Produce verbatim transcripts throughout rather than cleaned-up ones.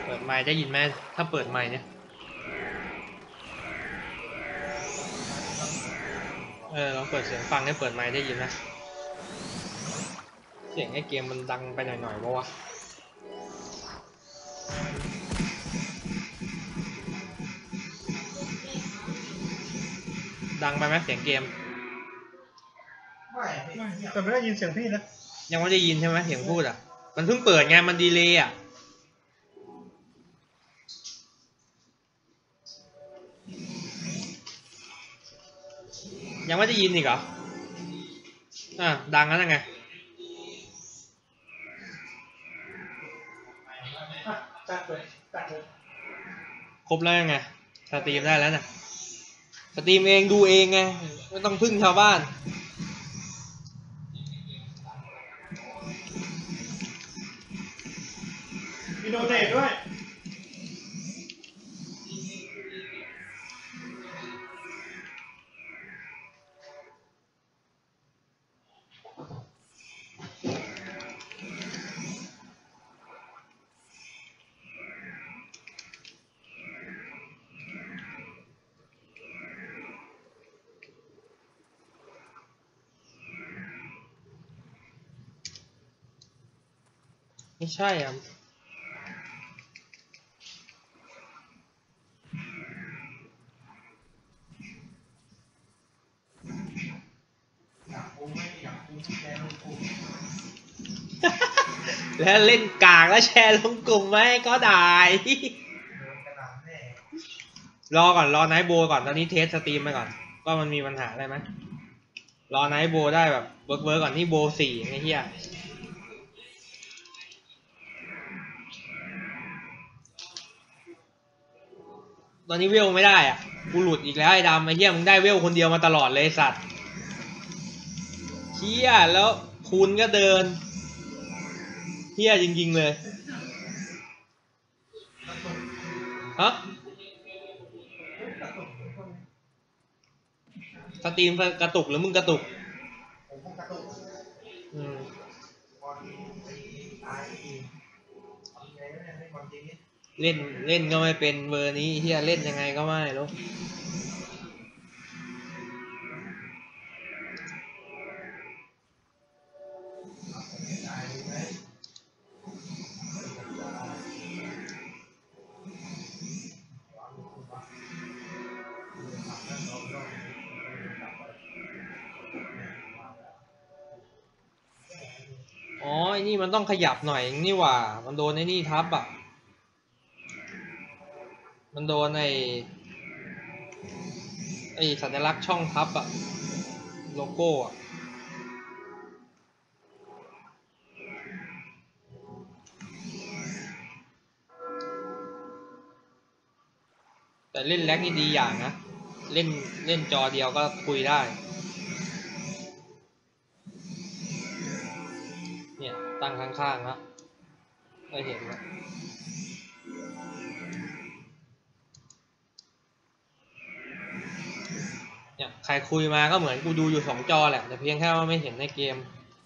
เปิดไมค์ได้ยินไหมถ้าเปิดไมค์เนี่ยเออลองเปิดเสียงฟังให้เปิดไมค์ได้ยินนะเสียงไอ้เกมมันดังไปหน่อยๆเพราะว่าดังไปไหมเสียงเกมไม่แต่ไม่ได้ยินเสียงพี่นะยังไม่ได้ยินใช่ไหมเสียงพูดอ่ะมันเพิ่งเปิดไงมันดีเลย์อ่ะยังไม่ได้ยินอีกเหรออ่ะดังแล้วไงตัดเลยตัดเลยครบแล้วไงสตรีมได้แล้วนะสตรีมเองดูเองไงไม่ต้องพึ่งชาวบ้านมีโดเนทด้วยไม่ใช่อ่ะแล้วเล่นกากแล้วแชร์ลงกลุ่มไหมก็ได้รอก่อนรอไนท์โบก่อนตอนนี้เทสสตรีมไปก่อนว่ามันมีปัญหาอะไรไหมรอไนท์โบได้แบบเวิร์กเวิร์กก่อนนี่โบสี่ไอ้เหี้ยตอนนี้เวลไม่ได้อ่ะกูหลุดอีกแล้วไอ้ดำไอ้เหี้ยมึงได้เวลคนเดียวมาตลอดเลยสัตว์เหี้ยแล้วคูณก็เดินเหี้ยจริงๆเลยฮะสตรีมกระตุกหรือมึงกระตุกอืมเล่นเล่นก็ไม่เป็นเบอร์นี้เหี้ยเล่นยังไงก็ไม่รู้อ๋อไอ้นี่มันต้องขยับหน่อยนี่หว่ามันโดนไอ้นี่ทับอ่ะมันโดนไอ้ไอ้สัญลักษณ์ช่องทับอ่ะโลโก้อ่ะแต่เล่นแล็กนี่ดีอย่างนะเล่นเล่นจอเดียวก็คุยได้เนี่ยตั้งข้างๆแล้วก็เห็นแล้วเนี่ยใครคุยมาก็เหมือนกูดูอยู่สองจอแหละแต่เพียงแค่ว่าไม่เห็นในเกม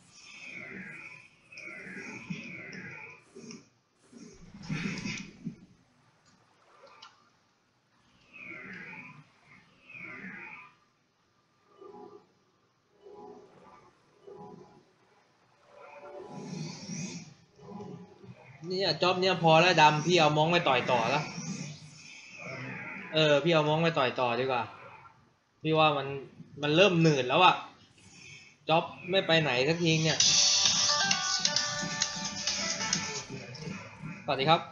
เนี่ยจ็อบเนี่ยพอแล้วดำพี่เอาม้องไปต่อยต่อแล้วเออพี่เอาม้องไปต่อยต่อดีกว่าพี่ว่ามันมันเริ่มหนืดแล้วอะจ็อบไม่ไปไหนสักทีเนี่ยสวัสดีครับ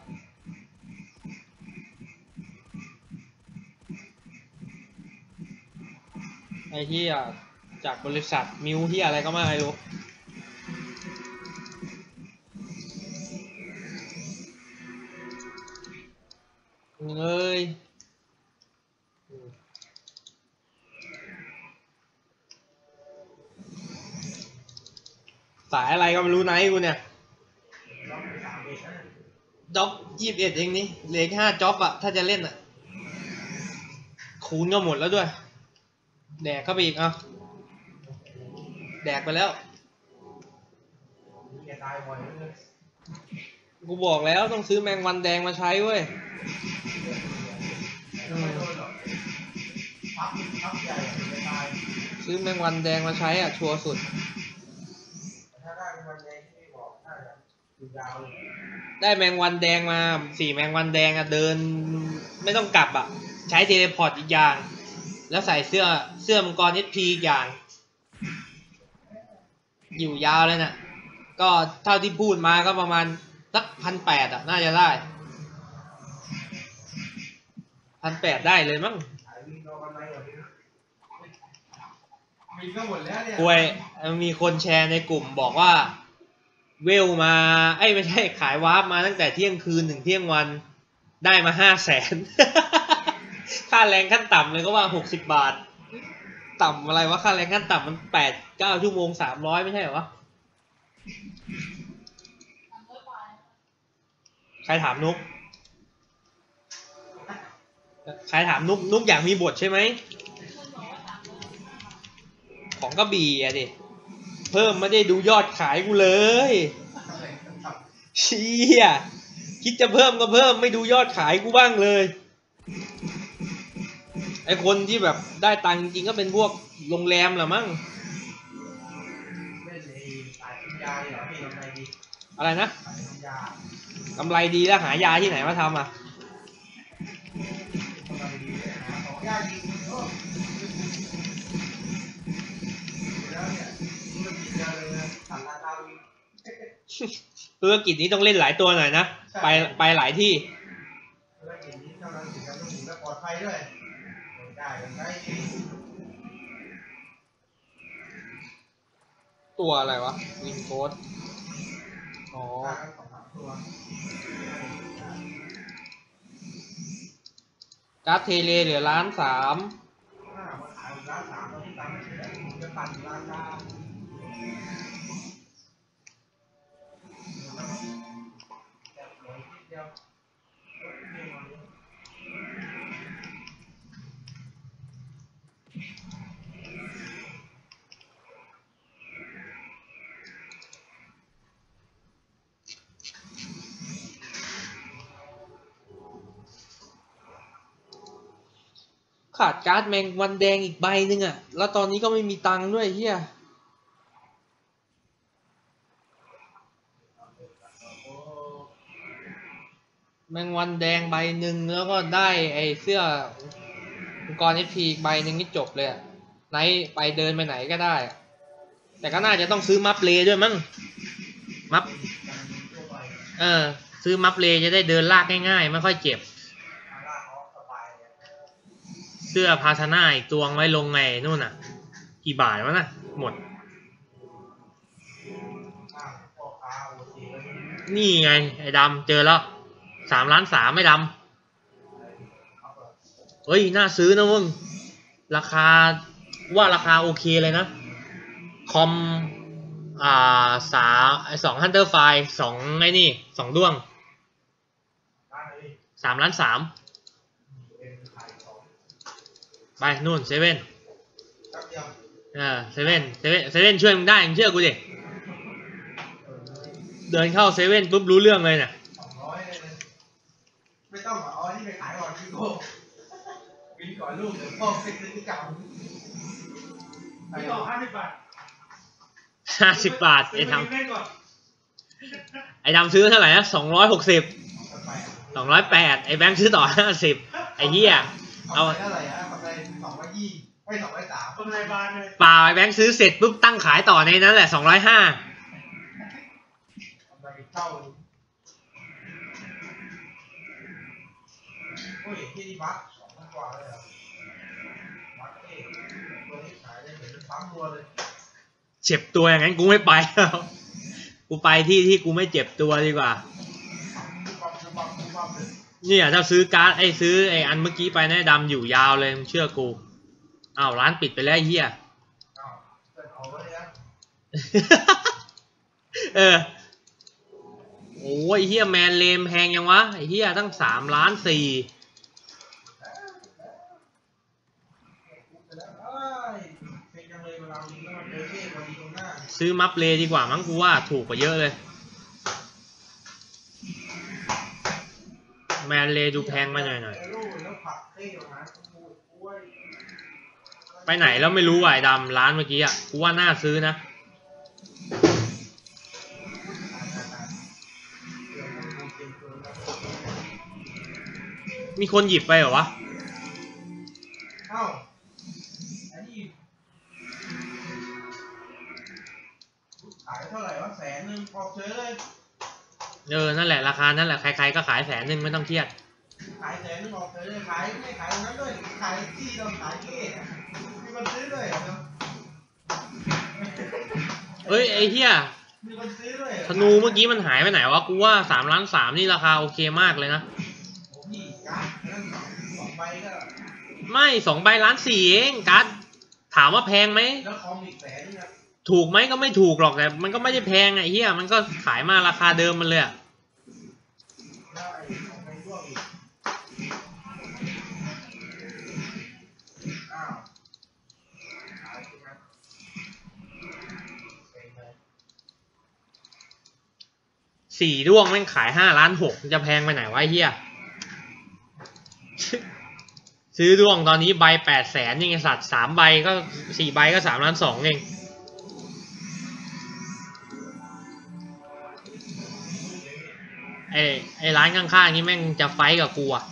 ไอ้ที่จากบริษัทมิวที่อะไรก็ไม่รู้เอ้ยสายอะไรก็ไม่รู้ไนท์กูเนี่ยจ็อบยี่สิบเอ็ดเองนี่เหลือแค่ห้าจ็อบอะถ้าจะเล่นอะคูณก็หมดแล้วด้วยแดกเข้าไปอีกอ่ะแดกไปแล้วกูบอกแล้วต้องซื้อแมงวันแดงมาใช้เว้ยซื้อแมงวันแดงมาใช้อ่ะชัวร์สุดได้แมงวันแดงมาสี่แมงวันแดงอ่ะเดินไม่ต้องกลับอ่ะใช้เทเลพอร์ตอีกอย่างแล้วใส่เสื้อเสื้อมังกร เอส พี อีกอย่างอยู่ยาวเลยน่ะก็เท่าที่พูดมาก็ประมาณสักพันแปดอ่ะน่าจะได้พันแปดได้เลยมั้งกวยมีคนแชร์ในกลุ่มบอกว่าเวลมาไอ้ไม่ใช่ขายวาร์ปมาตั้งแต่เที่ยงคืนถึงเที่ยงวันได้มาห้าแสน ค่าแรงขั้นต่ำเลยก็ว่าหกสิบบาทต่ำอะไรวะค่าแรงขั้นต่ำมันแปดเก้าชั่วโมงสามร้อยไม่ใช่เหรอวะใครถามนุกใครถามนุกนุกอยากมีบทใช่ไหมของกระบี่อะดิเพิ่มไม่ได้ดูยอดขายกูเลยเชี่ยคิดจะเพิ่มก็เพิ่มไม่ดูยอดขายกูบ้างเลยไอคนที่แบบได้ตังค์จริงก็เป็นพวกโรงแรมแหละมั้งอะไรนะกำไรดีแล้วหายาที่ไหนมาทำอ่ะธุรกิจนี้ต้องเล่นหลายตัวหน่อยนะไปไปหลายที่ตัวอะไรวะวินโค้ดอ๋อการ์ดเทเลเหลือล้านสามขาดการ์ดแมงวันแดงอีกใบหนึ่งอ่ะแล้วตอนนี้ก็ไม่มีตังค์ด้วยเฮียแมงวันแดงใบหนึ่งแล้วก็ได้ไอเสื้อมังกร เอส พี อีกใบหนึ่งนี่จบเลยอะไหนไปเดินไปไหนก็ได้แต่ก็น่าจะต้องซื้อมัฟเลด้วยมั้งมัฟเออซื้อมัฟเลจะได้เดินลากง่ายๆไม่ค่อยเจ็บเสื้อพาธนาอีกตัวไว้ลงไงนู่นน่ะกี่บาทวะน่ะหมดนี่ไงไอ้ดำเจอแล้วสามล้านสามไม่ดำเฮ้ยน่าซื้อนะมึงราคาว่าราคาโอเคเลยนะคอมอ่าสาไอสองฮันเตอร์ไฟสองไอ้นี่สองดวงสามล้านสามไปนู่นเซเว่นเออเซเว่นเซเว่นเซเว่นช่วยมึงได้มึงเชื่อกูดิเดินเข้าเซเว่นปุ๊บรู้เรื่องเลยเนี่ยไม่ต้องเอาที่ไปขายก่อนพี่โก้วินก่อนลูกเดี๋ยวพ่อเป็นพฤติกรรมไปต่อห้าสิบบาทห้าสิบบาทไอ้ทำไอ้ดำซื้อเท่าไหร่นะสองร้อยหกสิบสองร้อยแปดไอ้แบงค์ซื้อต่อห้าสิบไอ้เหี้ยเอาเท่าไหร่ฮะกำไรสองร้อยยี่ไม่สองร้อยสามกำไรบานเลยเปล่าไอ้แบงค์ซื้อเสร็จปุ๊บตั้งขายต่อในนั้นแหละสองร้อยห้ากำไรเท่าโอ้ยที่นี่บัคสองพันกว่าเลยเหรอบัคเอ๊ะตัวนี้ขายได้เหมือนเป็นปั๊มตัวเลยเจ็บตัวอย่างนั้นกูไม่ไปแล้วกูไปที่ที่กูไม่เจ็บตัวดีกว่าเนี่ยถ้าซื้อการ์ดไอ้ซื้อไอ้อันเมื่อกี้ไปนะดำอยู่ยาวเลยมึงเชื่อกูอ้าวร้านปิดไปแล้วเฮียเออโอ้ยเฮียแมนเลมแพงยังวะไอ้เฮียตั้งสามล้านสี่ซื้อมัฟเลดีกว่ามั้งกูว่าถูกกว่าเยอะเลยแมนเลดูแพงมาหน่อยหน่อยไปไหนแล้วไม่รู้ว่ะไอ้ดำร้านเมื่อกี้อ่ะกูว่าน่าซื้อนะมีคนหยิบไปเหรอวะเอ้าอันนี้ขายเท่าไหร่วะแสนหนึ่งพอซื้อเลยเออนั่นแหละราคานั่นแหละใครๆก็ขายแสนหนึ่งไม่ต้องเครียดขายแสนหนึ่งออกเลยขายไม่ขายตรงนั้นด้วยขายที่เราขายเก้มีคนซื้อด้วยเหรอเอ้ยไอ้เหี้ยมีคนซื้อด้วยธนูเมื่อกี้มันหายไปไหนวะกูว่าสามล้านสามนี่ราคาโอเคมากเลยนะไม่สองใบล้านสี่เองการ์ดถามว่าแพงไหมแล้วคอมอีกแสนนึงอะถูกไหมก็ไม่ถูกหรอกแต่มันก็ไม่ได้แพงไอ้เหี้ยมันก็ขายมาราคาเดิมมันเลยอะสี่ด้วงแม่งขายห้าล้านหกจะแพงไปไหนวะไอ้เหี้ยซื้อด้วงตอนนี้ใบแปดแสนยังไงสัตว์สามใบก็สี่ใบก็สามล้านสองเองไอ้ไอ้ร้านข้างๆนี้แม่งจะไฟกับกูอ่ะ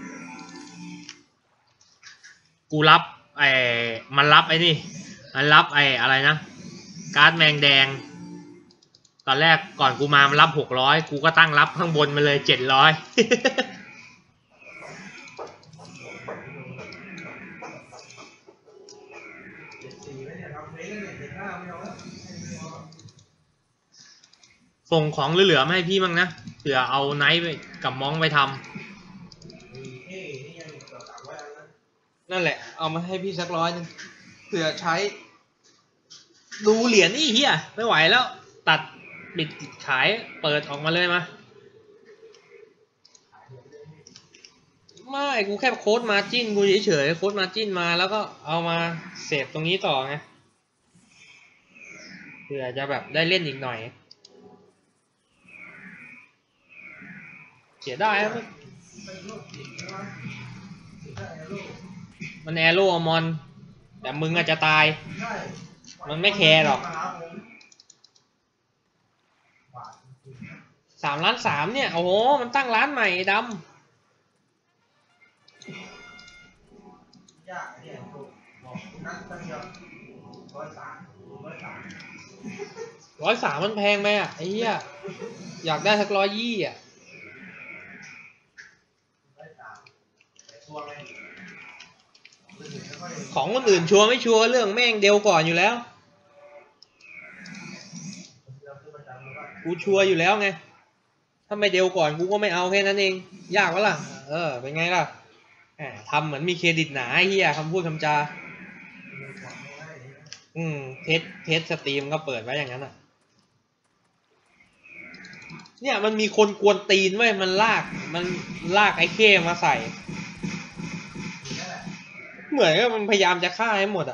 กูรับไอ้มันรับไอ้นี่มันรับไอ้อะไรนะการ์ดแมงแดงตอนแรกก่อนกูมามันรับหกร้อยกูก็ตั้งรับข้างบนมาเลยเจ็ดร้อยส่งของเหลือๆมาให้พี่บ้างนะเผื่อเอาไนท์ไปกับมองไปทำนั่นแหละเอามาให้พี่สักร้อยนึงเผื่อใช้ดูเหรียญนี่เฮียไม่ไหวแล้วตัดบิดขายเปิดออกมาเลยมาไม่กูแค่โค้ดมาจิ้นกูเฉยๆโค้ดมาจิ้นมาแล้วก็เอามาเสพตรงนี้ต่อไงเผื่อจะแบบได้เล่นอีกหน่อยเสียได้ครับมันแอโร่อมอนแต่มึงอาจจะตายมันไม่แคร์หรอกสามล้านสามเนี่ยโอ้โหมันตั้งร้านใหม่ดำร้อยสามมันแพงไหมอ่ะไอ้เหี้ยอยากได้สักร้อยยี่อ่ะของคนอื่นชัวร์ไม่ชัวร์เรื่องแม่งเดียวก่อนอยู่แล้วกูชัวร์อยู่แล้วไงถ้าไม่เดียวก่อนกูก็ไม่เอาแค่นั้นเองยากวะล่ะเออเป็นไงล่ะทำเหมือนมีเครดิตหนาไอ้เหี้ยคำพูดคำจาอืมเทสเทสสตรีมก็เปิดไว้อย่างนั้นอ่ะเนี่ยมันมีคนกวนตีนไว้มันลากมันลากไอ้เข้มาใส่เหมือนกับมันพยายามจะฆ่าให้หมดอ่ะ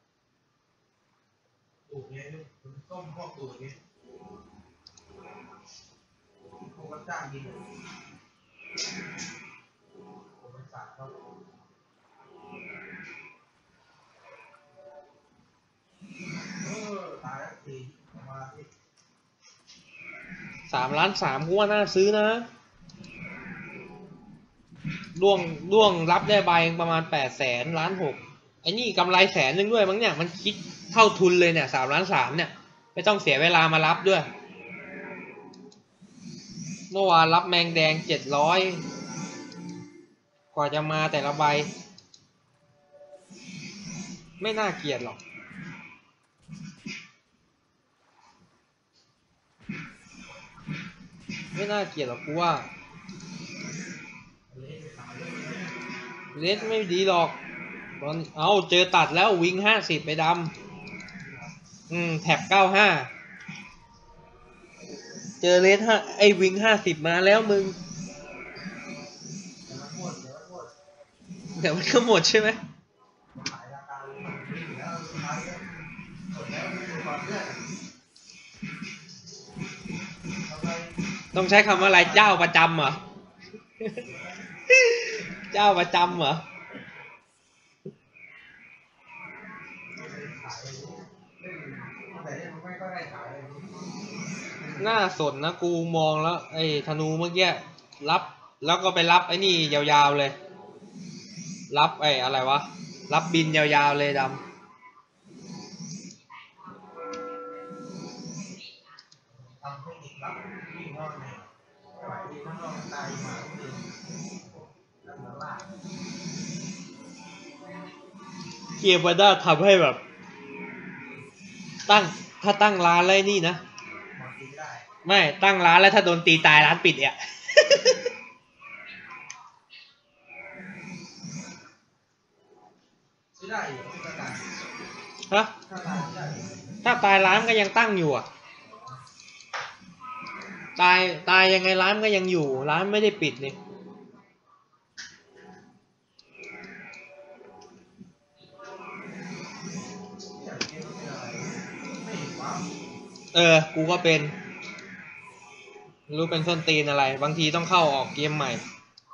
สามล้านสามกูว่าน่าซื้อนะด้วงด้วงรับได้ใบประมาณแปดแสนล้านหกไอ้นี่กำไรแสนนึงด้วยมั้งเนี่ยมันคิดเท่าทุนเลยเนี่ยสามล้านสามเนี่ยไม่ต้องเสียเวลามารับด้วยเมื่อวานรับแมงแดงเจ็ดร้อยกว่าจะมาแต่ละใบไม่น่าเกลียดหรอกไม่น่าเกลียดหรอกกูว่าเลสไม่ดีหรอกตอนเอาเจอตัดแล้ววิงห้าสิบไปดำอืมแท็บเก้าห้าเจอเลสห้าไอวิงห้าสิบมาแล้วมึงเดี๋ยวมันก็หมดใช่ไหมต้องใช้คำว่าอะไรเจ้าประจำเหรอเจ้าประจำเหรอน่าสนนะกูมองแล้วไอ้ธนูเมื่อกี้รับแล้วก็ไปรับไอ้นี่ยาวๆเลยรับไอ้อะไรวะรับบินยาวๆเลยดำทำเทคนิครับวิ่งนอกเนี่ยสวัสดีทั้งนอกตายมาจริงแล้วมาลากเกมมันน่าทำให้แบบตั้งถ้าตั้งร้านเลยนี่นะไม่ตั้งร้านแล้วถ้าโดนตีตายร้านปิดเนี่ยซื้อได้อยู่ที่ตลาดฮะถ้าตายร้านก็ยังตั้งอยู่อ่ะตายตายยังไงร้านก็ยังอยู่ร้านไม่ได้ปิดนี่เออกูก็เป็นรู้เป็นส้นตีนอะไรบางทีต้องเข้าออกเกมใหม่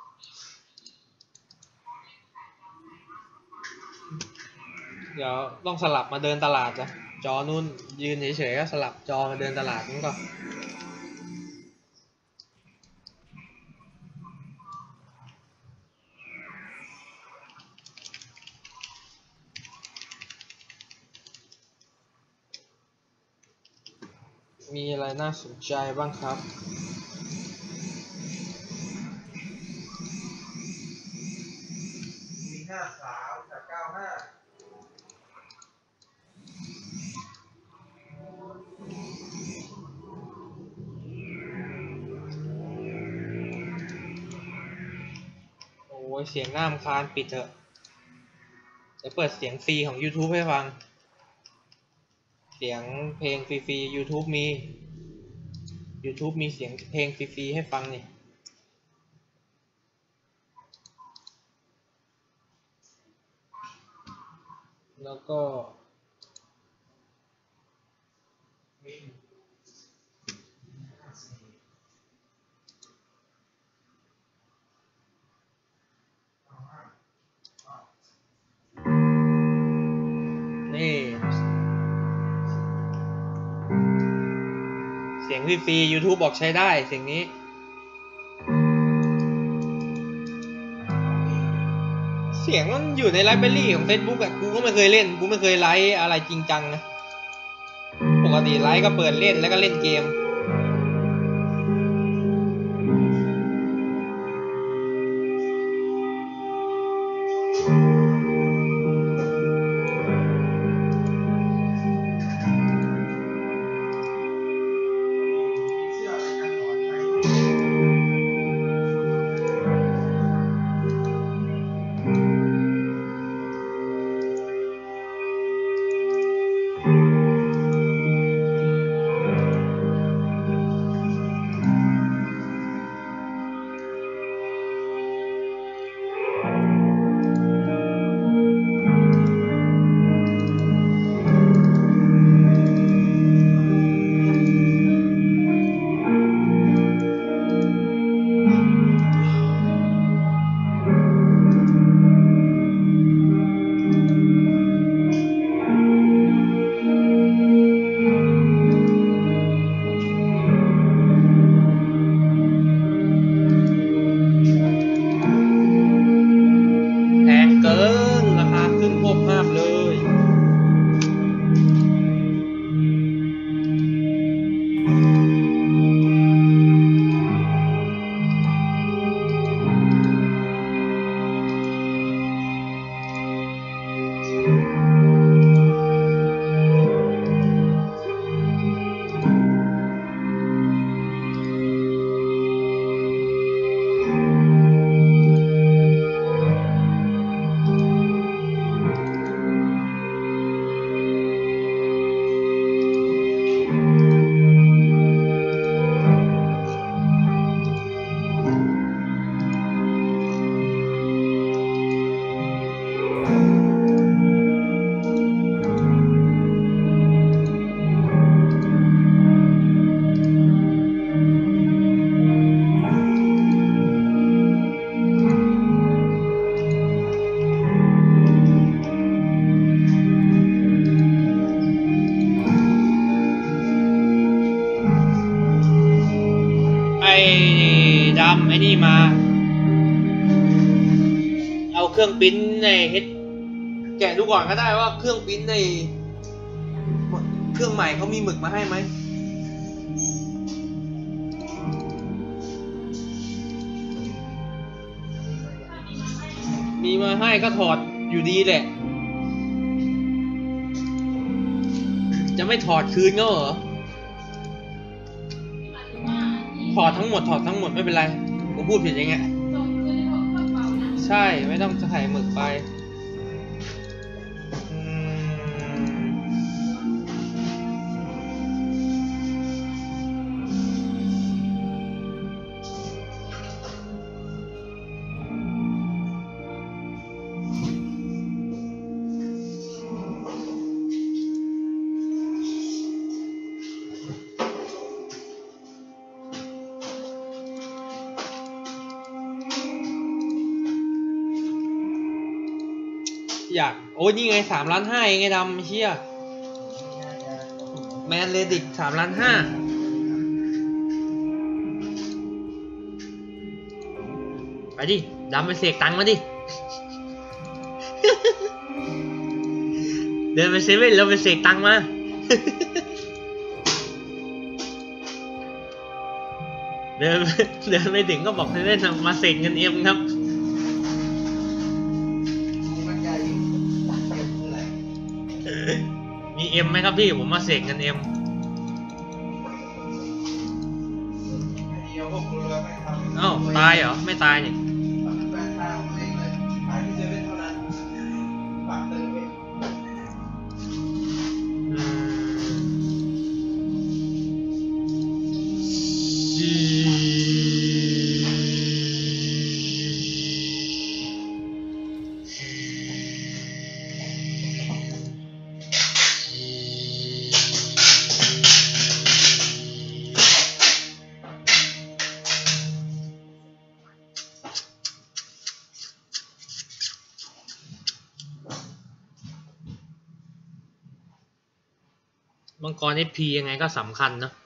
เดี๋ยวต้องสลับมาเดินตลาดนะจอนู่นยืนเฉยๆก็สลับจอมาเดินตลาดนี่ก็มีอะไรน่าสนใจบ้างครับมีห้าสามจากเก้าห้าโอ้ยเสียงน่ารำคาญปิดเถอะจะเปิดเสียงฟรีของ YouTube ให้ฟังเสียงเพลงฟรีๆ YouTube มี YouTube มีเสียงเพลงฟรีๆให้ฟังนี่แล้วก็นี่เสียงฟรีๆ YouTube บอกใช้ได้เสียงนี้เสียงมันอยู่ในไลบรารีของ Facebook อ่ะกูก็ไม่เคยเล่นกูไม่เคยไลฟ์อะไรจริงจังนะปกติไลฟ์ก็เปิดเล่นแล้วก็เล่นเกมมาเอาเครื่องปริ้นในเฮ็ดแกะดูก่อนก็ได้ว่าเครื่องปริ้นในเครื่องใหม่เขามีหมึกมาให้ไหมมีมาให้ก็ถอดอยู่ดีแหละจะไม่ถอดคืนเขาเหรอถอดทั้งหมดถอดทั้งหมดไม่เป็นไรผมพูดผิดยังไงใช่ไม่ต้องใส่หมึกไปอยากโอ้ยนี่ไงสามล้านห้าไงดำเชี่ยแมนเลดิกสามล้านห้าไปดิดำไปเสกตังค์มาดิ เดินไปเซเว่นแล้วไปเสกตังค์มา เดินเดินไปถึงก็บอกเซเว่นมาเสกเงินเอ็มครับมีเอ็มไหมครับพี่ผมมาเสกเงินเอ็มเอ้าตายเหรอไม่ตายนี่มังกร เอส พี ยังไงก็สำคัญเนาะ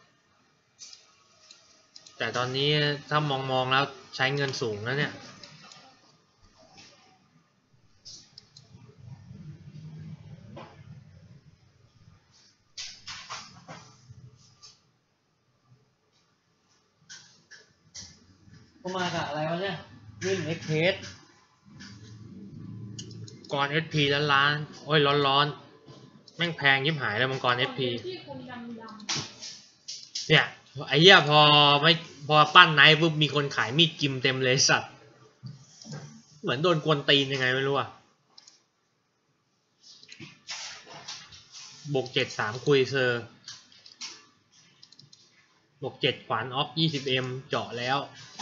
แต่ตอนนี้ถ้ามองมองแล้วใช้เงินสูงแล้วเนี่ยก็มากับอะไรวะเนี่ยรุ่น เอ็กซ์ เพรส ก่อน เอส พี ล้านล้านโอ้ยร้อนร้อนแม่งแพงยิบหายเลยมังกร เอส พี เนี่ยไอ้เหี้ยพอไม่พอปั้นไนท์ปุ๊บมีคนขายมีดกิมเต็มเลยสัตว์เหมือนโดนกวนตีนยังไงไม่รู้อะบวกเจ็ดสามคุยเซอร์บวกเจ็ดขวานออฟยี่สิบเอ็มเจาะแล้ว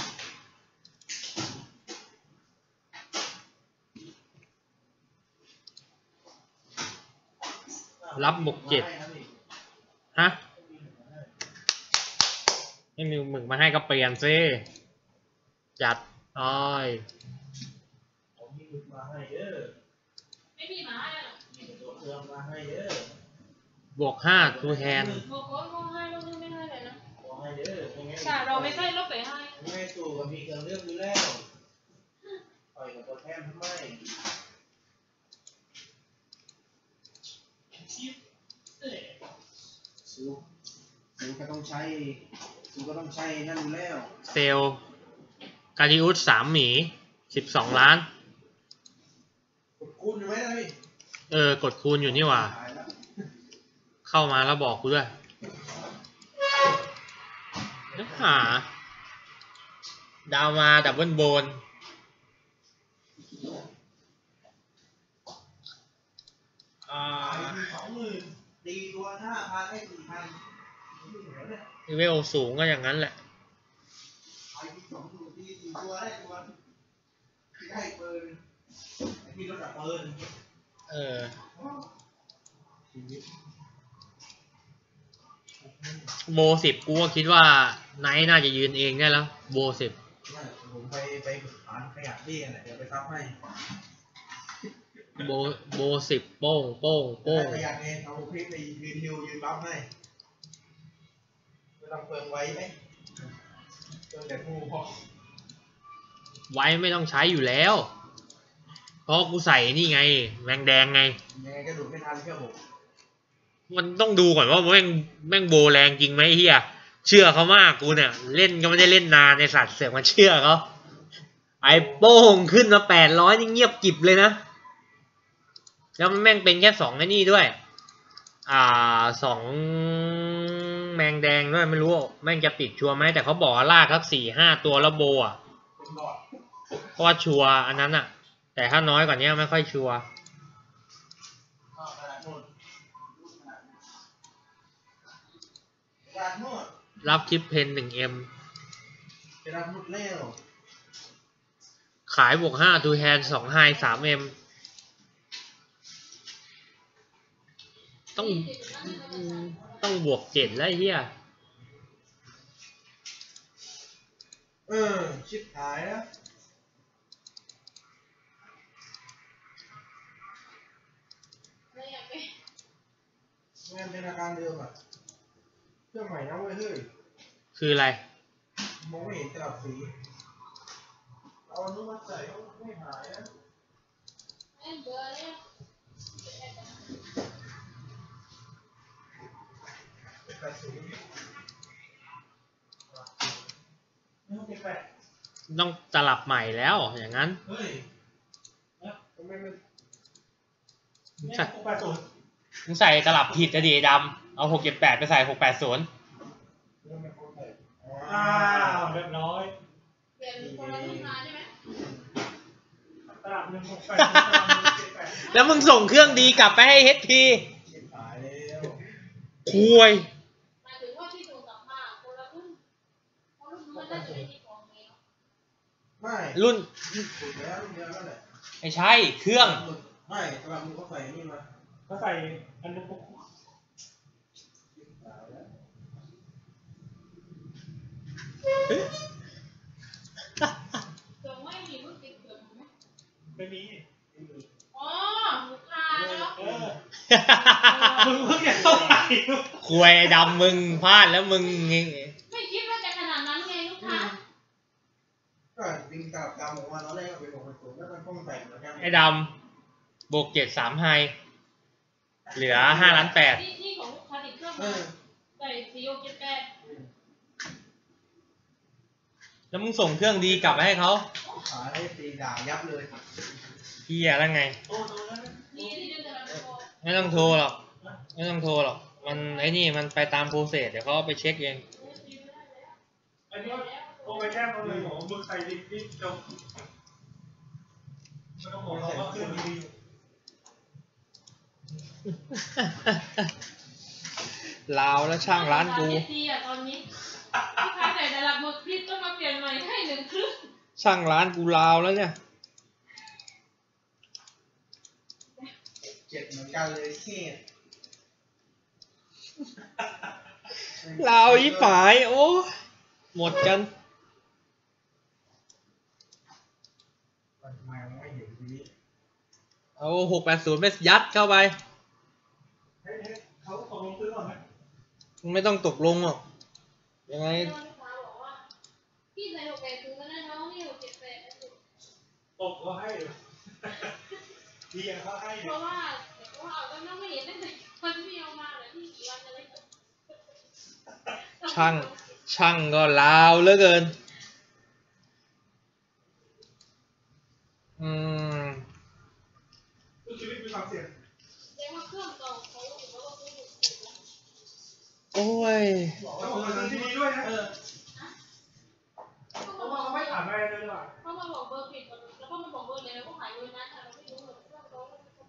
รับบวกเจ็ดฮะไม่มีหมึกมาให้ก็เปลี่ยนซิจัดอ้อยไม่มีมาให้เยอะไม่มีมาให้มีตัวเครื่องมาให้เยอะบวกห้าทูแฮนบวกก็บวกให้เราไม่ให้เลยนะบวกให้เยอะใช่เราไม่ใช่ลบไปให้ไม่สู้กับมีเครื่องเลือกอยู่แล้วต่อยกับตัวแทนทำไมซูซูก็ต้องใช้ซูก็ต้องใช้นั่นแล้วเซลกาดิอุสสามหมีสิบสองล้านกดคูณอยู่ไหมนะพี่เออกดคูณอยู่นี่หว่าเข้ามาแล้วบอกกูด้วยหาดาวมาดับเบิลโบนอ่าสองหมื่นตีตัวห้าพันให้สี่พันเวลสูงก็อย่างนั้นแหละไอ้ที่สองหมื่นตีสี่ตัวได้ตัวที่ให้เปิดไอ้ที่รถดับเปิดเออโบสิบกูก็คิดว่าไนท์น่าจะยืนเองได้แล้วโบสิบผมไปไปหาขยะที่อะไรเดี๋ยวไปซับให้โบโบสิบโป้งโป้งโป้งขยะเองเอาคลิปไปยืนฮิวยืนบัฟให้ไม่ต้องเปิดไว้ไหมเปิดแต่ผู้พอไว้ไม่ต้องใช้อยู่แล้วเพราะกูใส่นี่ไงแมงแดงไงยังไงก็ดูดไม่ทันเชื่อผมมันต้องดูก่อนว่าแม่งแม่งโบแรงจริงไหมเฮียเชื่อเขามากกูเนี่ยเล่นก็ไม่ได้เล่นนานในสัตว์เสือกมาเชื่อเขาไอ้โป้งขึ้นมาแปดร้อยนี่เงียบกิบเลยนะแล้วมันแม่งเป็นแค่สองไอ้นี่ด้วยอ่าสองแมงแดงด้วยไม่รู้แม่งจะติดชัวร์ไหมแต่เขาบอกลากครับสี่ห้าตัวแล้วโบอ่ะเพราะว่าชัวร์อันนั้นอ่ะแต่ถ้าน้อยกว่านี้ไม่ค่อยชัวร์รับทิปเพนหนึ่งเอ็มขายบวกห้าทูแฮนสองไฮสามเอ็มต้องต้องบวกเจ็ดแล้วเฮียเออชิบหายนะงานเป็นอาการเดิมอ่ะเครื่องใหม่นะเว้ยเฮ้ยคืออะไรมองไม่เห็นตลับสีเอาอันนู้นมาใส่ก็ไม่หายนะต้องตลับใหม่แล้วอย่างนั้นเฮ้ยไม่ไม่ใส่มึงใส่ตลับผิดจะดีดำเอาหกเจ็ดแปดไปใส่หกแปดศูนย์อ้าวเรียบร้อยเปลี่ยนคนละรุ่นมาใช่ไหมตลับหนึ่งหกแปดแล้วมึงส่งเครื่องดีกลับไปให้เฮดพีคุยหมายถึงว่าที่ส่งกลับมาคนละรุ่นเพราะรุ่นมันน่าจะไม่มีของเองไม่รุ่นรุ่นแล้วรุ่นเดียวนั่นแหละไม่ใช่เครื่องไม่ตลับมึงก็ใส่นี่มาก็ใส่อันนี้ปุ๊บส่งไม่มีรุ่นติดเกิดไหมไม่มีอ๋อลูกค้าเนาะมึงเพิ่งจะเข้าไปคุยดำมึงพลาดแล้วมึงไม่คิดว่าจะขนาดนั้นไงลูกค้าก็ดึงตลับดำออกมาตอนแรกก็เป็นของผมแล้วมันต้องใส่เหมือนกันไอ้ดำบวกเจ็ดสามไฮเหลือห้าล้านแปดนี่ของลูกค้าติดเครื่องใส่สี่หกเจ็ดแปดแล้วมึงส่งเครื่องดีกลับไปให้เขาขายตีด่ายับเลยเฮียแล้วไงไม่ต้องโทรหรอกไม่ต้องโทรหรอกมันไอ้นี่มันไปตามโปรเซสเดี๋ยวเขาไปเช็คเองอันนี้โทรไปแจ้งเขาเลยบอกมึงใส่ดิดิจบไม่ต้องบอกเราว่าเครื่องดีลาวแล้วช่างร้านกูตอนนี้ที่ขายแต่ระดับหมึกพิษต้องมาเปลี่ยนใหม่ให้หนึ่งครึ่งช่างร้านกูลาวแล้วเนี่ยเจ็บเหมือนกันเลยเท่ลาวยิบหายโอ้หมดกันเอาหกแปดศูนย์ไปยัดเข้าไปเขาตกลงซื้อก่อนไหมไม่ต้องตกลงหรอกยังไงพี่ใส่หกแปดศูนย์ก็ได้น้องนี่หกเจ็ดแปดตกเขาให้ดีเขาให้เพราะว่าเพราะว่าเอาก็ไม่เห็นตั้งแต่คนที่เอามาเลยที่กี่วันอะไรช่างช่างก็ลาวเหลือเกินอืมชีวิตมีความเสี่ยงเรียกว่าเครื่องเก่าเขาเขาก็ซื้อโอ้ยบอกว่าซื้อที่นี่ด้วยนะเออเขาบอกเขาไม่ถามอะไรเลยหรอเขามาบอกเบอร์ผิดแล้วก็มาบอกเบอร์เลยแล้วก็ขายเบอร์นั้นเราไม่รู้เลยว่าเขา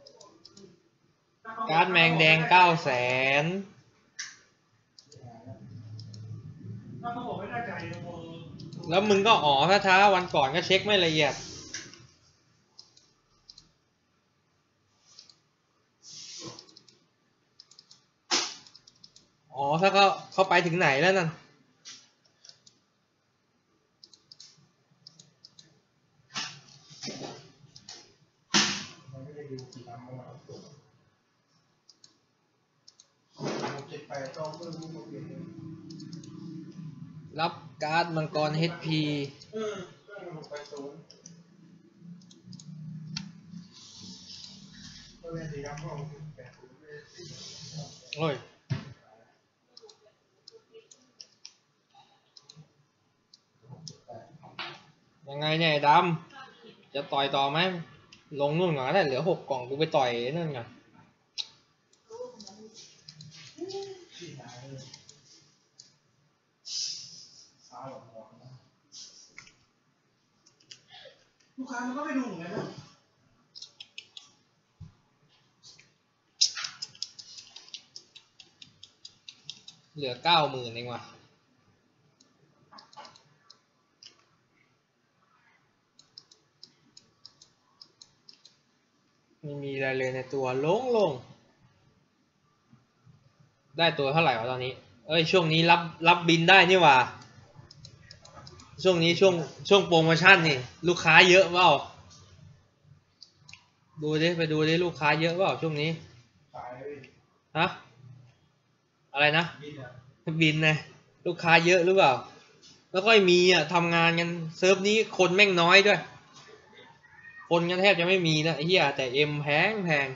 เขาการ์ดแมงแดงเก้าแสนถ้าเขาบอกไม่ได้ใจแล้วมึงก็อ๋อถ้าช้าวันก่อนก็เช็คไม่ละเอียดอ๋อถ้าเขาเขาไปถึงไหนแล้วนั่นรับการ์ดมังกร เอช พีไปศูนย์ก็เลยสีดำก็แปดศูนย์เลยโอ้ยยังไงเนี่ยไอ้ดำจะต่อยต่อไหมลงนู่นก่อนก็ได้เหลือหกกล่องกูไปต่อยนั่นไงที่ไหนซ้ายหรอลูกค้ามันก็ไม่ดูเหมือนกันนะเหลือเก้าหมื่นเองว่ะไม่มีอะไรเลยในตัวโล่งลงได้ตัวเท่าไหร่วะตอนนี้เอ้ยช่วงนี้รับรับบินได้นี่หว่าช่วงนี้ช่วงช่วงโปรโมชั่นนี่ลูกค้าเยอะเปล่าดูดิไปดูดิลูกค้าเยอะเปล่าช่วงนี้ขายฮะอะไรนะบินอ่ะบินนะลูกค้าเยอะหรือเปล่าแล้วก็มีอ่ะทำงานกันเซิร์ฟนี้คนแม่งน้อยด้วยคนกันแทบจะไม่มีนะไอ้เหี้ยแต่เอ็มแพงแพง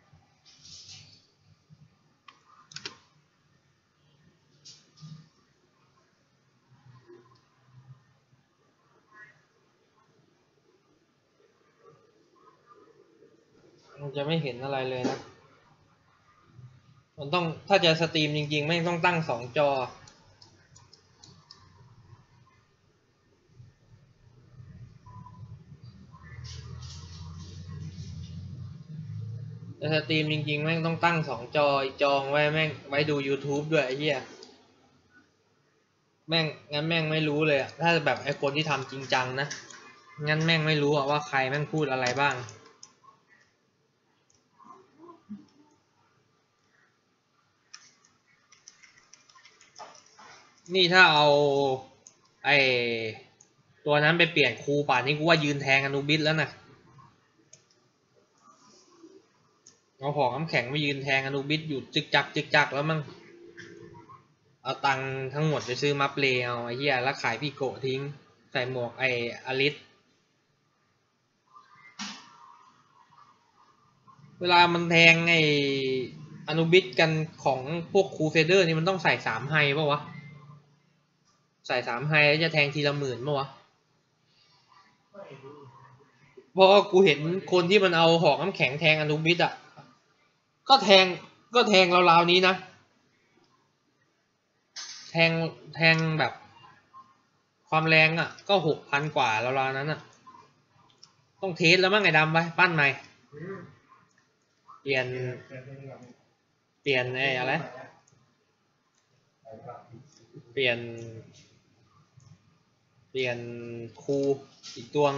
มันจะไม่เห็นอะไรเลยนะมันต้องถ้าจะสตรีมจริงๆไม่ต้องตั้งสองจอจะสตรีมจริงๆแม่งต้องตั้งสองจออีกจองไว้แม่งไว้ดู YouTube ด้วยไอ้เหี้ยแม่งงั้นแม่งไม่รู้เลยอะถ้าแบบไอ้คนที่ทำจริงจังนะงั้นแม่งไม่รู้อะว่าใครแม่งพูดอะไรบ้างนี่ถ้าเอาไอ้ตัวนั้นไปเปลี่ยนครูป่านนี้กูว่ายืนแทงอนุบิสแล้วนะเอาหอกน้ำแข็งไปยืนแทงอนุบิสอยู่จึกจักจึกจักแล้วมั้งเอาตังค์ทั้งหมดไปซื้อมัฟเลเอาไอ้เหี้ยแล้วขายพี่โกะทิ้งใส่หมวกไอ้อลิสเวลามันแทงไอ้อนุบิสกันของพวกครูเซเดอร์นี่มันต้องใส่สามไฮป่ะวะใส่สามไฮแล้วจะแทงทีละหมื่นป่ะวะเพราะกูเห็นคนที่มันเอาหอกน้ำแข็งแทงอนุบิสอ่ะก็แทงก็แทงราวๆนี้นะแทงแทงแบบความแรงอ่ะก็หกพันกว่าราวๆนั้นอ่ะต้องเทสแล้วมั้งไอ้ดำไปปั้นใหม่เปลี่ยนเปลี่ยนไอ้อะไรเปลี่ยนเปลี่ยนครูอีกตัว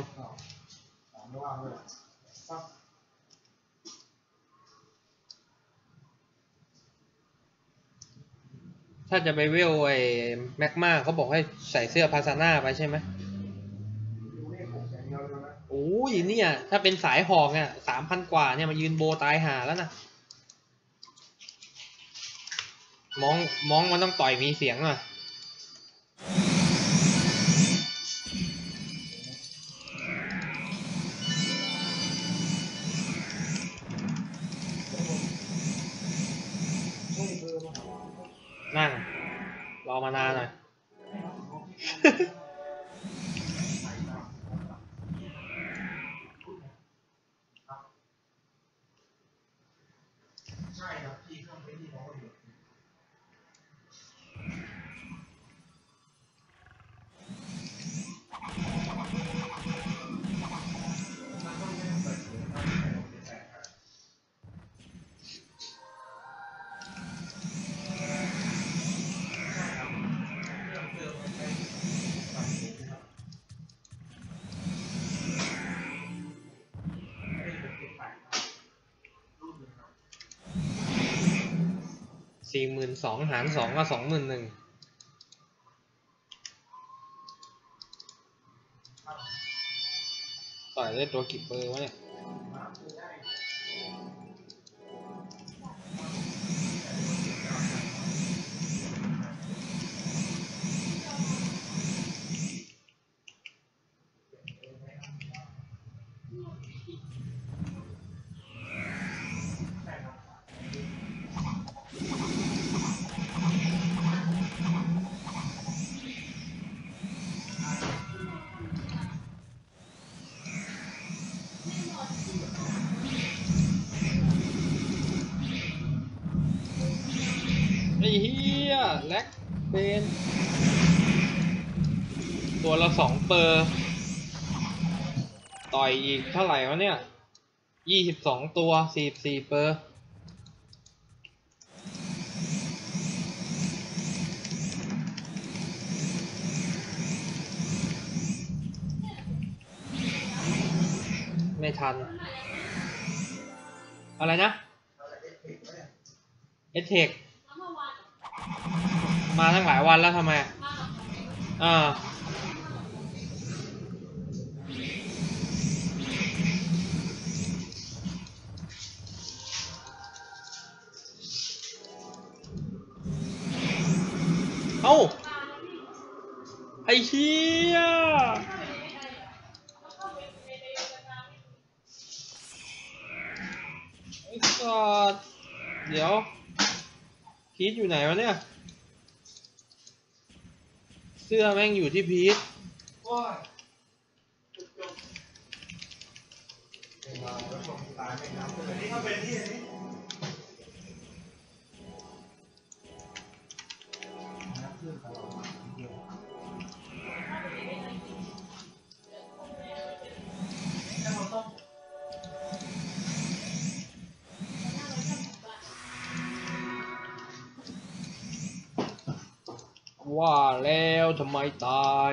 ถ้าจะไปเวลไอ้แม็กมาเขาบอกให้ใส่เสื้อพาซาน่าไปใช่ไหมโอ้ยเนี่ยถ้าเป็นสายหอกเนี่ยสามพันกว่าเนี่ยมายืนโบตายหาแล้วนะมองมองมันต้องต่อยมีเสียงอ่ะนั่งรอมานานหน่อยใช่ครับที่เครื่องไม่ที่น้องอยู่สี่หมื่นสองหารสองก็สองหมื่นหนึ่งต่อยได้ตัวกี่เปอร์วะเนี่ยไอ้เหี้ยแล็กเป็นตัวละสองเปอร์ต่อยอีกเท่าไหร่วะเนี่ยยี่สิบสองตัวสี่สิบสี่เปอร์ไม่ทันอะไรนะเอสเทคมาตั้งหลายวันแล้วทำไมอ่าเอ้าไอ้เหี้ยไอ้สัสเดี๋ยวพีทอยู่ไหนวะเนี่ยเสื้อแม่งอยู่ที่พีทโอ้ยมาแล้วส่งตายไม่นับเลยนี่เขาเป็นที่นี้นับเพื่อนเขาเดียวแล้วเราต้องว่าแล้วทำไมตาย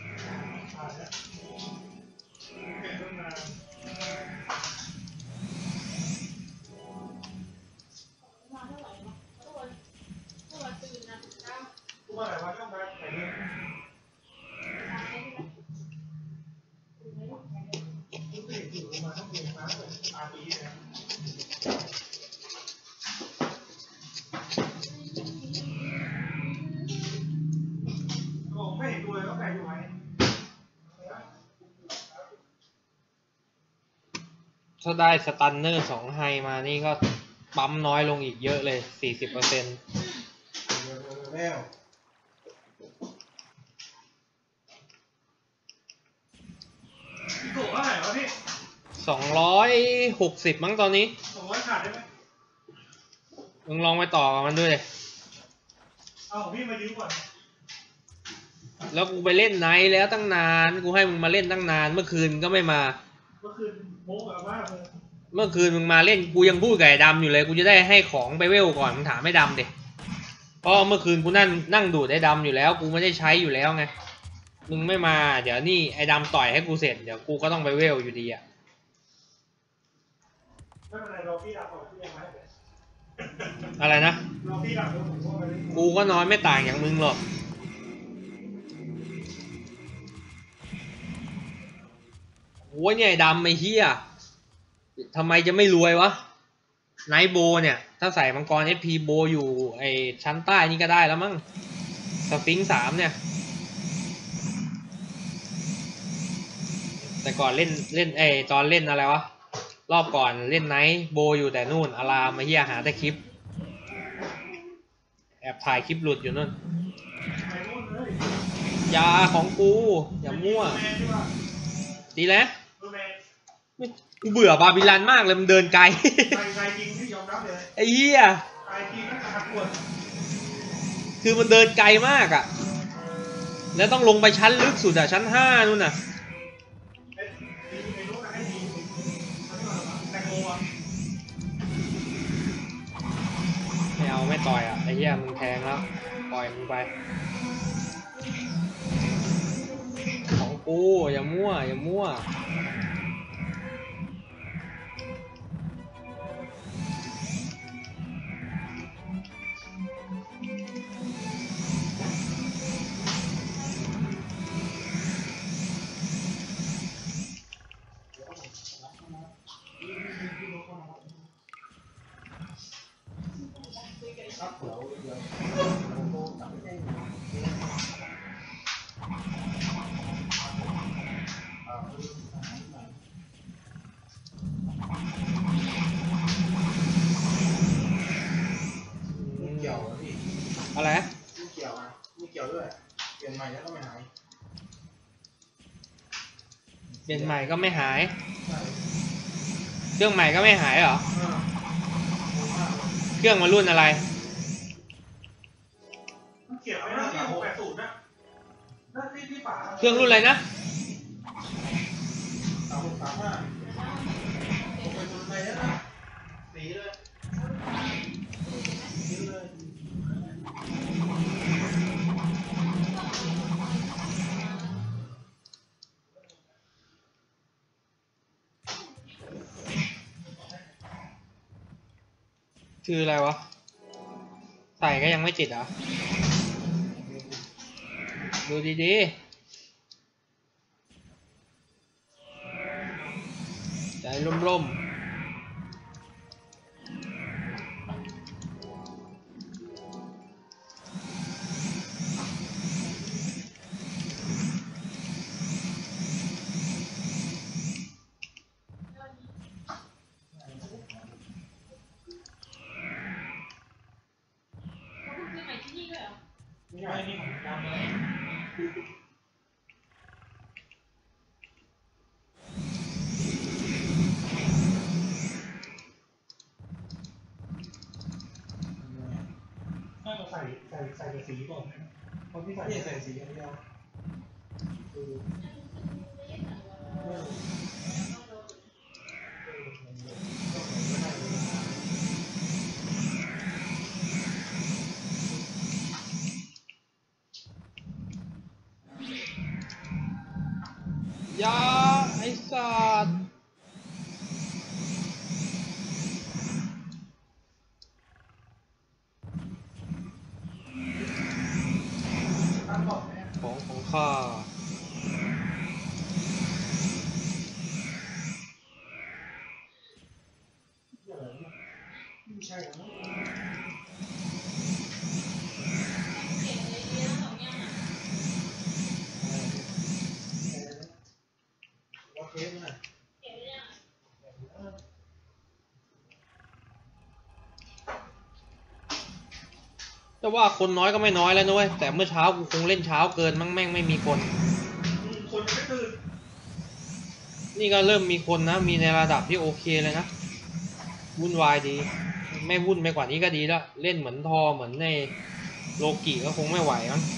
ถ้าได้สตันเนอร์สองไฮมานี่ก็ปั๊มน้อยลงอีกเยอะเลยสี่สิบเปอร์เซ็นต์แล้วพี่โก้เท่าไหร่วะพี่สองร้อยหกสิบมั้งตอนนี้สองร้อยขาดได้ไหมมึงลองไปต่อกับมันด้วยเอาพี่มายืมก่อนแล้วกูไปเล่นไนท์แล้วตั้งนานกูให้มึงมาเล่นตั้งนานเมื่อคืนก็ไม่มาเมื่อคืนโม้แบบว่าเมื่อคืนมึงมาเล่นกูยังพูดกับไอ้ดำอยู่เลยกูจะได้ให้ของไปเวลก่อนมึงถามไอ้ดำดิเพราะเมื่อคืนกูนั่งนั่งดูดไอ้ดำอยู่แล้วกูไม่ได้ใช้อยู่แล้วไงมึงไม่มาเดี๋ยวนี่ไอ้ดำต่อยให้กูเสร็จเดี๋ยวกูก็ต้องไปเวลอยู่ดีอะไม่เป็นไรรอพี่ดับก่อนพี่ยังไม่ได้อะไรนะรอพี่ดับแล้วผมก็ไปกูก็นอนไม่ต่างอย่างมึงหรอกโอ้ยเนี่ยดำไอ้เหี้ยทำไมจะไม่รวยวะไนท์โบเนี่ยถ้าใส่มังกร เอฟ พี โบอยู่ไอชั้นใต้นี่ก็ได้แล้วมั้งสฟิงค์สามเนี่ยแต่ก่อนเล่นเล่นไอตอนเล่นอะไรวะรอบก่อนเล่นไนท์โบอยู่แต่นู่นอารามมาเหี้ยหาแต่คลิปแอบถ่ายคลิปหลุดอยู่นู่นยาของกูอย่ามั่วดีแล้วกูเบื่อบาบิลันมากเลยมันเดินไกลไกลจริงที่ยอมรับเลยไอ้เหี้ยไกลจริงก็ขาดปวดคือมันเดินไกลมากอ่ะแล้วต้องลงไปชั้นลึกสุดอ่ะชั้นห้านู่นน่ะไม่เอาไม่ต่อยอ่ะไอ้เหี้ยมึงแทงแล้วปล่อยมึงไปของกูอย่ามั่วอย่ามั่วลี่ยนใหม่ก็ไม่หายใช่เครื่องใหม่ก็ไม่หายเหรออ่าโหดมากเลยเครื่องมันรุ่นอะไรมันเขียนไว้นะที่หกแปดศูนย์นะนั่นที่ที่ฝาเครื่องรุ่นอะไรนะสามหกสามห้าผมเป็นคนไทยนะสีเลยสีเลยคืออะไรวะ ใส่ก็ยังไม่ติดเหรอ ดูดีๆ ใจร่มไม่ใช่นี่ของดำเลยน่าจะใส่ใส่ใส่แต่สีก่อนนะเพราะที่ใส่นี่ใส่สีอย่างเดียวดูเออๆ ยาไอ้สัตว์ตั้งก่อนเนี่ยของของข้าไม่ใช่หรอก ว่าเทปน่ะแต่ว่าคนน้อยก็ไม่น้อยแล้วนะเว้ย แต่เมื่อเช้ากูคงเล่นเช้าเกินมั้งแม่งไม่มีคนคนยังไม่ตื่นนี่ก็เริ่มมีคนนะ มีในระดับที่โอเคเลยนะ วุ่นวายดี ไม่วุ่นไปกว่านี้ก็ดีแล้ว เล่นเหมือนทอเหมือนในโลกิก็คงไม่ไหวมั้ง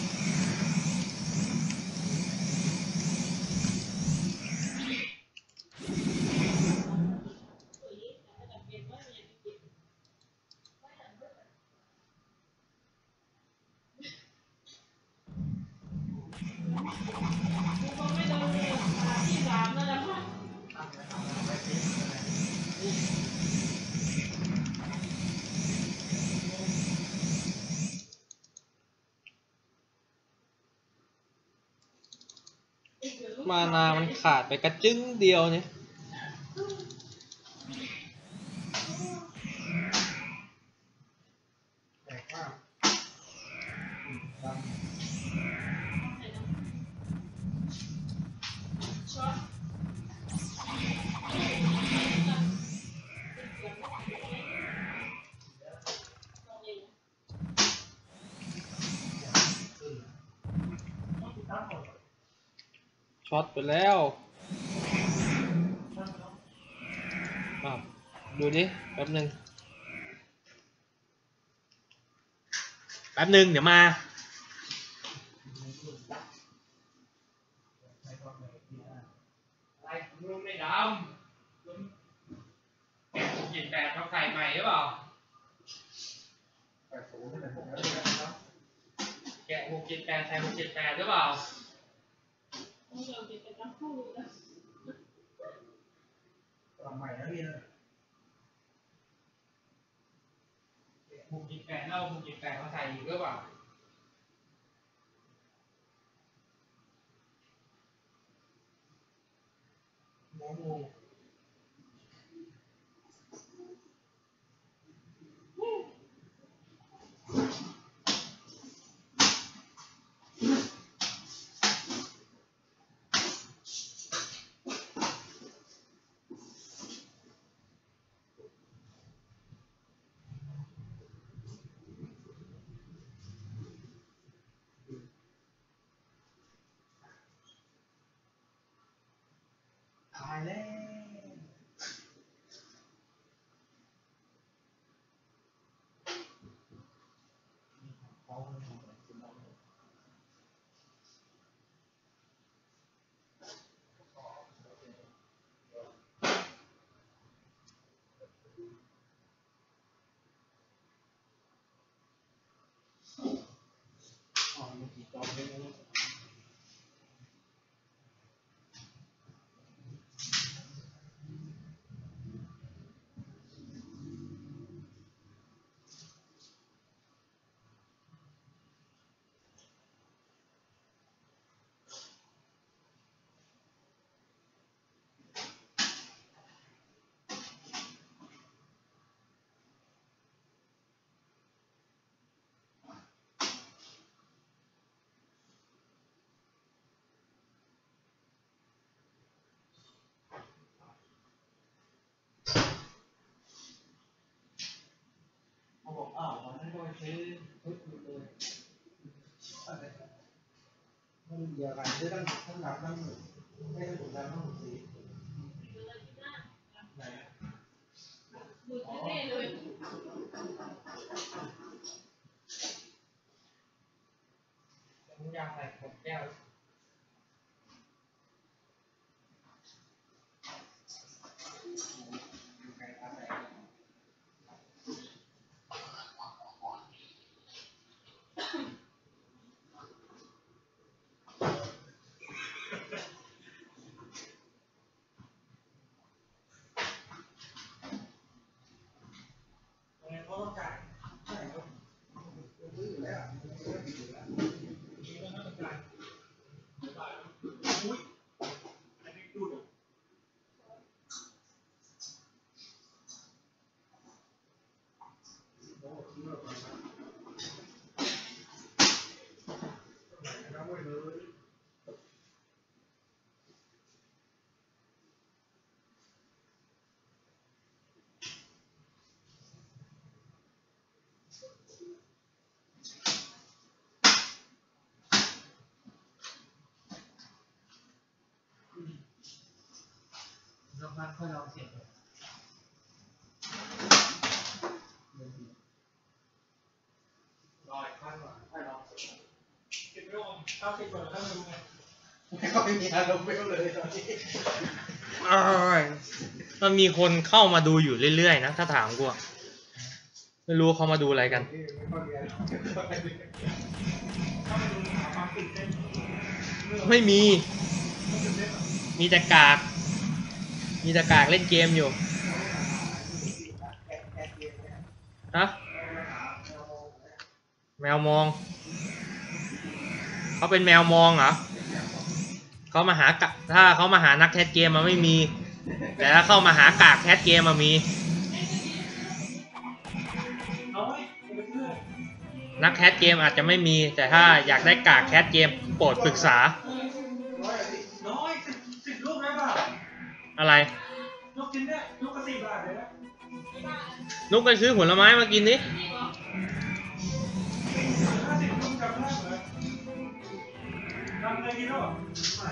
มานามันขาดไปกระจึ้งเดียวเนี่ยแปลกมากดำช็อตไปแล้วอ่ะดูดิ แป๊บหนึ่ง แป๊บหนึ่งเดี๋ยวมา อะไรมึงไม่ดำกินแปดเขาใส่ใหม่หรือเปล่าแปดศูนย์แต่ผมแล้วนะครับแกะหกเจ็ดแปดใส่หกเจ็ดแปดหรือเปล่าตอนใหม่แล้วนี่นะหกเจ็ดแปดแล้วหกเจ็ดแปดเขาใส่อีกหรือเปล่าหมองูแล้วอ๋อมันกี่จอมเลยนะเขาบอกอ้าววันนั้นก็ไปซื้อชุดอยู่เลยอะไรมันเดียวกันซื้อตั้งตั้งหลักตั้งหนึ่งไม่ได้ถูกกันตั้งหนึ่งสี่ไหนดูเท่ๆเลยผมอยากใส่ขวดแก้วไก่ตาแตกเขาต้องจ่ายใช่ครับซื้ออยู่แล้วซื้ออยู่แล้วมีก็ต้องจ่ายจ่ายอุ้ยอันนี้พูดอ่ะโอ้คิดว่าเป็นอะไรนะเว้ยเลยสักพักค่อยลองเสียบรออีกพักก่อนค่อยลองเสียบเก็บไว้ก่อนถ้าเก็บก่อนถ้ามันไงไม่ค่อยมีอารมณ์เวลเลยตอนนี้อ้ายมันมีคนเข้ามาดูอยู่เรื่อยๆนะถ้าถามกูอะไม่รู้เขามาดูอะไรกันไม่ค่อยมีอารมณ์เท่าไหร่เลยถ้ามันดูหาความตื่นเต้นไม่มีมันตื่นเต้นอ่ะมีแต่กาก มีแต่กากเล่นเกมอยู่แอบแอบเกมเนี่ยฮะ แมวมอง เขาเป็นแมวมองเหรอเขามาหากะถ้าเขามาหานักแคสเกมมันไม่มี แต่ถ้าเข้ามาหากากแคสเกมมันมีน้อยอย่าไปเชื่อนักแคสเกมอาจจะไม่มี แต่ถ้าอยากได้กากแคสเกมโปรดปรึกษาร้อยอะสิน้อยสิบสิบลูกได้ป่ะอะไรลูกชิ้นเนี่ยลูกกระสี่บาทเลยนะนุกไปซื้อผลไม้มากินดิห้าสิบลูกจำได้เหรอจำเลยกินแล้วเหรอไม่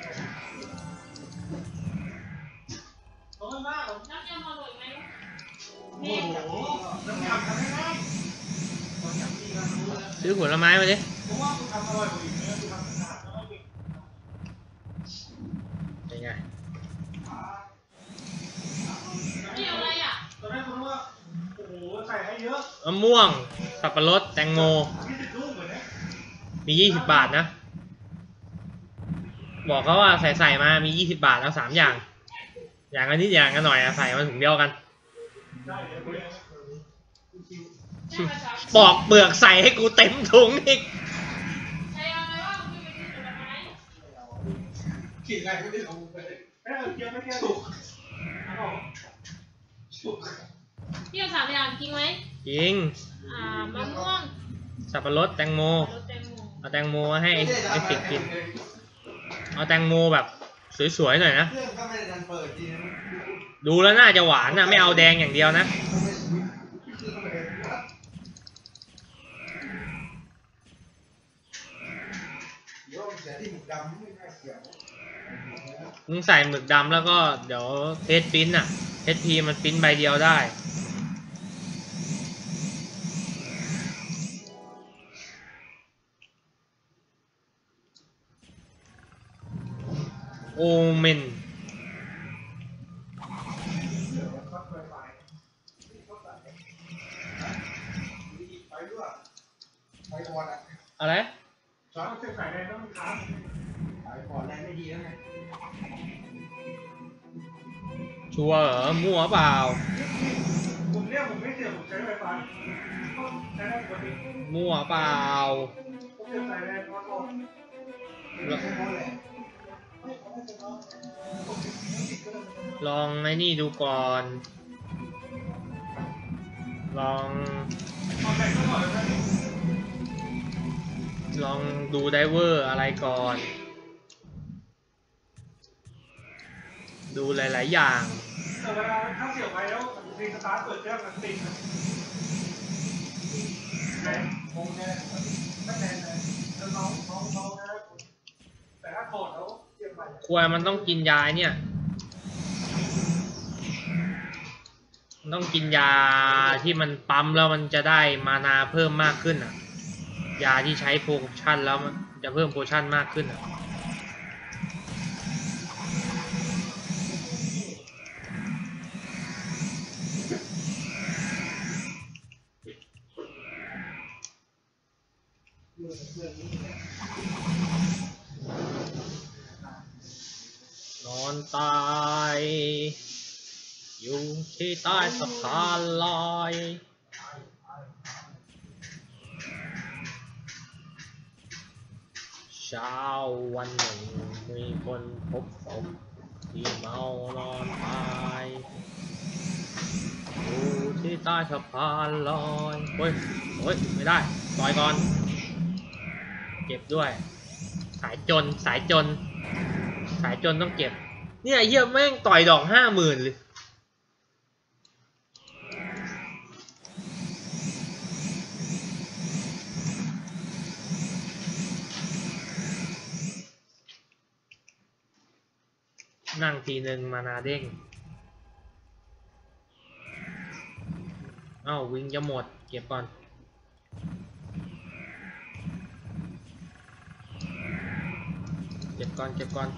น้อยมากน้ำยำอร่อยไหมโอ้โหน้ำยำทำไม่ได้ตอนจับที่เรารู้แล้วซื้อผลไม้มาดิเพราะว่าคุณทำอร่อยกว่าอีกนะคุณทำขนาดนั้นไม่เป็นเป็นไงนี่อะไรอ่ะตอนแรกคุณว่าโอ้โหใส่ให้เยอะมะม่วง สับปะรด แตงโมยี่สิบลูกเหมือนนะมียี่สิบบาทนะ บอกเขาว่าใส่ใส่มา มียี่สิบบาทแล้วสามอย่าง อย่างละนิดอย่างละหน่อยอะใส่มาถุงเดียวกันได้เดี๋ยวคุยกันได้ภาษาปอกเปลือกใส่ให้กูเต็มถุงอีกใช้อะไรบ้างคือไปซื้อผลไม้กินอะไรไม่ได้ลงไปเลยเออเกี๊ยวไม่เกี๊ยวสุกเอาสุกพี่เอาสามอย่างจริงไหมจริงอ่ามะม่วงสับปะรด แตงโมรสแตงโมเอาแตงโมมาให้ไอ้ไม่ได้ไอ้ทำฟิกกินเลยเอาแตงโมแบบสวยๆหน่อยนะเครื่องก็ไม่ได้ดันเปิดดีนะดูแล้วน่าจะหวานนะไม่เอาแดงอย่างเดียวนะเดี๋ยวมันเสียที่หมึกดำไม่น่าเกี่ยวมึงใส่หมึกดำแล้วก็เดี๋ยวเทสปิ้นอะเทสพีมันปิ้นใบเดียวได้โอเมนไปก่อนอ่ะอะไรช้อนเสียบสายแดงต้องค้างไปก่อนแรงไม่ดีแล้วไงชัวร์เหรอมั่วเปล่าผมเนี่ยผมไม่เสียบผมใช้ไฟฟ้าก็ใช้ได้ปกติมั่วเปล่าผมเสียบสายแดงมาก่อนไม่ใช่เพราะแรงลองไอ้นี่ดูก่อน ลองเอาแบงก็ก่อนเลยนะลองดูไดเวอร์อะไรก่อน ดูหลายๆอย่างแต่เวลาถ้าเสียบไปแล้วรีสตาร์ทเปิดเครื่องมันติดนะแรงคงแค่ไม่แรงเลยแล้วน้องน้องน้องนะแต่ถ้าถอดแล้วเสียบใหม่ควายมันต้องกินยาเนี่ย มันต้องกินยาที่มันปั๊มแล้วมันจะได้มานาเพิ่มมากขึ้นอ่ะ ยาที่ใช้โพชั่นแล้วมันจะเพิ่มโพชั่นมากขึ้นอ่ะ นอนตายอยู่ที่ใต้สะพานลอยเช้าวันหนึ่งมีคนพบศพที่เมานอนตายอยู่ที่ใต้สะพานลอยเฮ้ยเฮ้ยไม่ได้ต่อยก่อนเก็บด้วยสายจนสายจนสายจนต้องเก็บเนี่ยเหี้ยแม่งต่อยดอกห้าหมื่นเลยนั่งทีหนึ่งมานาเด้งเอ้าวิ่งจะหมดเก็บก่อนเก็บก่อนเก็บก่อน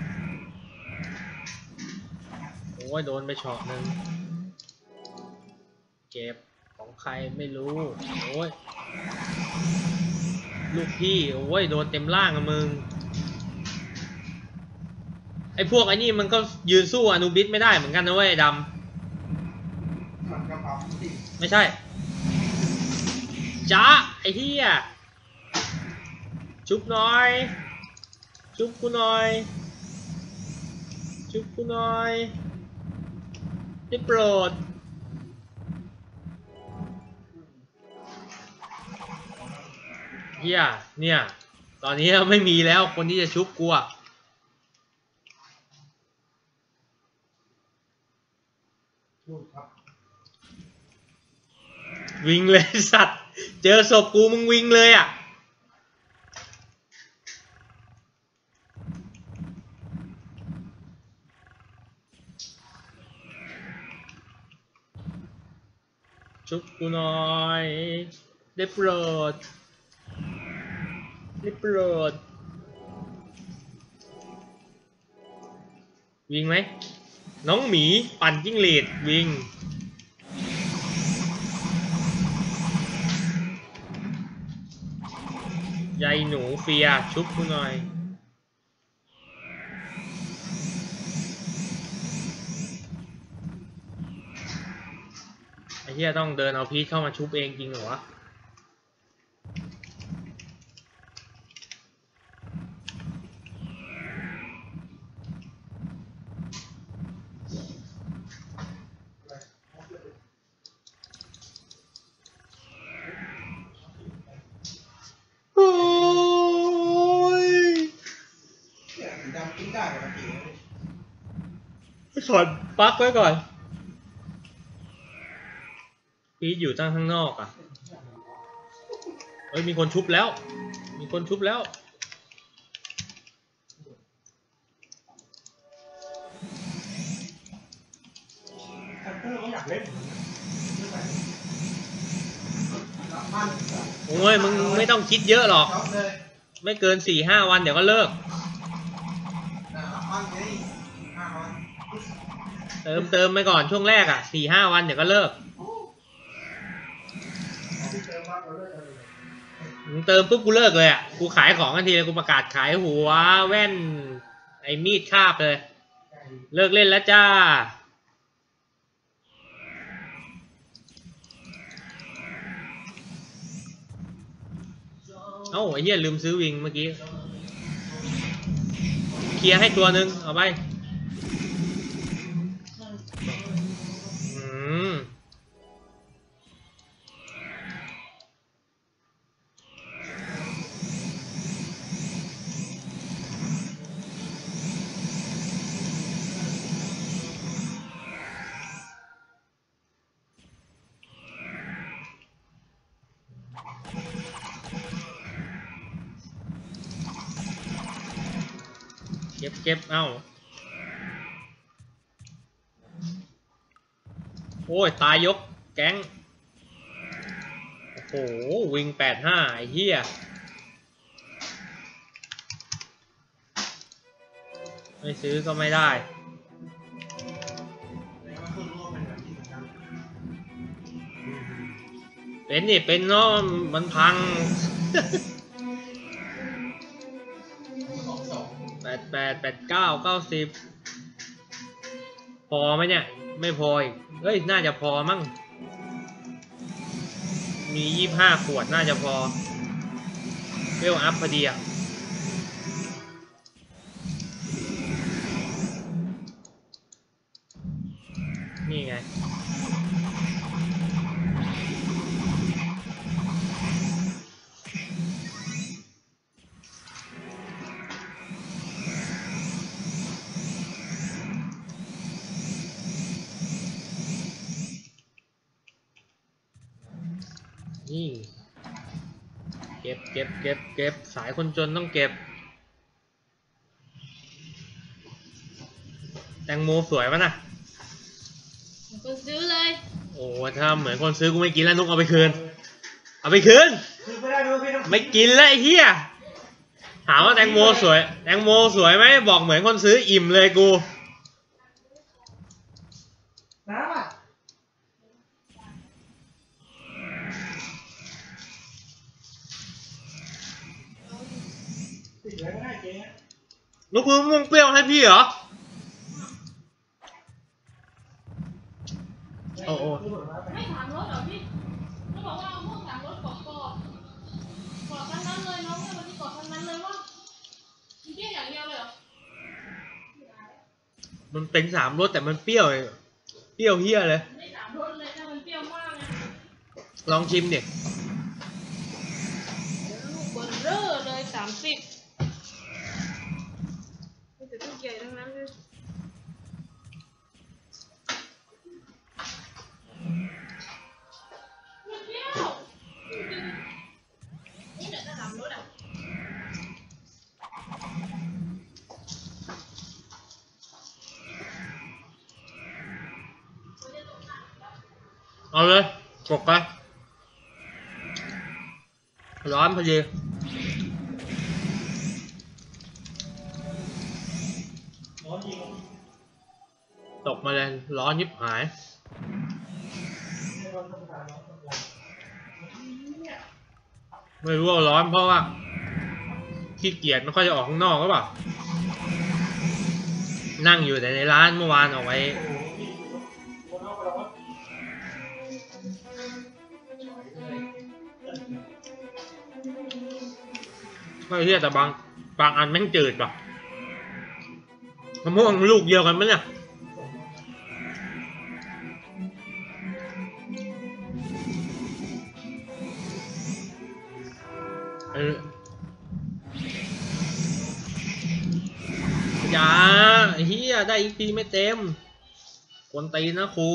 โอ้ยโดนไปช็อตหนึ่งเก็บของใครไม่รู้โอ้ยลูกพี่โอ้ยโดนเต็มล่างอะมึงไอ้พวกไอ้นี่มันก็ยืนสู้อนูบิสไม่ได้เหมือนกันนะเว้ยดำมันกระเป๋าติดไม่ใช่จ้าไอ้เหี้ยชุบหน่อยชุบกูหน่อยชุบกูหน่อยได้โปรดเหี้ยเนี่ยตอนนี้ไม่มีแล้วคนที่จะชุบกูอะพูดครับวิ่งเลยสัตว์เจอศพกูมึงวิ่งเลยอ่ะชุบกูหน่อยได้โปรดได้โปรดวิ่งไหมน้องหมีปั่นจิ้งหรีดวิ่งยายหนูเฟียชุบกูหน่อยไอ้เหี้ยต้องเดินเอาพีชเข้ามาชุบเองจริงเหรอวะโอ้ยเนี่ยสีดำกินได้ปกติเลยถอดปลั๊กไว้ก่อนพีชอยู่ตั้งข้างนอกอ่ะเอ้ยมีคนชุบแล้วมีคนชุบแล้วเล่นรับมั่นโอ้ยมึงไม่ต้องคิดเยอะหรอกช็อปเลยไม่เกินสี่ห้าวันเดี๋ยวก็เลิกน่ะรับมั่นไงห้าวันเติมเติมไปก่อนช่วงแรกอ่ะสี่ห้าวันเดี๋ยวก็เลิกที่เติมมากเราเลิกอะไรมึงเติมปุ๊บกูเลิกเลยอ่ะกูขายของทันทีเลยกูประกาศขายหัวแว่นไอ้มีดคาบเลย เลิกเล่นแล้วจ้าเอ้าไอ้เหี้ยลืมซื้อวิงเมื่อกี้เคลียร์ให้ตัวหนึ่งเอาไปอืมเก็บเก็บเอ้าโอ้ยตายยกแก๊งโอ้โหวิงแปดห้าไอ้เหี้ยไม่ซื้อก็ไม่ได้แต่ว่าคนรู้ว่าเป็นแบบนี้เหมือนกันเป็นนี่เป็นเนาะมันพังสองสองแปดแปดแปดเก้าเก้าสิบพอไหมเนี่ยไม่พออีกเอ้ยน่าจะพอมั้งมียี่สิบห้าขวดน่าจะพอเวลอัพพอดีอ่ะนี่ไงนี่เก็บเก็บเก็บเก็บสายคนจนต้องเก็บแตงโมสวยปะน่ะคนซื้อเลยโอ้ถ้าเหมือนคนซื้อกูไม่กินแล้วนุกเอาไปคืนเอาไปคืนคือไม่ได้ด้วยพี่ต้องไม่กินแล้วไอ้เหี้ยถามว่าแตงโมสวยแตงโมสวยไหมบอกเหมือนคนซื้ออิ่มเลยกูน้ำอ่ะติดเลยก็ได้เจ๊นุกคุณม่วงเปรี้ยวให้พี่เหรอโอ้โหไม่ถามรถเหรอพี่เขาบอกว่าเอาพวกถามรถกรอบกรอบกรอบทั้งนั้นเลยน้องเนี่ยวันนี้กรอบทั้งนั้นเลยว่ามีแค่อย่างเดียวเลยเหรอมันเป็นสามรสแต่มันเปรี้ยวเองเปรี้ยวเหี้ยเลยไม่ถามรถเลยถ้ามันเปรี้ยวมากเลยลองชิมดิลูกเบอร์เร่อเลยสามสิบไม่แต่ลูกใหญ่ทั้งนั้นเลยมันเปรี้ยวนี่เดี๋ยวจะถามรถอ่ะเอาเลยกดไปร้อนพอดีตกมาเลยร้อนยิบหายไม่รู้ว่าร้อนเพราะว่าขี้เกียจไม่ค่อยจะออกข้างนอกก็เปล่านั่งอยู่แต่ในร้านเมื่อวานออกไปไม่เที่ยแต่บางบางอันแม่งจืดป่ะมะม่วงลูกเดียวกันไหมเนี่ยเอออย่าเฮียได้อีกทีไม่เต็มกวนตีนนะครู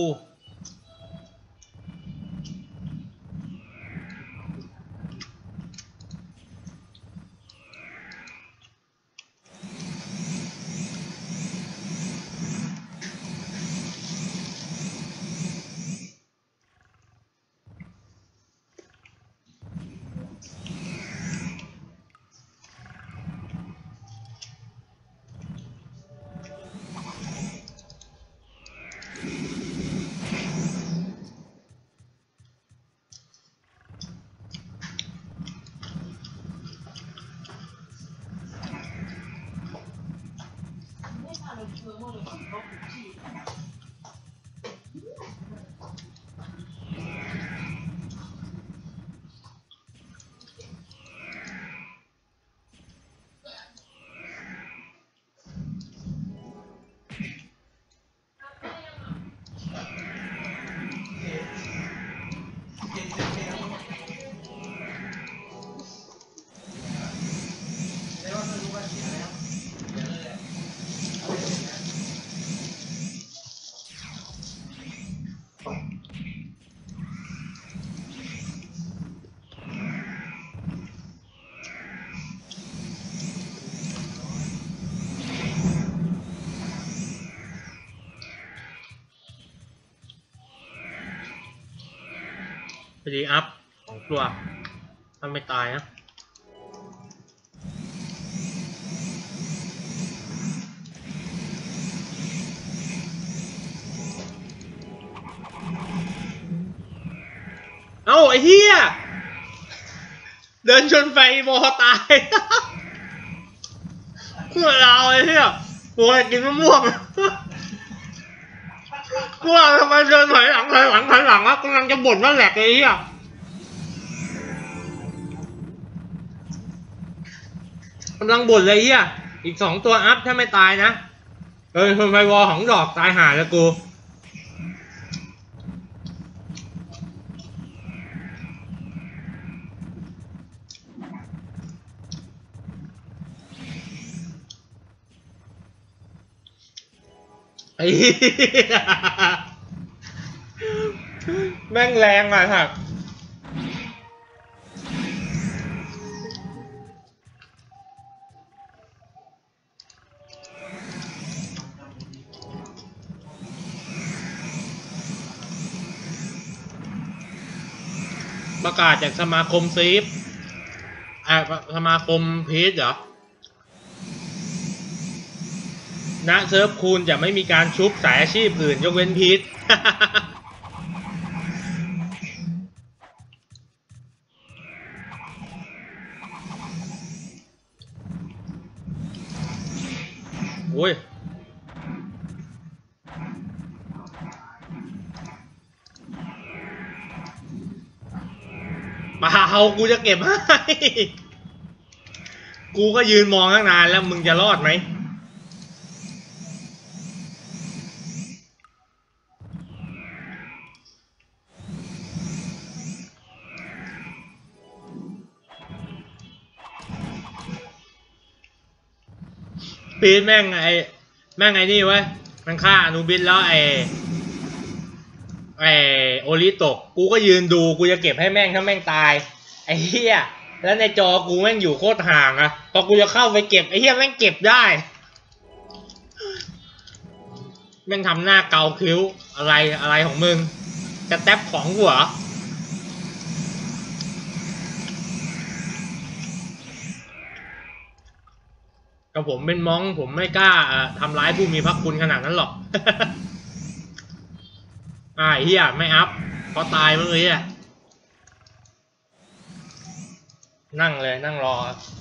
อดีอัพสองตัวถ้าไม่ตายนะเอ้าไอ้เหี้ยเดินชนไฟโมตายเพื่อเราไอ้เหี้ยกูจะกินมะม่วงกูว่าทำไมเดินถอยหลังถอยหลังถอยหลังวะกำลังจะบ่นว่าแหลกไอ้เหี้ยกำลังบ่นเลยเหี้ยอีกสองตัวอัพถ้าไม่ตายนะเออชนไฟวอลของดอกตายห่าแล้วกูไอ้แม่งแรงอ่ะครับประกาศจากสมาคมซีฟอ่าสมาคมพีชเหรอณเซิร์ฟคูณจะไม่มีการชุบสายอาชีพอื่นยกเว้นพีชโอ้ยเปล่ากูจะเก็บให้กูก็ยืนมองตั้งนานแล้วมึงจะรอดไหมพีชแม่งไอ้แม่งไอ้นี่เว้ยมันฆ่าอนูบิสแล้วไอ้ไอ้โอริตกกูก็ยืนดูกูจะเก็บให้แม่งถ้าแม่งตายไอ้เหี้ยแล้วในจอกูแม่งอยู่โคตรห่างอะพอกูจะเข้าไปเก็บไอ้เหี้ยแม่งเก็บได้แม่งทำหน้าเกาคิ้วอะไรอะไรของมึงจะแท็บของกูเหรอกับผมเป็นม้องผมไม่กล้าทำร้ายผู้มีพระคุณขนาดนั้นหรอก อ่าเฮียไม่อัพเพราะตายเมื่อกี้นั่งเลยนั่งรอ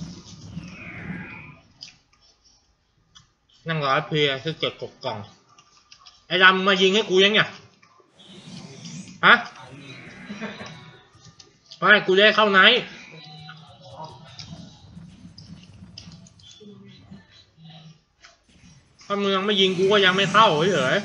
นั่งรอเพียซึ่งเกิดกบกล่องไอ้ดำมายิงให้กูยังไงฮะไม่กูได้เข้าไหนถ้ามึงยังไม่ยิงกูก็ยังไม่เข้าเฉย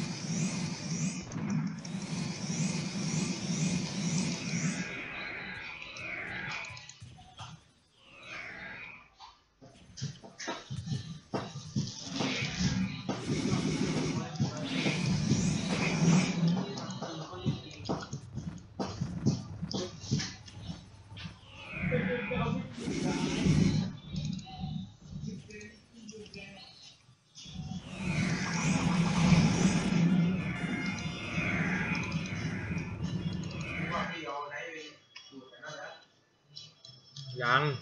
ยัง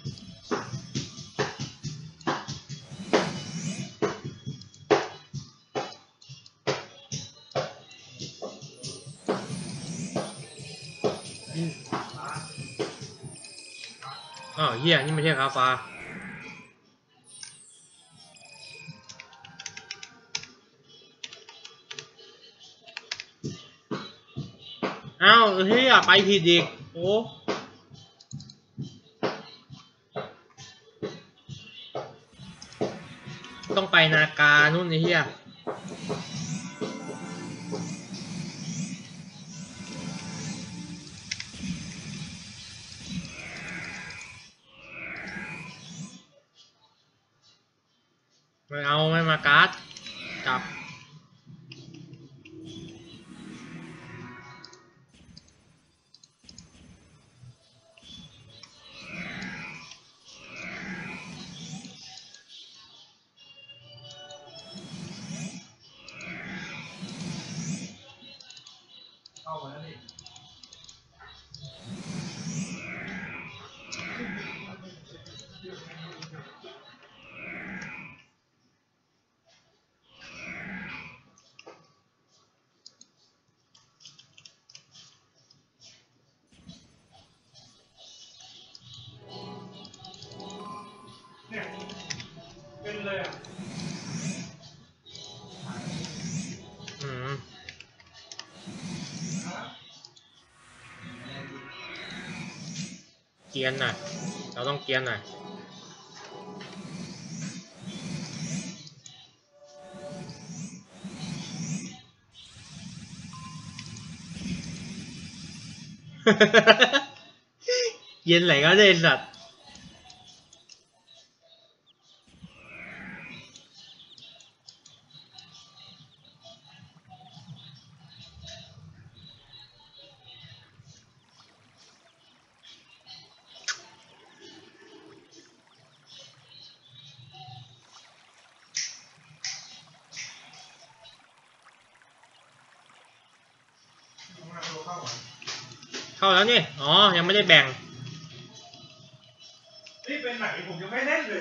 อ้าวเฮียนี่ไม่ใช่คาฟ้าอ้าวเฮียไปผิดอีกโอ้ต้องไปนาการนู่นไอ้เฮียไม่เอาไม่มาการ์ดกลับเกียนหน่อยเราต้องเกียนหน่อย เย็นไหนก็ได้สัตว์เข้าแล้วนี่อ๋อยังไม่ได้แบ่งนี่เป็นไหนผมยังไม่เล่นเลย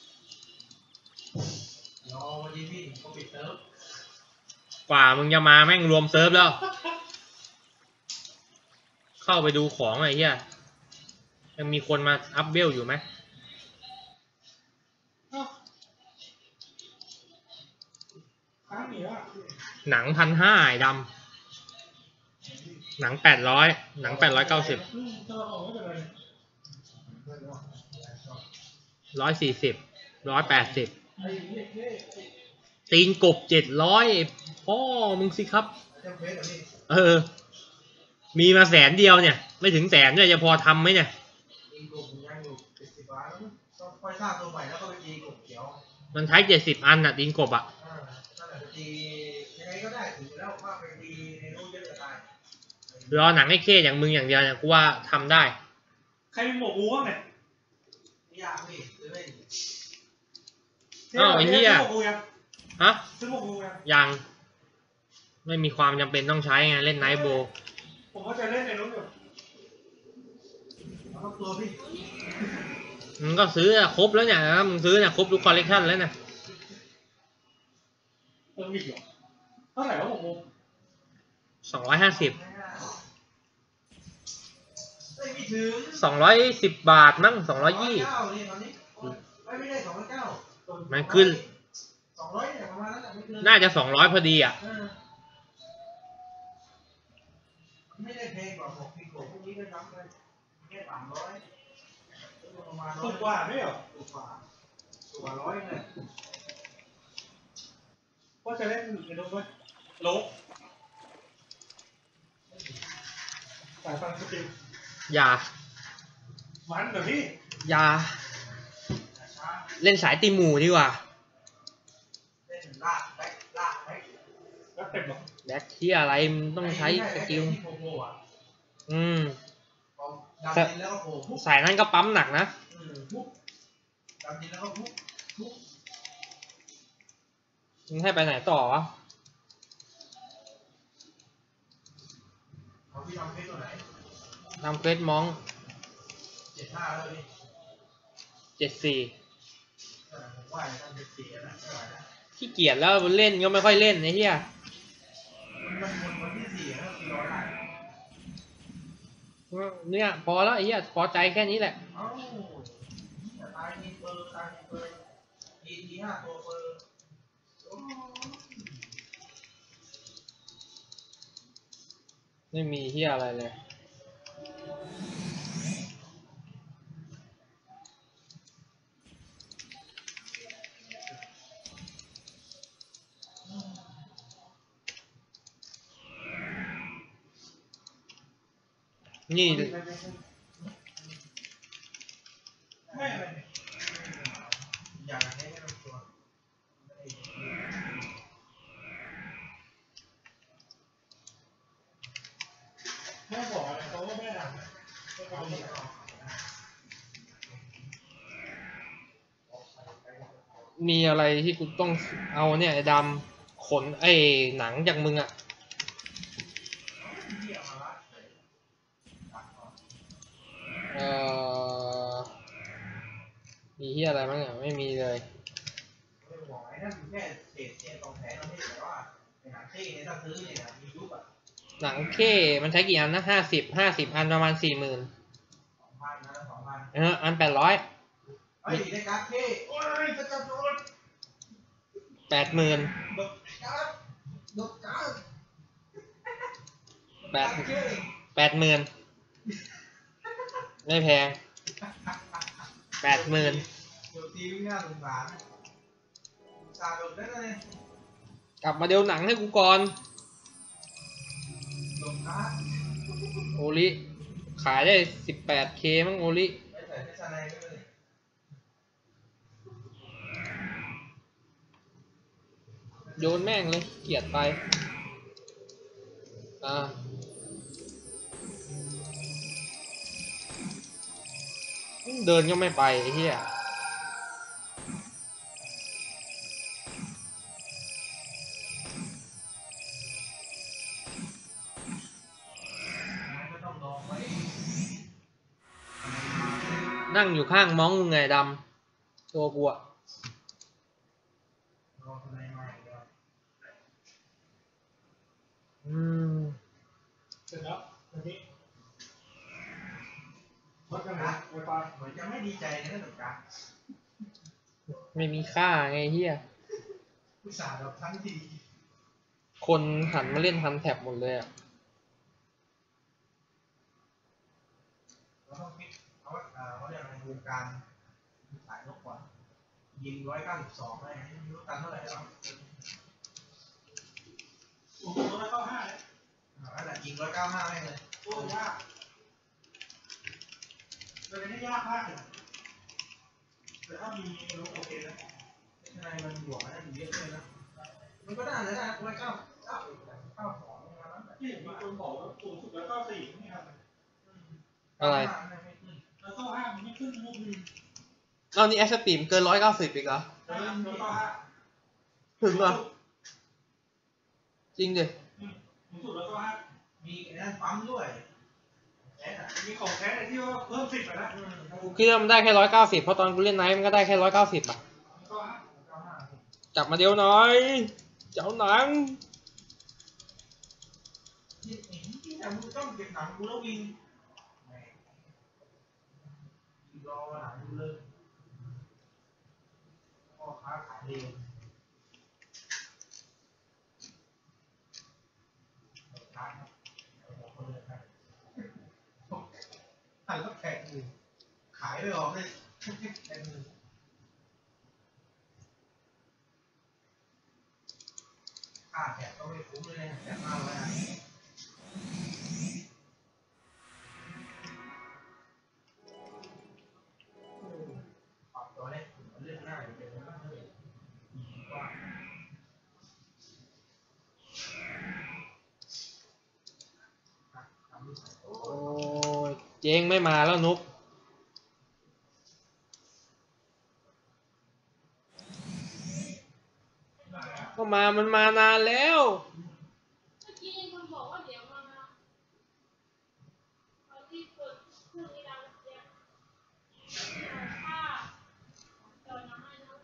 รอวันนี้พี่เขาปิดเซิร์ฟกว่ามึงจะมาแม่งรวมเซิร์ฟแล้ว เข้าไปดูของไอ้เหี้ยยังมีคนมาอัพเวลอยู่ไหมค้างเหนียวอ่ะหนังพันห้าไอ้ดำหนังแปดร้อยหนังแปดร้อยเก้าสิบอืมจะออกไม่เป็นไรร้อยสี่สิบร้อยแปดสิบไอ้เล็กเล็กตีนกบเจ็ดร้อยพ่อมึงสิครับเจ้าเฟสเหรอพี่เออ มีมาแสนเดียวเนี่ย ไม่ถึงแสนด้วยจะพอทำไหมเนี่ยตีกบยังอยู่เจ็ดสิบล้านต้องค่อยสร้างตัวใหม่แล้วก็ไปตีกบเขียวมันใช้เจ็ดสิบอันน่ะตีนกบอ่ะอ่าถ้าจะตียังไงก็ได้ถือแล้วว่าไปตีในนู้นเยอะจะตายรอหนังไอ้เข้อย่างมึงอย่างเดียวเนี่ยกูว่าทำได้ใครมีหมวกงูบ้างเนี่ยไม่ยากพี่ซื้อเล่นอ้าวไอ้เหี้ยซื้อหมวกงูยังฮะซื้อหมวกงูยังยัง ไม่มีความจำเป็นต้องใช้ไงเล่นไนท์โบว์ผมก็จะเล่นในนู้นอยู่เอาตัวพี่มึงก็ซื้ออะครบแล้วเนี่ยนะมึงซื้อเนี่ยครบทุกคอลเลกชันแล้วเนี่ยเออมีเหรอเท่าไหร่วะหมวกงูสองร้อยห้าสิบไม่ไม่ถึงสองร้อยสิบบาทมั้งสองร้อยยี่เก้านี่ตอนนี้ไม่ไม่ได้สองร้อยเก้ามันขึ้นสองร้อยเนี่ยประมาณนั้นแหละไม่เกินน่าจะสองร้อยพอดีอ่ะเออไม่ได้เพลงกว่าผมพี่โกพวกนี้ก็นับเลยแค่สามร้อยประมาณร้ถูอยกกว่าไม่เหรอถูกกว่าถูกกว่าร้อยเลยว่าจะเล่นในนู้นไหมโลกสายฟันสติลอย่ามันเหรอพี่อย่า เล่นสายตีหมูดีกว่าเล่นลากแบ็คลากแบ็คแล้วเต็มเหรอแบ็คที่อะไรมันต้องใช้สกิลที่โผล่อ่ะอืมพอดำดินแล้วก็โผล่ปุ๊บสายนั้นก็ปั๊มหนักนะอืมปุ๊บดำดินแล้วก็ปุ๊บปุ๊บมึงให้ไปไหนต่อวะเอาพี่ทำเพชรตัวไหนทำเควสมองเจ็ดห้าแล้วนี่เจ็ดสี่เออผมว่าทำเจ็ดสี่นะไม่ไหวนะขี้เกียจแล้วเล่นก็ไม่ค่อยเล่นไอ้เหี้ยมันหมดวันที่สี่แล้วสี่ร้อยได้เนี่ยพอแล้วไอ้เหี้ยพอใจแค่นี้แหละเอ้าจะตายมีเปอร์ตายมีเปอร์ทีทีห้าตัวเปอร์โอ้ไม่มีเหี้ยอะไรเลย นี่ไม่อะไรเนี่ยอย่างนี้ไม่ต้องตัวแม่บอกอะไรเขาก็ไม่ได้ทำก็เขาไม่ทมีอะไรที่กูต้องเอาเนี่ยไอ้ดำขนไอ้หนังจากมึงอะเอ่อมีเหี้ยอะไรบ้างเนี่ยไม่มีเลยไม่บอกไอ้นั่นแค่เศษเศษตรงแผงเราไม่แต่ว่าในหนังเท่เนี่ยถ้าซื้อเนี่ยมียุบอ่ะหนังเข้มันใช้กี่อันนะห้าสิบห้าสิบอันประมาณสี่หมื่นสองพันนะสองพันเอออันแปดร้อยเฮ้ยได้การ์ดเท่โอ้ยจะจับโดนแปดหมื่นการ์ดโดนการ์ดแปดการ์ดเท่แปดหมื่นไม่แพงแปดหมื่นเดี๋ยวทีวิ่งหน้าสงสารสาดแบบนั้นเลยกลับมาเดี๋ยวหนังให้กูก่อนลงท้าโอริขายได้ สิบแปดเค มั้งโอริไม่ใส่ไม่ใส่อะไรก็เลยโยนแม่งเลยเกลียดไปอ่าเดินก็ไม่ไปไอ้เหี้ยไม่ต้องลองไว้นั่งอยู่ข้างม้องมึงไงดำตัวกูอะลองอะไรมาอีกแล้วอืมเสร็จแล้วตอนนี้วัดกันนะไวไฟเหมือนจะไม่ดีใจในเรื่องการไม่มีค่าไงเหี้ยอุตส่าห์แบบทั้งทีคนหันมาเล่นทันแท็บหมดเลยอะเราต้องคิดเขาว่าเขาเรียกอะไรวงการสายนกก่อนยิงร้อยเก้าสิบสองอะไรไม่รู้ตันเท่าไหร่แล้วโอ้โหร้อยเก้าห้าเลยนั่นแหละยิงร้อยเก้าห้าแม่งเลยโอ้ยากแต่ไม่ได้ยากมากเลยแต่ถ้ามีรู้โอเคแล้วข้างในมันบวกอะไรอยู่เยอะเลยนะมันก็น่าจะได้ร้อยเก้าเก้าเก้าสองประมาณนั้นที่มีคนบอกว่าสูงสุดแล้วเก้าสี่นี่ครับอะไรแล้วเก้าห้ามันไม่ขึ้นรูปนึงเอานี่แอสตีมเกินร้อยเก้าสิบอีกเหรอแล้วแล้วเก้าห้าถึงเหรอจริงดิสูงสุดแล้วเก้าห้ามีไอ้นั่นปั๊มด้วยแอะมีของแท้ที่ว่าเพิ่มสิบไปแล้วกูคิดว่ามันได้แค่ร้อยเก้าสิบเพราะตอนกูเล่นไนท์มันก็ได้แค่ร้อยเก้าสิบอะเก้าห้าเก้าห้ากลับมาเดี๋ยวหน่อยเจ้าหนังที่เห็นที่แต่มึงต้องเก็บหนังกูแล้ววิ่งรอหนังกูเลยพ่อค้าขายเร็วขายครับคนเลยครับหันแล้วแขกอื่นขายไม่ออกเลยแขกอื่นค่าแขกก็ไม่คุ้มเลยแขกห้าร้อยอ่ะปรับตัวเนี่ยเรื่องง่ายเป็นเรื่องง่ายว่าโอ้ยเจ๊งไม่มาแล้วนุกก็มามันมานานแล้วเมื่อกี้ยังคนบอกว่าเดี๋ยวมาเอาที่เปิดเครื่องนี้ดังเสียงค่าเดินมาให้นะ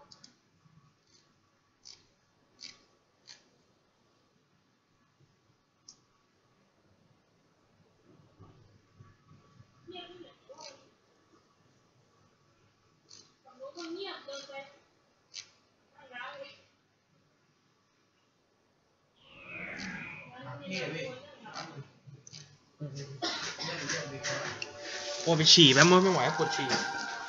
เงียบไม่เหมือนว่าฝั่งโน้นก็เงียบเดินไปนั่งร้านเลยงั้นนี่เนี่ยพี่อืมเรื่องเรื่องดีกว่าโอ้ไปฉี่แป๊บมึงไม่ไหวปวดฉี่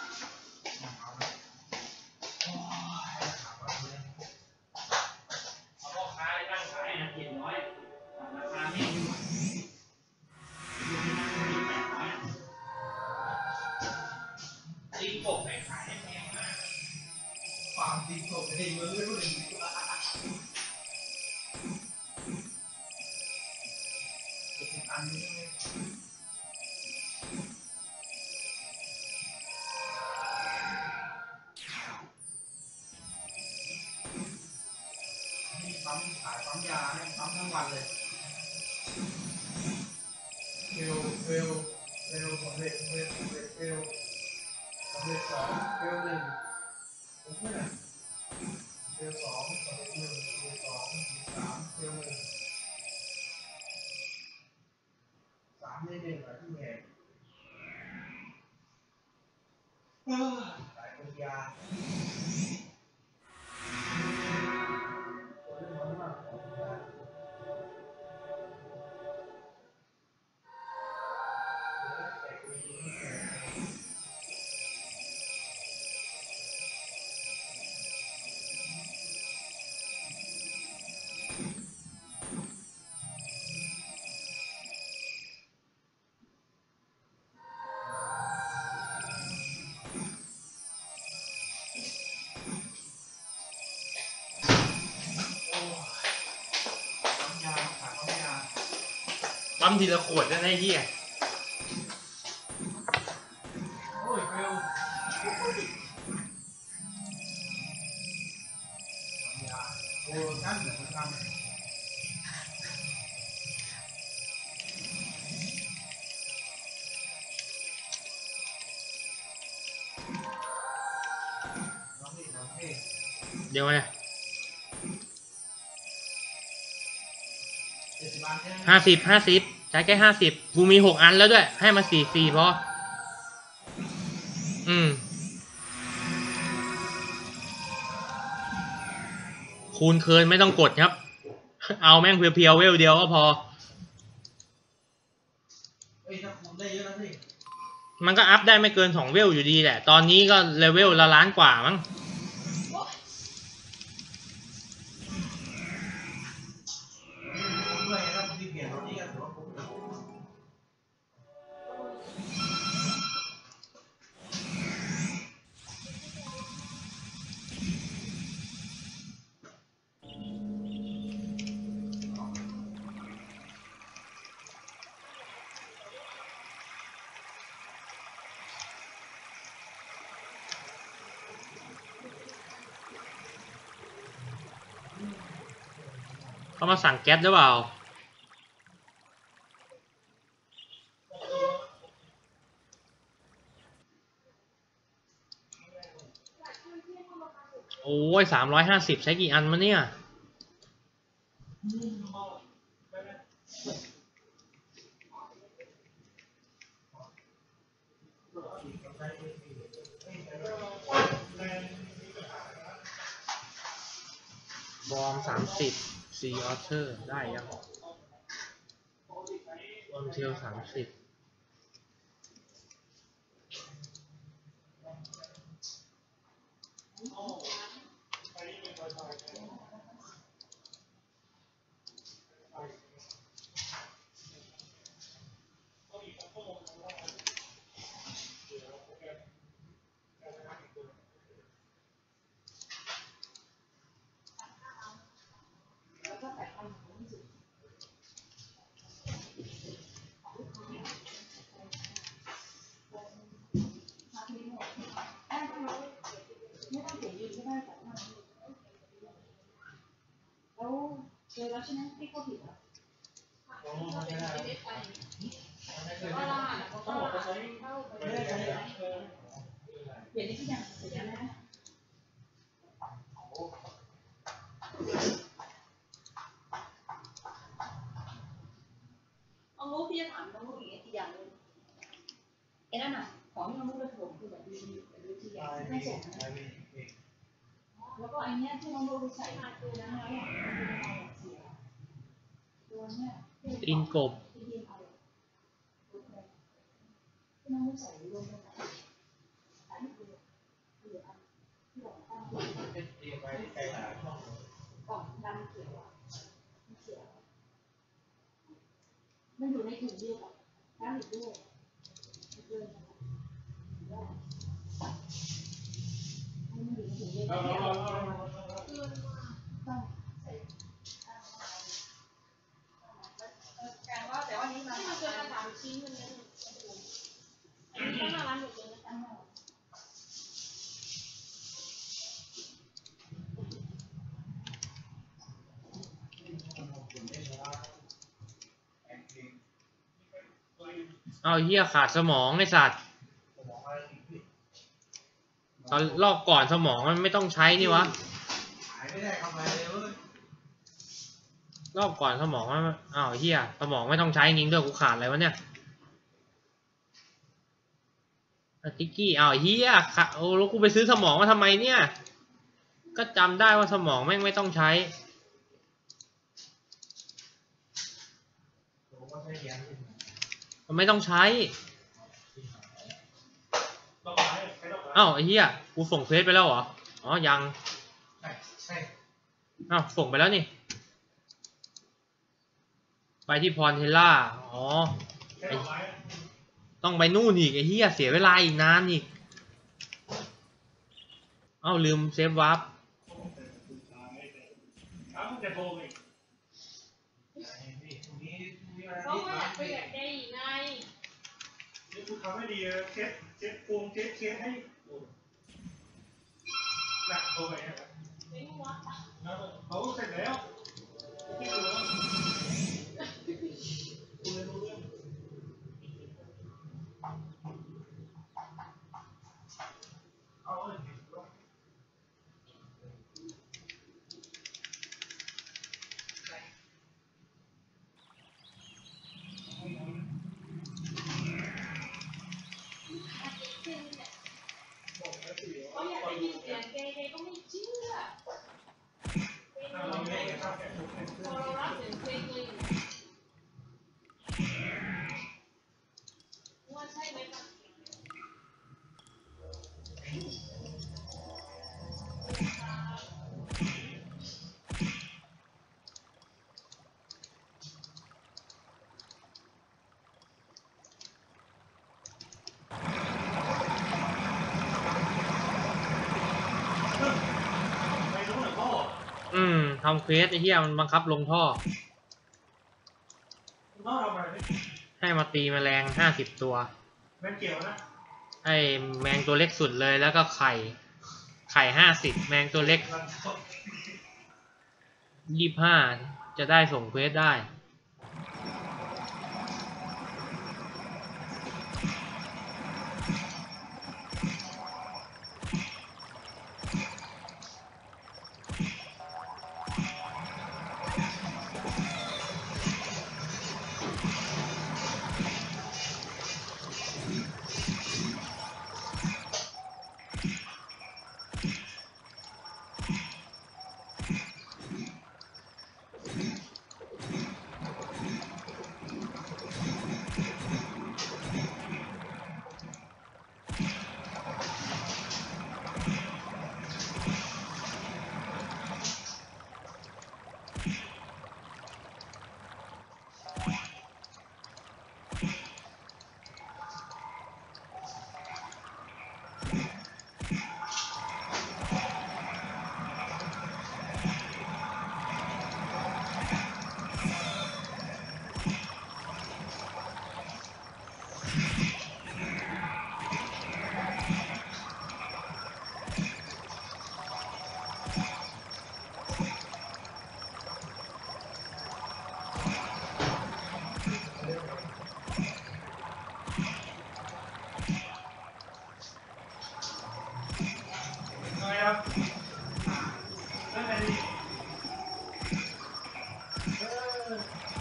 พ่อค้าตั้งขายนะเจ็ดร้อยราคาไม่อยู่ลิงกบไม่ขายแพงมากความจริงผมเองมันไม่รู้เลยอันนี้นี่ปั๊มขายปั๊มยาเนี่ยปั๊มทั้งวันเลยเฟลเฟลเฟลสำเร็จเฟลสำเร็จเฟลสำเร็จสองเฟลหนึ่งผมเพื่อนเฟลสองสำเร็จหนึ่งเฟลสองสามเฟลหนึ่งสามในหนึ่งอะที่แหกขายปัญญาตัวเรื่องมันมากขายปัญญาแจกเองแจกาขาปั๊มยาปั๊มทีละขวดนะไอ้เหี้ยโอ้ยเฟลโอ้กั้นเหมือนกันทำน้องพี่น้องพี่เดี๋ยวนะเจ็ดสิบบาทใช่ไหมห้าสิบห้าสิบใช้แค่ห้าสิบกูมีหกอันแล้วด้วยให้มาสี่สี่พออืมคูณเคินไม่ต้องกดครับ เอาแม่งเพียวๆเวลเดียวก็พอเอ้ยถ้าคูณได้เยอะแล้วพี่มันก็อัพได้ไม่เกินสองเวลอยู่ดีแหละ ตอนนี้ก็เลเวลละล้านกว่ามั้งด้วยถ้าพี่เปลี่ยนรถนี่ก็ถือว่าคุ้มนะเขามาสั่งแก๊สหรือเปล่าโอ้ยสามร้อยห้าสิบใช้กี่อันมาเนี่ยบอมสามสิบซีออเทอร์ได้ยังบอมเทลสามสิบแล้วเจอแล้วใช่ไหมที่เขาผิดอ่ะโอ้ไม่ได้ไม่ไปไม่เคแต่ยว่าได้ล่ะเขาบอกว่าใช้เข้าไปไม่ได้ใช้เปลี่ยนที่อย่างเสร็จแล้วนะเอาลูกพี่จะถามน้องลูกอีกอย่างนึงไอ้นั่นน่ะของที่น้องลูกจะถมคือแบบดีดีที่อย่างไม่ส่งนะแล้วก็ไอ้เนี้ยที่น้องลูกใส่มาตัวนั้นแล้วอ่ะตัวเนี้ยอินกบที่น้องลูกใส่รวมกันอันนี้คือคืออันที่เราตั้งเรียนไปไกลหาช่องกล่องดำเขียวเขียวมันอยู่ในถุงเดียวกับน้ำอีกด้วยเดินมันอยู่ในถุงเดียวกันต้องใส่การว่าแต่ว่านี้มันเจอสามชิ้นมันเนี่ยอันนี้ตั้งร้านอยู่เลยตั้งร้านเอาเหี้ยขาดสมองไอ้สัตว์สมองอะไรพี่ตอนรอบก่อนสมองมันไม่ต้องใช้นี่วะหายไม่ได้ทำอะไรเลยเว้ยรอบก่อนสมองมันอ้าวเหี้ยสมองไม่ต้องใช้จริงด้วยกูขาดอะไรวะเนี่ยติ๊กกี้อ้าวเหี้ยขาโอ้แล้วกูไปซื้อสมองมาทำไมเนี่ยก็จำได้ว่าสมองแม่งไม่ต้องใช้ผมก็ใช้เหรียญมันไม่ต้องใช้ต้องใช้ใช้ต้องใช้อ้าวไอ้เหี้ยกูส่งเฟซไปแล้วเหรออ๋อยังใช่ใช่อ้าวส่งไปแล้วนี่ไปที่พรเทลล่าอ๋อใช้ต้องใช้ต้องไปนู่นอีกไอ้เหี้ยเสียเวลาอีกนานอีกเอ้าลืมเซฟวาร์ปถามมึงจะโทรอีกมีอะไรเขาที่ก็อยากไปอยากได้ไงนี่คุณทำให้ดีเลยเช็ดเช็ดพวงเช็ดเช็ดให้หนักตัวไปนะไม่รู้ว่าเขาเสร็จแล้วที่ดูแล้วคุณเลยรู้เรื่องเอาเลยเขาอยากได้ยินเสียงเกย์เกย์ก็ไม่เชื่อพอเรารับเสียงเพลงเลยว่าใช่ไหมคะไม่รู้เหรอพ่ออืมทำเควสไอ้เหี้ยมันบังคับลงท่อพ่อทำอะไรไม่ให้มาตีแมลงห้าสิบตัวไม่เกี่ยวนะให้แมงตัวเล็กสุดเลยแล้วก็ไข่ ไข่ห้าสิบแมงตัวเล็กรันทดยี่ห้าจะได้ส่งเควสได้ทำไมครับเรื่องอะไรดีเออ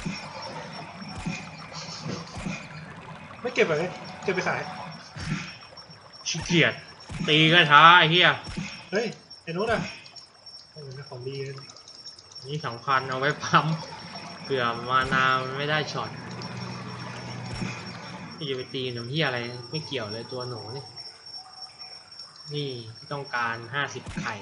ไม่เก็บเลยเก็บไปขายขี้เกียจตีก็ช้าไอ้เหี้ยเฮ้ยไอ้นู้นอ่ะโอ้ยของดีเลยนี่สำคัญเอาไว้ปั๊มเผื่อมานามันไม่ได้ช็อตที่จะไปตีน้ำเหี้ยอะไรไม่เกี่ยวเลยตัวหนูนี่นี่ที่ต้องการห้าสิบไข่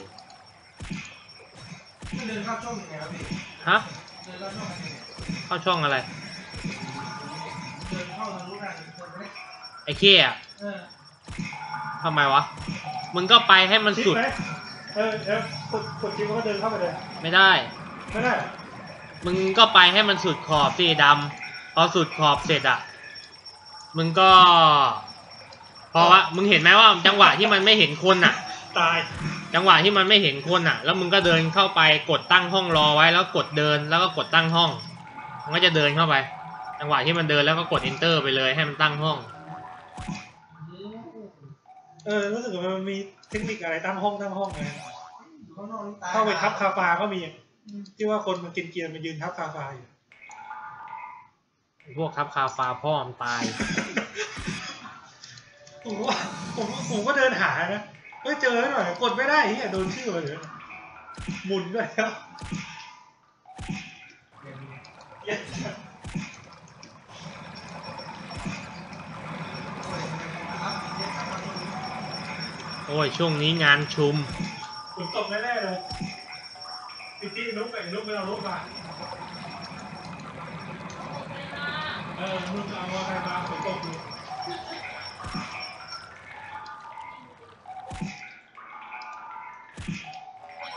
เดินเข้าช่องยังไงครับพี่ฮะเดินเข้าช่องยังไงเข้าช่องอะไรเดินเข้าทางนู้นได้เดินไปได้ไอ้เขี้ยเออทำไมวะมึงก็ไปให้มันสุดคลิกไหมเออเออกดกดคลิปแล้วก็เดินเข้าไปเลยไม่ได้ไม่ได้มึงก็ไปให้มันสุดขอบสิดำพอสุดขอบเสร็จอะมึงก็พอวะมึงเห็นไหมว่าจังหวะที่มันไม่เห็นคนอะตายจังหวะที่มันไม่เห็นคนอะแล้วมึงก็เดินเข้าไปกดตั้งห้องรอไว้แล้วกดเดินแล้วก็กดตั้งห้องมันก็จะเดินเข้าไป จังหวะที่มันเดินแล้วก็กด enter ไปเลยให้มันตั้งห้องเออรู้สึกว่ามันมีเทคนิคอะไรตั้งห้องตั้งห้องไงข้างนอกนี่ตายเข้าไปทับคาฟาก็มีที่ว่าคนมันกินเกียร์มันยืนทับคาฟาอยู่พวกทับคาฟาพ่อมันตายผมว่าผมผมก็เดินหานะไม่เจอหน่อยกดไม่ได้เฮียโดนชื่อมาเลยหมุนด้วยครับโอ้ยช่วงนี้งานชุมฝนตกแน่ๆเลยพี่ที่นุ๊กไปนุ๊กไปเอานุ๊กมาเออนุ๊กเอาอะไรมาฝนตกอยู่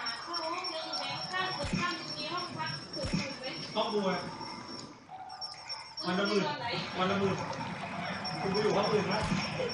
ต้องดูอ่ะวันละหมื่นวันละหมื่นคุณไปอยู่ห้องอื่นนะ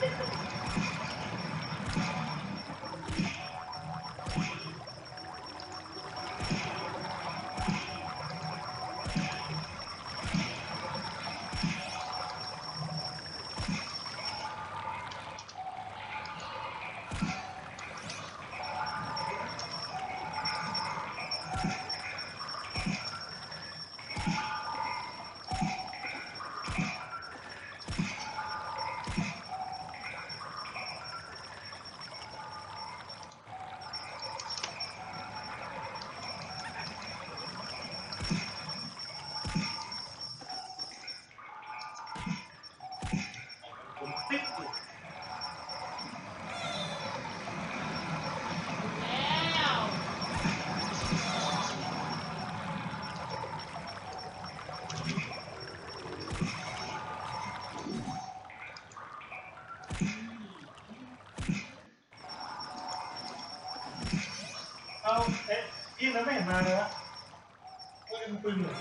เอาเอ๊ะยิ่งแล้วไม่เห็นมาเลยวะก็ยังปืนอยู่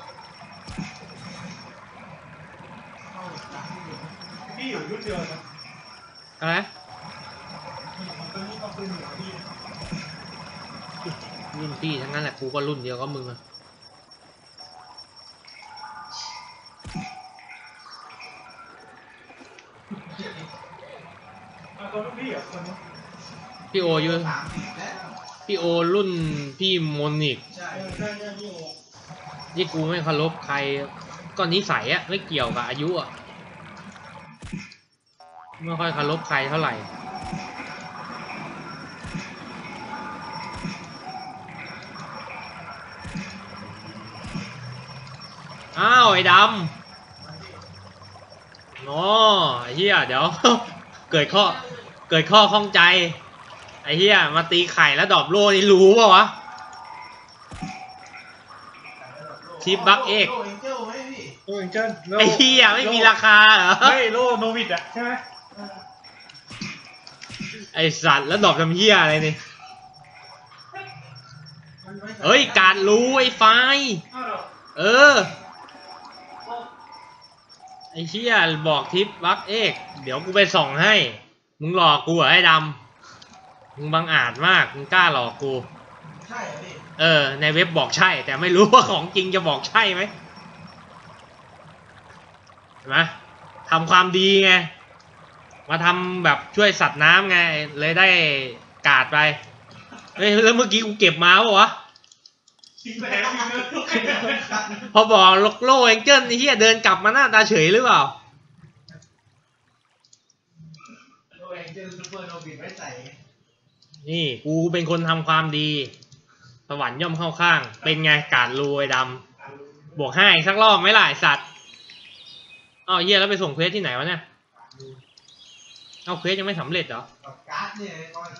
พี่อยู่รุ่นเดียวนะอะไรตอนนี้เอาปืนอยู่พี่รุ่นพี่ทั้งนั้นแหละกูก็รุ่นเดียวก็มึงอะเอาตัวรุ่นพี่เหรอคนนี้พี่โออยู่พี่โอรุ่นพี่โมนิกใช่ใช่ใช่พี่โอที่กูไม่เคารพใครก็นิสัยอะไม่เกี่ยวกับอายุอะไม่ค่อยเคารพใครเท่าไหร่อ้าวไอ้ดำอ๋อไอ้เหี้ยเดี๋ยว เกิดข้อเกิดข้อข้องใจไอ้เหี้ยมาตีไข่แล้วดรอปโล่นี่รู้ป่าววะชิปบักเอกโลเอ็นเจลไหมพี่โลเอ็นเจลไอ้เหี้ยไม่มีราคาเหรอไม่โลโนวิดอะใช่ไหมไอสัตว์แล้วดรอปทำเหี้ยอะไรนี่เฮ้ยการรู้ไอ้ไฟอ้าวเหรอเออไอ้เหี้ยบอกทิปบักเอกเดี๋ยวกูไปส่องให้มึงหลอกกูเหรอไอ้ดำมึงบังอาจมากมึงกล้าหลอกกูใช่เหรอพี่เออในเว็บบอกใช่แต่ไม่รู้ว่าของจริงจะบอกใช่ไหมเห็นไหมทำความดีไงมาทำแบบช่วยสัตว์น้ำไงเลยได้กาดไปเฮ้ยแล้วเมื่อกี้กูเก็บมาปะวะทิ้งไปแล้วทิ้งเลยพอบอกโลโลเอ็งเจิลนี่เฮียเดินกลับมาหน้าตาเฉยหรือเปล่าโลเอ็นเจลซูเปอร์โนวิดไว้ใส่นี่กูเป็นคนทำความดีสวรรค์ย่อมเข้าข้างเป็นไงกาดรูไอ้ดำบวกให้สักรอบไหมล่ะไอ้สัตว์อ้าวเฮียแล้วไปส่งเควสที่ไหนวะเนี่ยเอาเควสยังไม่สำเร็จเหรอกับการ์ดเนี่ยก่อน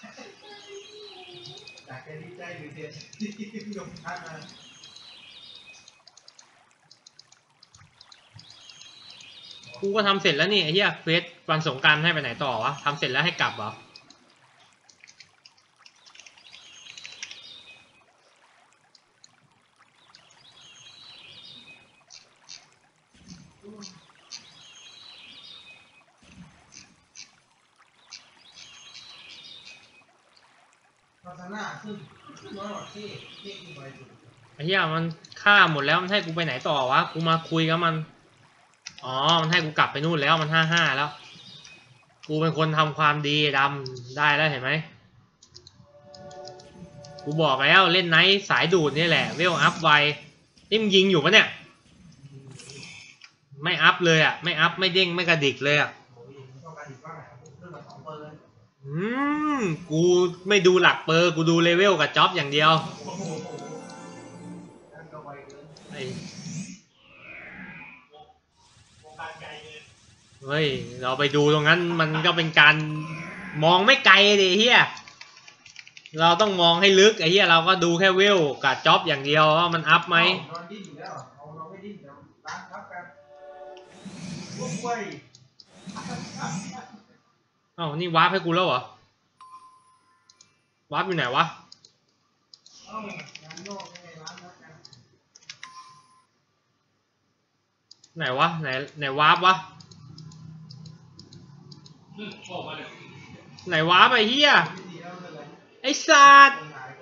จากแกดีใจอยู่เดียวยกการ์ดมากูก็ทำเสร็จแล้วนี่ไอ้เหี้ยเควสวันสงกรานต์ให้ไปไหนต่อวะทำเสร็จแล้วให้กลับเหรอพัฒนาขึ้นน้อยกว่าที่ที่อีกไปสุดไอ้เหี้ยมันฆ่าหมดแล้วมันให้กูไปไหนต่อวะกูมาคุยกับมันอ๋อมันให้กูกลับไปนู่นแล้วมันห้าห้าแล้วกูเป็นคนทำความดีดำได้แล้วเห็นไหมกูบอกแล้วเล่นไนท์สายดูดนี่แหละเวลอัพไวนี่มึงยิงอยู่ปะเนี่ยไม่อัพเลยอ่ะไม่อัพไม่เด้งไม่กระดิกเลยอ่ะโอ้ยต้องการอีกว่าเรื่องมาสองเปอร์เลยอืมกูไม่ดูหลักเปอร์กูดูเลเวลกับจ็อบอย่างเดียวโอ้โหนั่นก็ไวเกินไอ้วงการไกลเลยเฮ้ยเราไปดูตรงนั้นมันก็เป็นการมองไม่ไกลดิเฮียเราต้องมองให้ลึกไอ้เฮียเราก็ดูแค่เวลกับจ็อบอย่างเดียวว่ามันอัพไหมนอนดิ้นอยู่แล้วเอาเราไม่ดิ้นเดี๋ยวล้างครับกันวุ้ยเว้ยเอ้านี่วาร์ปให้กูแล้วเหรอวาร์ปอยู่ไหนวะเอ้างานนอกยังไงร้านนัดกันไหนวะไหนไหนวาร์ปวะไหนวาร์ปไอ้เหี้ยไอ้สัตว์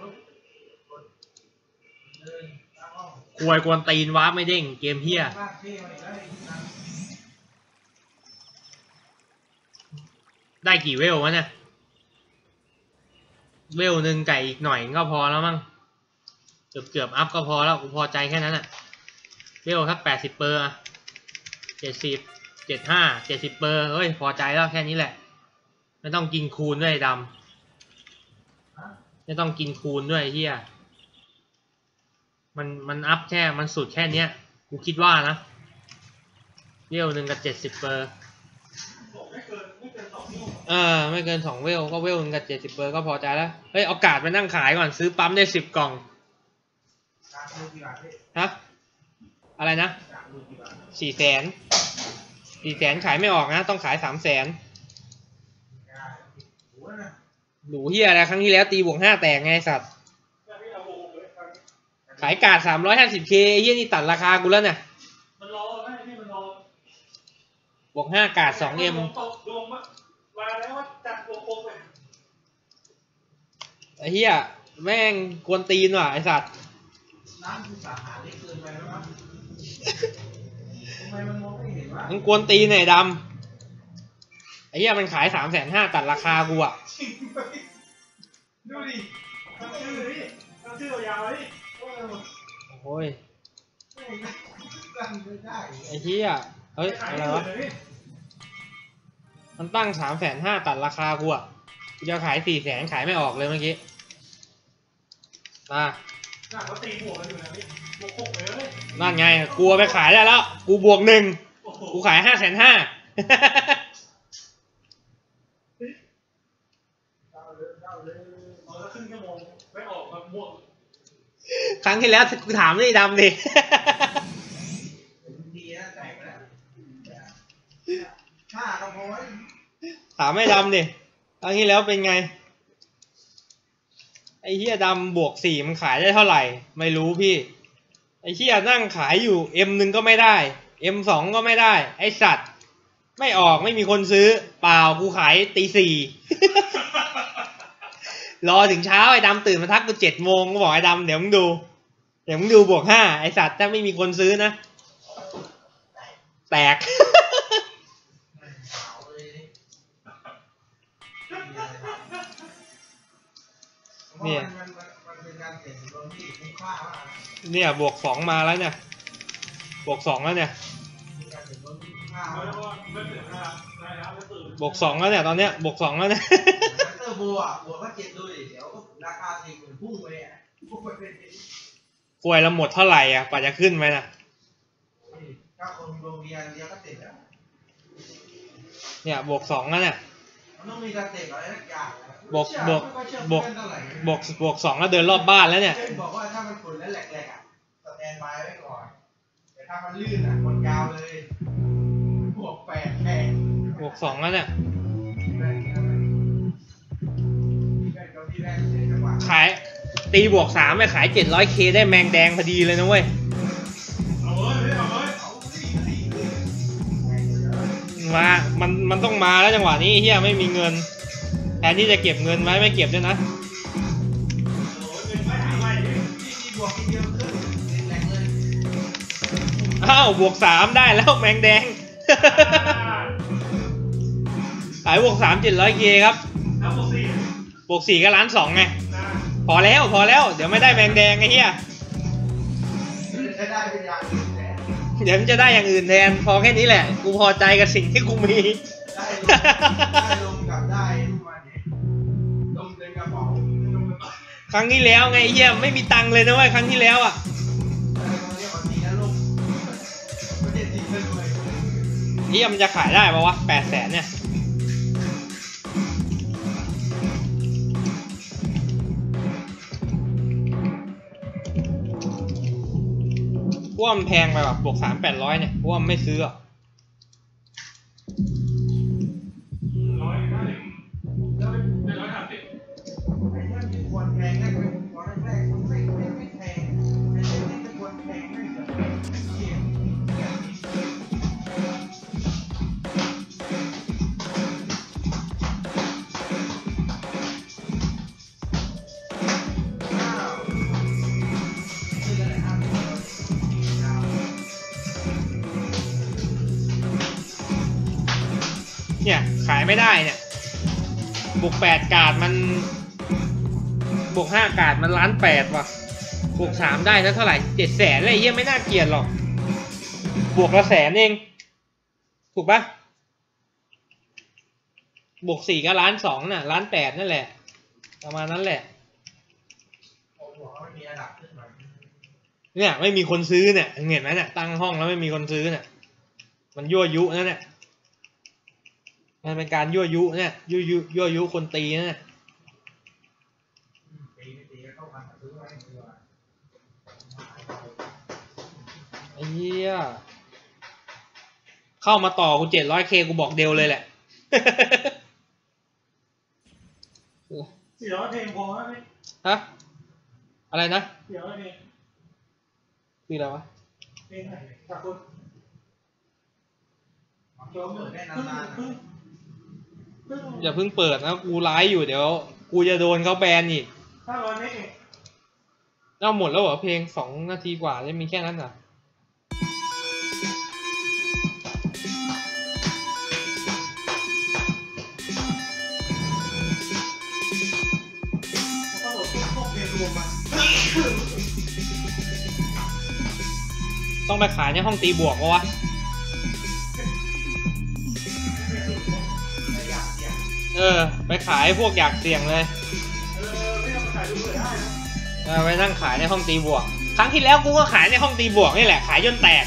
ควยกวนตีนวาร์ปไม่เด้งเกมเหี้ยได้กี่เวลวะเนี่ยเวลหนึ่งไก่อีกหน่อยก็พอแล้วมั้งเกือบเกือบอัพก็พอแล้วกูพอใจแค่นั้นอ่ะเวลสักแปดสิบเปอร์อะเจ็ดสิบเจ็ดห้าเจ็ดสิบเปอร์เฮ้ยพอใจแล้วแค่นี้แหละไม่ต้องกินคูณด้วยดำไม่ต้องกินคูณด้วยเฮียมันมันอัพแค่มันสุดแค่เนี้ยกูคิดว่านะเวลหนึ่งกับเจ็ดสิบเปอร์เออไม่เกินสองเวลก็เวลหนึ่งกับเจ็ดสิบเปอร์ก็พอใจแล้วเฮ้ยเอากาดไปนั่งขายก่อนซื้อปั๊มได้สิบกล่องฮะอะไรนะสี่แสนสี่แสนขายไม่ออกนะต้องขายสามแสนหนูเฮียอะไรครั้งที่แล้วตีบวกห้าแตกไงสัตว์ขายกาดสามร้อยห้าสิบเคเฮียนี่ตัดราคากูแล้วเนี่ยมันรอไม่ที่มันรอบวกห้ากาดสองเอ็มไอ้เฮียแม่งกวนตีนว่ะไอ้สัตว์น้ำคือสาหาได้เกินไปแล้วมั้งทำไมมันมองไม่เห็นวะมันกวนตีนไหนดำไอ้เหี้ยมันขายสามแสนห้าตัดราคากูอ่ะดูดิตั้งชื่อดิตั้งชื่อยาวดิโอ้ยตั้งไม่ได้ไอ้เหี้ยเฮ้ยอะไรวะมันตั้งสามแสนห้าตัดราคากูอ่ะกูจะขายสี่แสนขายไม่ออกเลยเมื่อกี้มานั่นไงกลัวไปขายได้แล้วกูบวกหนึ่งกูขายห้าแสนห้าครั้งที่แล้วกูถามนี่ดำดิถามไม่ดำดิครั้งที่แล้วเป็นไงไอ้เหี้ยดำบวกสี่มันขายได้เท่าไหร่ไม่รู้พี่ไอ้เหี้ยนั่งขายอยู่ เอ็ม หนึ่งก็ไม่ได้ เอ็ม สองก็ไม่ได้ไอ้สัตว์ไม่ออกไม่มีคนซื้อเปล่ากูขายตีสี่รอถึงเช้าไอ้ดำตื่นมาทักกูเจ็ดโมงก็บอกไอ้ดำเดี๋ยวมึงดูเดี๋ยวมึงดูบวกห้าไอ้สัตว์ถ้าไม่มีคนซื้อนะแตกเนี่ยเนี่ยบวกสองมาแล้วเนี่ยบวกสองแล้วเนี่ยบวกสองแล้วเนี่ยตอนเนี้ยบวกสองแล้วเนี่ยเตอร์โบอ่ะบวกมาเจ็ดด้วยเดี๋ยวราคาสี่หมื่นพุ่งไปอ่ะกล้วยแล้วหมดเท่าไหร่อ่ะกว่าจะขึ้นไหมนะถ้าคนโรงเรียนเดียวก็เสร็จแล้วเนี่ยบวกสองแล้วเนี่ยมันต้องมีการเตะอะไรสักอย่างบวกบวกบวกบวกบวกสองแล้วเดินรอบบ้านแล้วเนี่ยบอกว่าถ้ามันฝุ่นแล้วแหลกๆอ่ะสแตนบายไว้ก่อนแต่ถ้ามันลื่นอ่ะคนยาวเลยบวกแปดแค่บวกสองแล้วเนี่ยขายตีบวกสามไปขายเจ็ดร้อยเคได้แมงแดงพอดีเลยนะเว้ยมามันมันต้องมาแล้วจังหวะนี้เฮียไม่มีเงินแทนที่จะเก็บเงินไว้ไม่เก็บด้วยนะอ้าวบวกสามได้แล้วแมงแดงขายบวกสามเจ็ดร้อยเคครับบวกสี่ก็ล้านสองไงพอแล้วพอแล้วเดี๋ยวไม่ได้แมงแดงไอ้เหี้ยเดี๋ยวมันจะได้อย่างอื่นแทนพอแค่นี้แหละกูพอใจกับสิ่งที่กูมีได้ลงกับได้มาเนี่ยลงในกระเป๋าครั้งที่แล้วไงไอ้เหี้ยไม่มีตังค์เลยนะเว้ยครั้งที่แล้วอ่ะเหี้ยมันจะขายได้ปะวะแปดแสนเนี่ยพวกมันแพงไปแบบบวกสามแปดร้อยเนี่ยพวกมันไม่ซื้ออ่ะร้อยได้แล้วไม่ร้อยห้าสิบไอ้เนี่ยมีควรแพงได้ไหมตอนแรกๆไม่ไม่ไม่แพงไอ้เนี่ยไม่ควรแพงได้แบบเกี่ยงเนี่ยขายไม่ได้เนี่ยบวกแปดกาดมันบวกห้ากาดมันล้านแปดว่ะบวกสามได้แล้วเท่าไหร่เจ็ดแสนเลยเยี่ยไม่น่าเกลียดหรอกบวกละแสนเองถูกปะบวกสี่ก็ล้านสองน่ะล้านแปดนั่นแหละประมาณนั้นแหละเนี่ยไม่มีคนซื้อเนี่ยเห็นไหมเนี่ยตั้งห้องแล้วไม่มีคนซื้อเนี่ยมันยั่วยุนั่นแหละมันเป็นการยั่วยุเนี่ยยั่วยุยั่วยุคนตีเนี่ยไอ้เหี้ยเข้ามาต่อกูเจ็ดร้อยเคกูบอกเดวเลยแหละสี่ร้อยเพลงพอไหมฮะอะไรนะสี่ร้อยเพลงคืออะไรวะเพลงไหนจากคนโจมเปิดได้นานๆอย่าเพิ่งเปิดนะกูไลฟ์อยู่เดี๋ยวกูจะโดนเขาแบนอีกห้าร้อยเมกเอาหมดแล้วเหรอเพลงสองนาทีกว่าจะมีแค่นั้นเหรอต้องไปขายในห้องตีบวกปะวะเออไปขายพวกอยากเสี่ยงเลยเออไม่ต้องขายดูเลยได้นะเออไปนั่งขายในห้องตีบวกครั้งที่แล้วกูก็ขายในห้องตีบวกนี่แหละขายจนแตก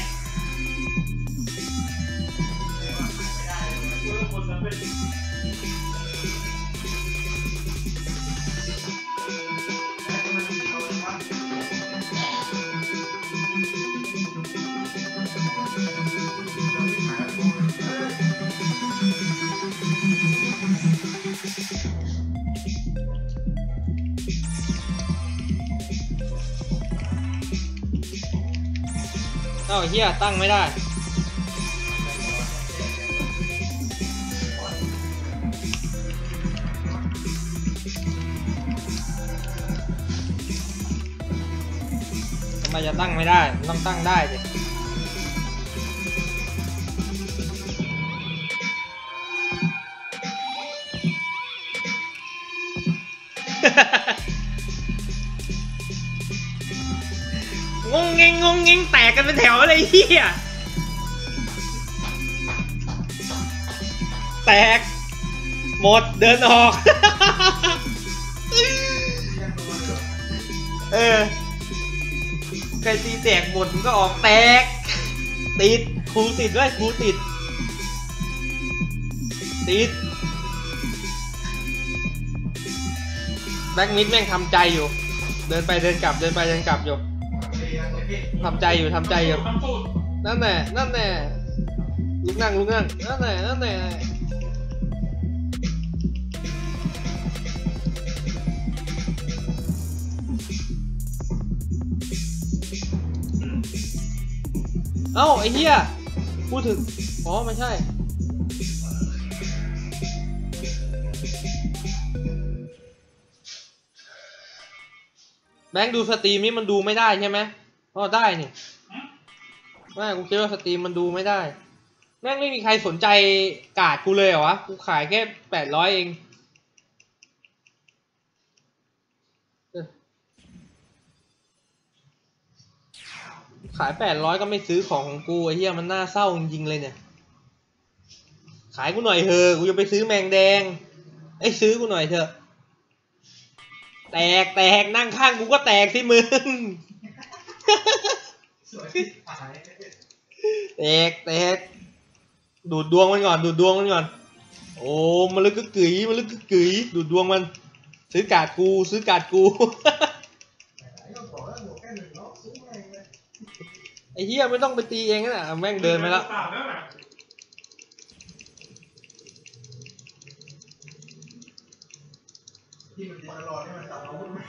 เอ้าเฮียตั้งไม่ได้ทำไมจะตั้งไม่ได้ต้องตั้งได้ดิงงเงงงงเงงแตกกันเป็นแถวเลยเฮียแตกหมดเดินออกเออใครตีแตกหมดมันก็ออกแตกติดครูติดด้วยครูติดติดแบ็กมิดแม่งทำใจอยู่เดินไปเดินกลับเดินไปเดินกลับอยู่ทำใจอยู่ทำใจอยู่นั่นแหละนั่นแหละลุกนั่งลุกนั่งนั่นแหละนั่นแหละเอ้าไอ้เหี้ยพูดถึงอ๋อไม่ใช่แบงค์ดูสตรีมนี่มันดูไม่ได้ใช่ไหมอ๋อได้นี่ไม่กูคิดว่าสตรีมมันดูไม่ได้แม่งไม่มีใครสนใจกาดกูเลยเหรอวะกูขายแค่แปดร้อยเองขายแปดร้อยก็ไม่ซื้อของของกูไอ้เหี้ยมันน่าเศร้าจริงๆเลยเนี่ยขายกูหน่อยเถอะกูจะไปซื้อแมงแดงไอ้ซื้อกูหน่อยเถอะแตกแตกนั่งข้างกูก็แตกสิมึงแตกแตกดูดดวงมันก่อนดูดดวงมันก่อนโอ้มันลึกกึ๋ยมันลึกกึ๋ยดูดดวงมันซื้อกาดกูซื้อกาดกูไอ้เหี้ยไม่ต้องไปตีเองนะแม่งเดินไปแล้วที่มันตลอดที่มันตัดอาวุธไหม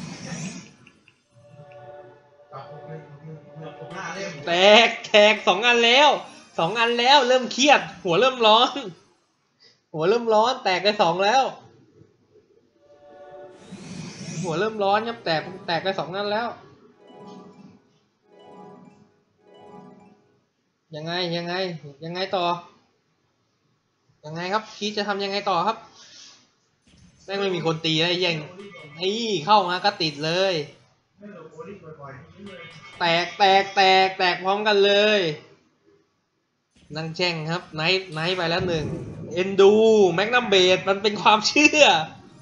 ตัดหนึ่งหนึ่งหนึ่งหน้าเล่มแตกแตกสองอันแล้วสองอันแล้วเริ่มเครียดหัวเริ่มร้อนหัวเริ่มร้อนแตกไปสองแล้วหัวเริ่มร้อนครับแตกแตกไปสองอันแล้วยังไงยังไงยังไงต่อยังไงครับคีจะทำยังไงต่อครับแม่งไม่มีคนตีเลยแย่งไอ้เข้ามาก็ติดเลยแตกแตกแตกแตกพร้อมกันเลยนั่งแช่งครับไนท์ไนท์ไปแล้วหนึ่งเอ็นดูแมกนัมเบดมันเป็นความเชื่อ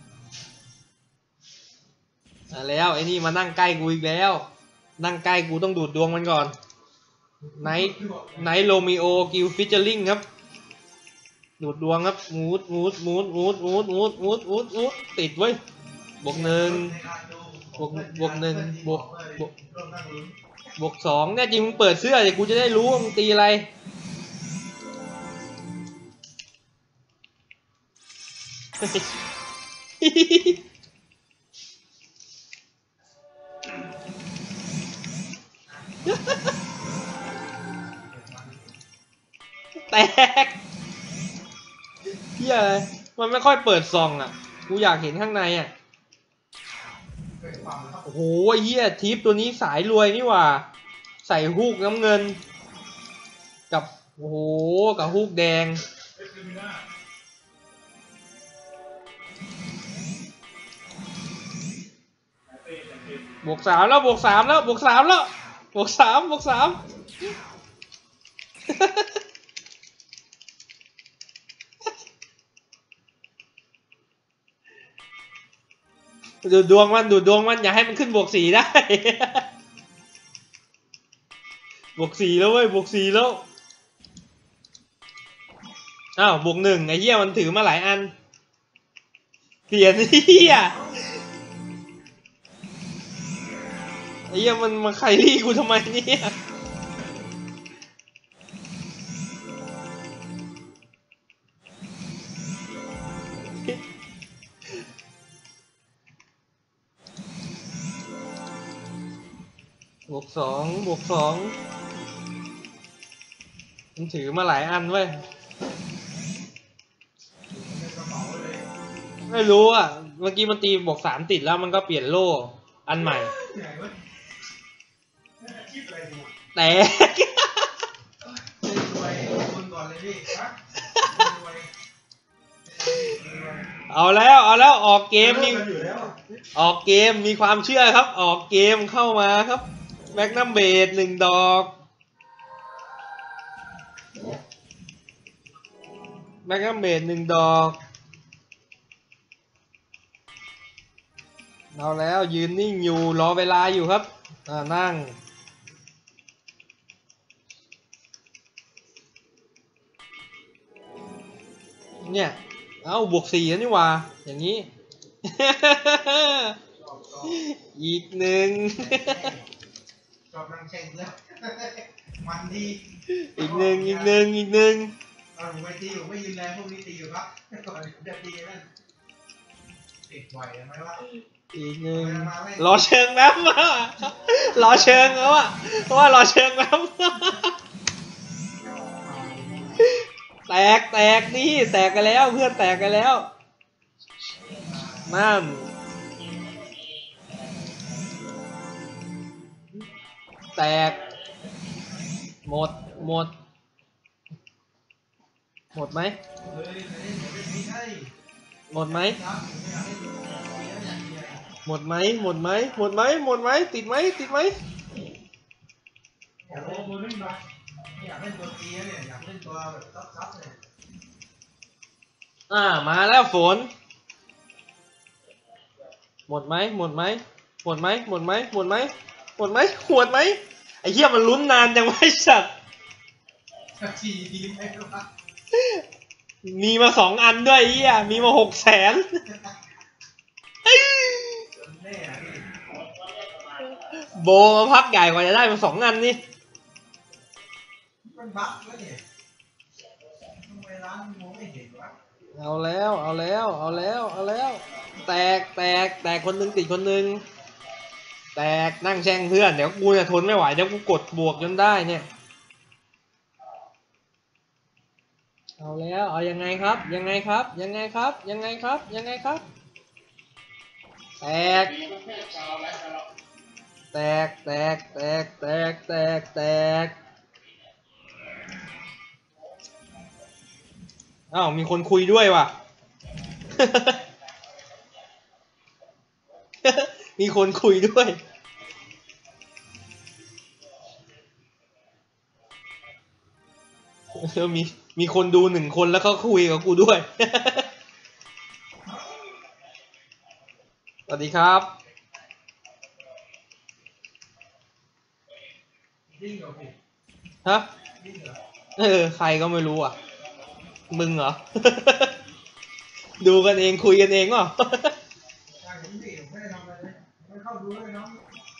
มาแล้วไอ้นี่มานั่งใกล้กูอีกแล้วนั่งใกล้กูต้องดูดดวงมันก่อนไนท์ไนท์โรมิโอกิลฟิชเชอร์ลิงครับดูดดวงครับมูดมูดมูดมูดมูดมูดมูดมูดมูดติดไว้บวกหนึ่งบวกบวกหนึ่งบวกบวกบวกสองเนี่ยจริงมึงเปิดเสื้อเดี๋ยวกูจะได้รู้ว่ามึงตีอะไรแตกเฮียอะไรมันไม่ค่อยเปิดซองอ่ะกูอยากเห็นข้างในอ่ะโอ้โหเฮียทิปตัวนี้สายรวยนี่หว่าใส่ฮูกน้ำเงินกับโอ้โหกับฮูกแดงบวกสามแล้วบวกสามแล้วบวกสามแล้วบวกสามบวกสามดูดวงมันดูดวงมันอย่าให้มันขึ้นบวกสี่ได้บวกสี่แล้วเว้ยบวกสี่แล้วอ้าวบวกหนึ่งไอ้เหี้ยมันถือมาหลายอันเปลี่ยนเหี้ยไอ้เหี้ยมันมาไคลี่กูทำไมเนี่ยบวกสองบวกสองมันถือมาหลายอันเว้ยไม่รู้อ่ะเมื่อกี้มันตีบวกสามติดแล้วมันก็เปลี่ยนโล่อันใหม่แต่เอาแล้วเอาแล้วออกเกมนี่ออกเกมมีความเชื่อครับออกเกมเข้ามาครับแมกนัมเบดหนึ่งดอกแมกนัมเบดหนึ่งดอกเอาแล้วยืนนิ่งอยู่รอเวลาอยู่ครับอ่านั่งเนี่ยเอาบวกสี่นี่หว่าอย่างนี้ อีกหนึ่งชอบนั่งแข่งเลยมันดีอีกหนึ่งอีกหนึ่งอีกหนึ่งเอาผมไม่ตีผมไม่ยืนแรงพวกนี้ตีอยู่ครับก่อนจะตีนั่นติดไหวไหมวะอีกหนึ่งรอเชิงแป๊บมารอเชิงแล้วอ่ะเพราะว่ารอเชิงแป๊บแตกแตกนี่แตกกันแล้วเพื่อนแตกกันแล้วนั่นแตกหมดหมดหมดไหมหมดไหมหมดไหมหมดไหมหมดไหมหมดไหมติดไหมติดไหมโอ้โหมือไม่มาอยากเล่นตัวตีเนี่ยอยากเล่นตัวแบบซับๆเนี่ยอ่ามาแล้วฝนหมดไหมหมดไหมหมดไหมหมดไหมหมดไหมหมดไหมหมดไหมไอ้เหี้ยมันลุ้นนานจังวะไอ้สัตว์ทีดีไหมวะมีมาสองอันด้วยไอ้เหี้ยมีมาหกแสนโบมาพักใหญ่กว่าจะได้มาสองอันนี่มันบั๊กแล้วเนี่ยทำไมร้านมองไม่เห็นวะเอาแล้วเอาแล้วเอาแล้วเอาแล้วแตกแตกแตกคนนึงติดคนนึงแตกนั่งแช่งเพื่อนเดี๋ยวกูจะทนไม่ไหวเดี๋ยวกูกดบวกจนได้เนี่ยเอาแล้วเอายังไงครับยังไงครับยังไงครับยังไงครับยังไงครับแตกแตกแตกแตกแตกแตกแตกอ้าวมีคนคุยด้วยว่ะ มีคนคุยด้วยแล้วมีมีคนดูหนึ่งคนแล้วเขาคุยกับกูด้วย สวัสดีครับดิ้งเหรอพี่ฮะดิ้งเหรอเออใครก็ไม่รู้อ่ะ มึงเหรอ ดูกันเองคุยกันเองว่ะใช่ผมดิผมไม่ได้ทำอะไรเลยไม่เข้าดูเลยน้อง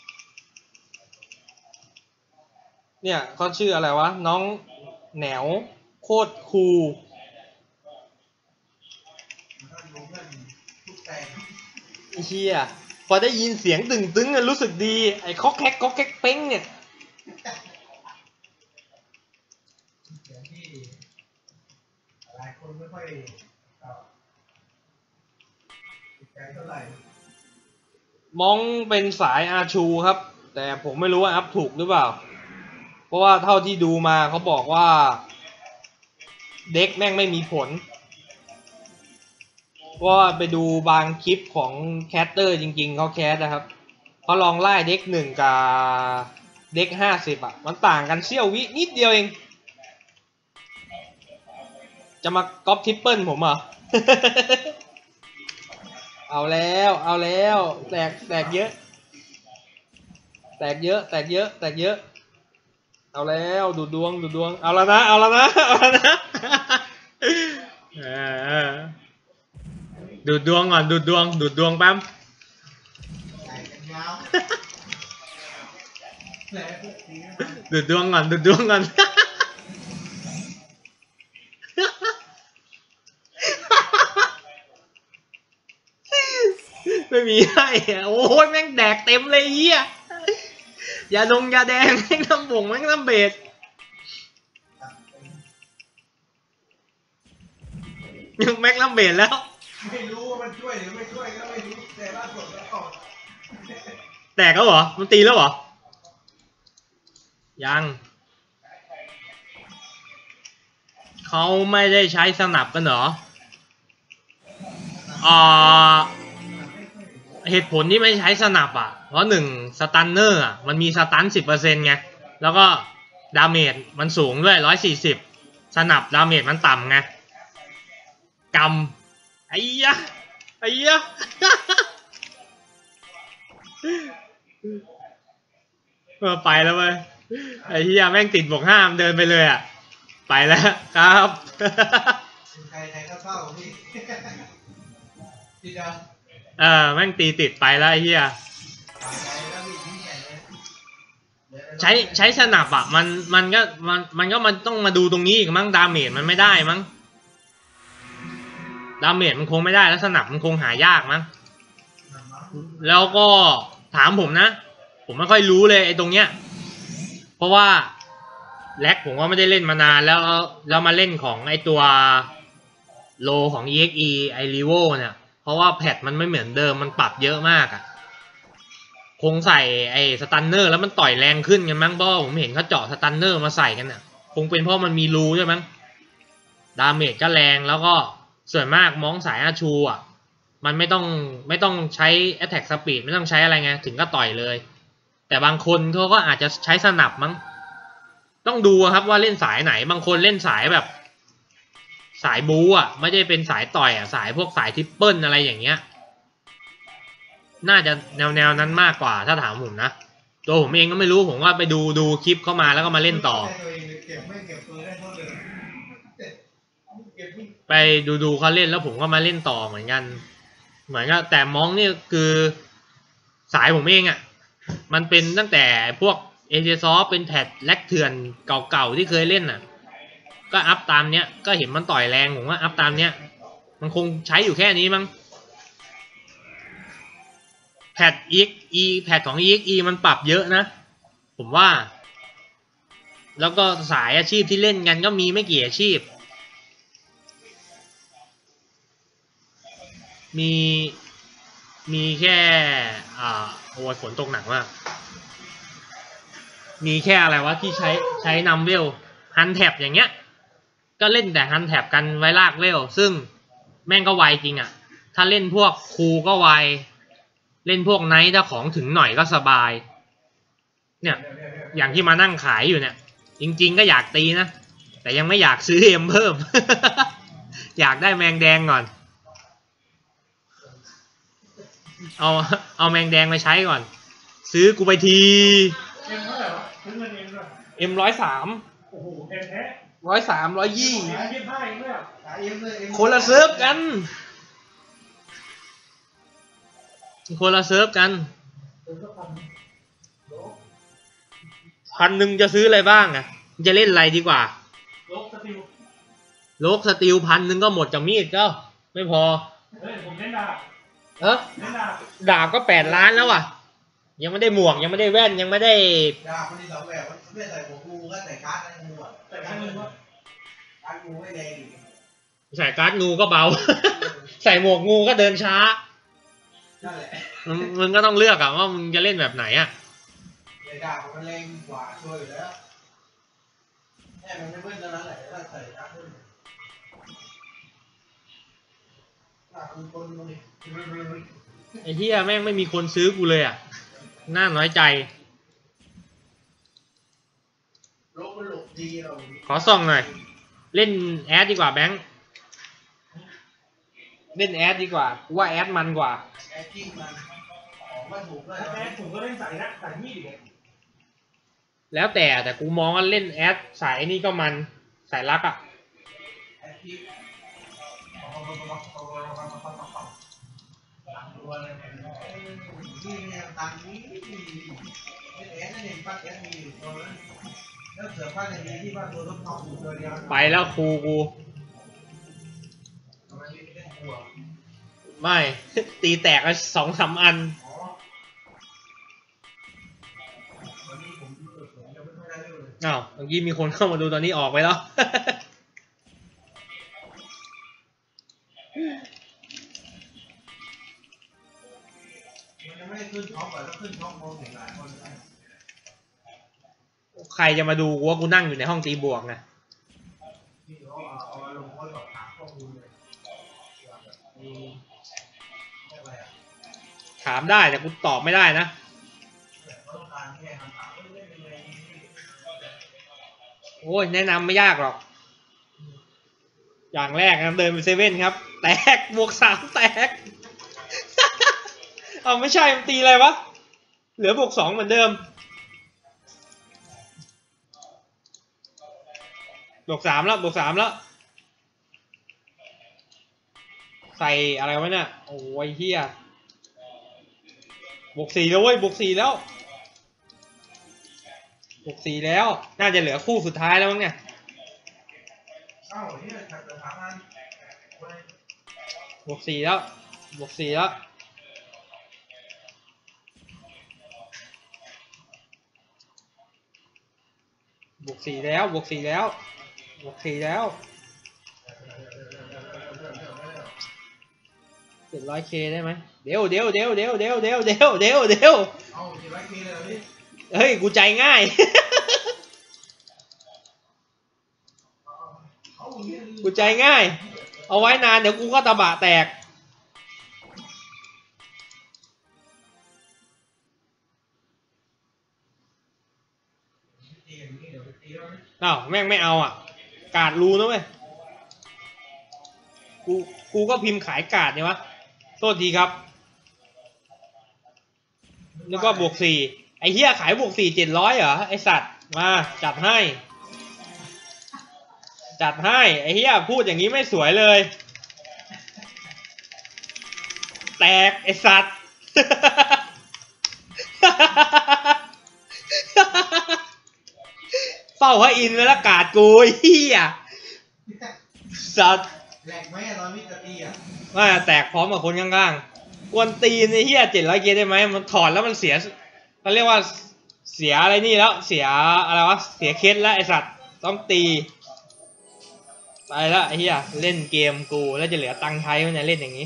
เนี่ยเขาชื่ออะไรวะ น้องแหนวโคตรคูลถ้าดูเพื่อนทุกแต่งไอ้เฮียพอได้ยินเสียงตึงตึงๆอะรู้สึกดี ไอ้คอกแคกคอกแคกเป้งเนี่ยเสียงที่หลายคนไม่ค่อยเอ่อติดใจเท่าไหร่มองเป็นสายอาชูครับ แต่ผมไม่รู้ว่าอัพถูกหรือเปล่า เพราะว่าเท่าที่ดูมาเขาบอกว่า เด็กแม่งไม่มีผลเพราะว่าไปดูบางคลิปของแคสเตอร์จริงๆเขาแคสนะครับเขาลองไล่เด็กหนึ่งกับเด็กห้าสิบอ่ะมันต่างกันเสี้ยววินิดเดียวเอง จะมาก๊อปทริปเปิลผมเหรอ เอาแล้วเอาแล้วแตกแตกเยอะ แตกเยอะแตกเยอะแตกเยอะ เอาแล้วดูดวงดูดวงเอาแล้วนะเอาแล้วนะเอาแล้วนะ เออดูดวงก่อนดูดวงดูดวงแป๊บใส่กันยาว แผลพวกนี้นะดูดวงก่อนดูดวงก่อน ไม่มีให้อะโอ้ยแม่งแดกเต็มเลยเหี้ยยาดงยาแดงแม่งน้ำบ่งแม่งน้ำเบสยังแม็กน้ำเบสแล้วไม่รู้ว่ามันช่วยหรือไม่ช่วยก็ไม่รู้แต่ล่าสุดแล้วก่อนแตกแล้วเหรอมันตีแล้วเหรอยังเขาไม่ได้ใช้สนับกันเหรออ่าเหตุผลที่ไม่ใช้สนับอ่ะเพราะหนึ่งสตันเนอร์อ่ะมันมีสตันสิบเปอร์เซ็นต์ไงแล้วก็ดาเมจมันสูงด้วยร้อยสี่สิบสนับดาเมจมันต่ำไงกำไอ้ยะไอ้ยะ เออไปแล้วเว้ยไอ้เหี้ยแม่งติดบวกห้ามเดินไปเลยอ่ะไปแล้วครับใครใครก็เข้าพี่ พี่ดาวเออแม่งตีติดไปแล้วไอ้เหี้ยตายใจแล้วพี่ยิ่งใหญ่เลยใช้ใช้สนับอ่ะมันมันก็มันมันก็มันต้องมาดูตรงนี้อีกมั้งดาเมจมันไม่ได้มั้งดาเมจมันคงไม่ได้แล้วสนับมันคงหายากมั้งแล้วก็ถามผมนะผมไม่ค่อยรู้เลยไอ้ตรงเนี้ยเพราะว่าแล็กผมว่าไม่ได้เล่นมานานแล้วแล้วมาเล่นของไอ้ตัวโลของ อี เอ็กซ์ อี ไอรีโวเนี่ยเพราะว่าแพทมันไม่เหมือนเดิมมันปรับเยอะมากอ่ะคงใส่ไอ้สตันเนอร์แล้วมันต่อยแรงขึ้นกันมั้งเพราะผมเห็นเขาเจาะสตันเนอร์มาใส่กันน่ะคงเป็นเพราะมันมีรูใช่มั้งดาเมจก็แรงแล้วก็ส่วนมากมองสายอาชูอ่ะมันไม่ต้องไม่ต้องใช้ attack speed ไม่ต้องใช้อะไรไงถึงก็ต่อยเลยแต่บางคนเขาก็อาจจะใช้สนับมั้งต้องดูครับว่าเล่นสายไหนบางคนเล่นสายแบบสายบู๊อ่ะไม่ได้เป็นสายต่อยอ่ะสายพวกสายทริปเปิลอะไรอย่างเงี้ยน่าจะแนวแนวนั้นมากกว่าถ้าถามผมนะตัวผมเองก็ไม่รู้ผมว่าไปดูดูคลิปเข้ามาแล้วก็มาเล่นต่อไปดูดูเขาเล่นแล้วผมก็มาเล่นต่อเหมือนกันเหมือนกับแต่มองนี่คือสายผมเองอ่ะมันเป็นตั้งแต่พวกเอเจซอฟเป็นแพทแลกเถื่อนเก่าๆที่เคยเล่นน่ะก็อัพตามเนี้ยก็เห็นมันต่อยแรงผมว่าอัพตามเนี้ยมันคงใช้อยู่แค่นี้มั้งแพท อี เอ็กซ์ อี แพทของ อี เอ็กซ์ อี มันปรับเยอะนะผมว่าแล้วก็สายอาชีพที่เล่นกันก็มีไม่กี่อาชีพมีมีแค่อ่าโอ้ยฝนตกหนักมากมีแค่อะไรวะที่ใช้ใช้นัมเวลฮันแท็บอย่างเงี้ยก็เล่นแต่ฮันแท็บกันไว้ลากเร็วซึ่งแม่งก็ไวจริงอ่ะถ้าเล่นพวกครูก็ไวเล่นพวกไนท์ถ้าของถึงหน่อยก็สบายเนี่ยอย่างที่มานั่งขายอยู่เนี่ยจริงๆก็อยากตีนะแต่ยังไม่อยากซื้อเอ็มเพิ่ม อยากได้แมงแดงก่อนเอาเอาแมงแดงมาใช้ก่อนซื้อกูไปทีเอ็มเท่าไหร่วะซื้อเงินเองด้วยเอ็มร้อยสามโอ้โหแพงแท้ร้อยสามร้อยยี่ขายยี่สิบห้าเองด้วยอ่ะขายเอ็มเลยเอ็มคนละเซิร์ฟกันคนละเซิร์ฟกันพันหนึ่งจะซื้ออะไรบ้างอ่ะจะเล่นอะไรดีกว่าโลกสติลโลกสติลพันหนึ่งก็หมดจากมีดก็ไม่พอเฮ้ยผมเล่นดาบเออเล่นดาบดาบก็แปดล้านแล้วอ่ะยังไม่ได้หมวกยังไม่ได้แว่นยังไม่ได้ดาบมันมีสองแบบมันไม่ใส่หัวงูก็ใส่การ์ดอะไรงูอ่ะแต่การเงินว่าการ์ดงูไม่แรงอีกใส่การ์ดงูก็เบา ใส่หมวกงูก็เดินช้านั่นแหละมึงก็ต้องเลือกอะว่ามึงจะเล่นแบบไหนอะใส่ดาบมันแรงกว่าช่วยอยู่แล้วแค่มันไม่เบิ้ลเท่านั้นแหละถ้าใส่การ์ดเบิ้ลดาบมันคนมันไอ้เหี้ยแม่งไม่มีคนซื้อกูเลยอ่ะน่าน้อยใจขอส่องหน่อยเล่นแอดดีกว่าแบงค์เล่นแอดดีกว่ากูว่าแอดมันกว่าแอดจริงมันของไม่ถูกเลยแอดผมก็เล่นใส่นะใส่มีดอีกแล้วแต่แต่กูมองว่าเล่นแอดสายนี่ก็มันสายลักอ่ะแอดที่นี่เนี่ยตังนี้แอดนั่นเองป้าแอดมีอยู่ตรงนั้นแล้วเสือป้าในนี้ที่ว่าตัวต้องเข้าอยู่ตัวเดียวไปแล้วครูกูไม่ตีแตกสองสามอันอ้าวเมื่อกี้มีคนเข้ามาดูตอนนี้ออกไปแล้วไม่ได้ขึ้นท็อปแล้วขึ้นท็อปมองเห็นหลายคนเลยใครจะมาดูว่ากูนั่งอยู่ในห้องตีบวกไงถามได้แต่กูตอบไม่ได้นะโอ้ยแนะนำไม่ยากหรอกอย่างแรกนะเดินไปเซเว่นครับแตกบวกสามแตก เอาไม่ใช่มันตีอะไรวะเหลือบวกสองเหมือนเดิมบวกสามแล้วบวกสามแล้วใส่อะไรวะเนี่ยโอ้ยเฮียบวกสี่แล้วเว้ยบวกสี่แล้วบวกสี่แล้วน่าจะเหลือคู่สุดท้ายแล้วมั้งเนี่ยบวกสี่แล้วบวกสี่แล้วบวกสี่แล้วบวกสี่แล้วบวกสี่แล้วเจ็ดร้อยเคได้ไหมเดี๋ยวเดี๋ยวเดี๋ยวเดี๋ยวเดี๋ยวเดี๋ยวเดี๋ยวเดี๋ยวเดี๋ยวเอาเจ็ดร้อยเคเลยพี่เฮ้ยกูใจง่ายกูใจง่ายเอาไว้นานเดี๋ยวกูก็ตะบะแตกอ้าวแม่งไม่เอาอ่ะกาดรูนะเว้ยกูกูก็พิมพ์ขายกาดเนี่ยวะโทษทีครับแล้วก็บวกสี่ไอ้เหี้ยขายบวกสี่เจ็ดร้อยเหรอไอสัตว์มาจัดให้จัดให้ไอ้เหี้ยพูดอย่างนี้ไม่สวยเลยแตกไอสัตว์ เฝ้าพระอินทร์ไว้ละกาดกูเหี้ยสัตว์แหลกไหมร้อยมิตรตีอ่ะว่าแตกพร้อมกับคนข้างๆกวนตีนไอ้เหี้ยเจ็ดร้อยเกียร์ได้ไหมมันถอดแล้วมันเสียเขาเรียกว่าเสียอะไรนี่แล้วเสียอะไรวะเสียเคสแล้วไอสัตว์ต้องตีไปแล้วไอ้เหี้ยเล่นเกมกูแล้วจะเหลือตังค์ใช้มันจะเล่นอย่างนี้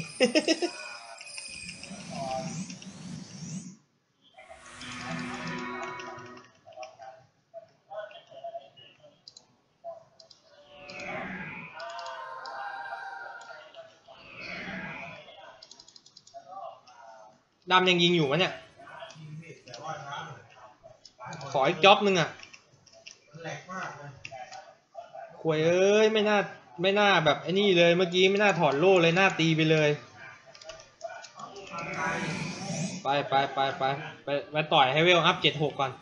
ดำยังยิงอยู่มั้ยเนี่ยยิงผิดแต่ว่าช้าหน่อยขออีกจ็อบนึงอ่ะมันแหลกมากเลยควยเอ้ยไม่น่าไม่น่าแบบไอ้นี่เลยเมื่อกี้ไม่น่าถอดโล่เลยน่าตีไปเลยไปไปไปไปไปไปต่อยให้เวลอัพเจ็ดหกก่อน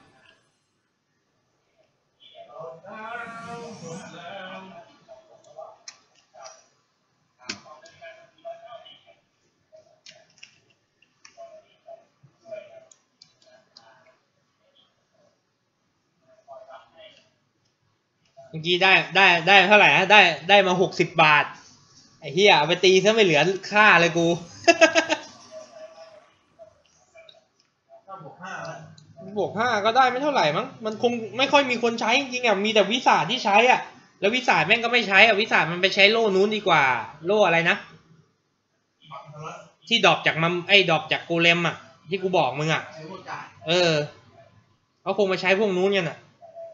เมื่อกี้ได้ได้ได้เท่าไหร่ฮะได้ได้มาหกสิบบาทไอ้เหี้ยเอาไปตีซะไม่เหลือค่าเลยกูถ้าบวกห้าแล้วบวกห้าก็ได้ไม่เท่าไหร่มั้งมันคงไม่ค่อยมีคนใช้จริงๆอ่ะมีแต่วิสาที่ใช้อ่ะแล้ววิสาแม่งก็ไม่ใช้อ่ะวิสามันไปใช้โล่นู้นดีกว่าโล่อะไรนะที่ดรอปจากมัมไอ้ดรอปจากโกเลมอ่ะที่กูบอกมึงอ่ะเออเขาคงมาใช้พวกนู้นกันอ่ะ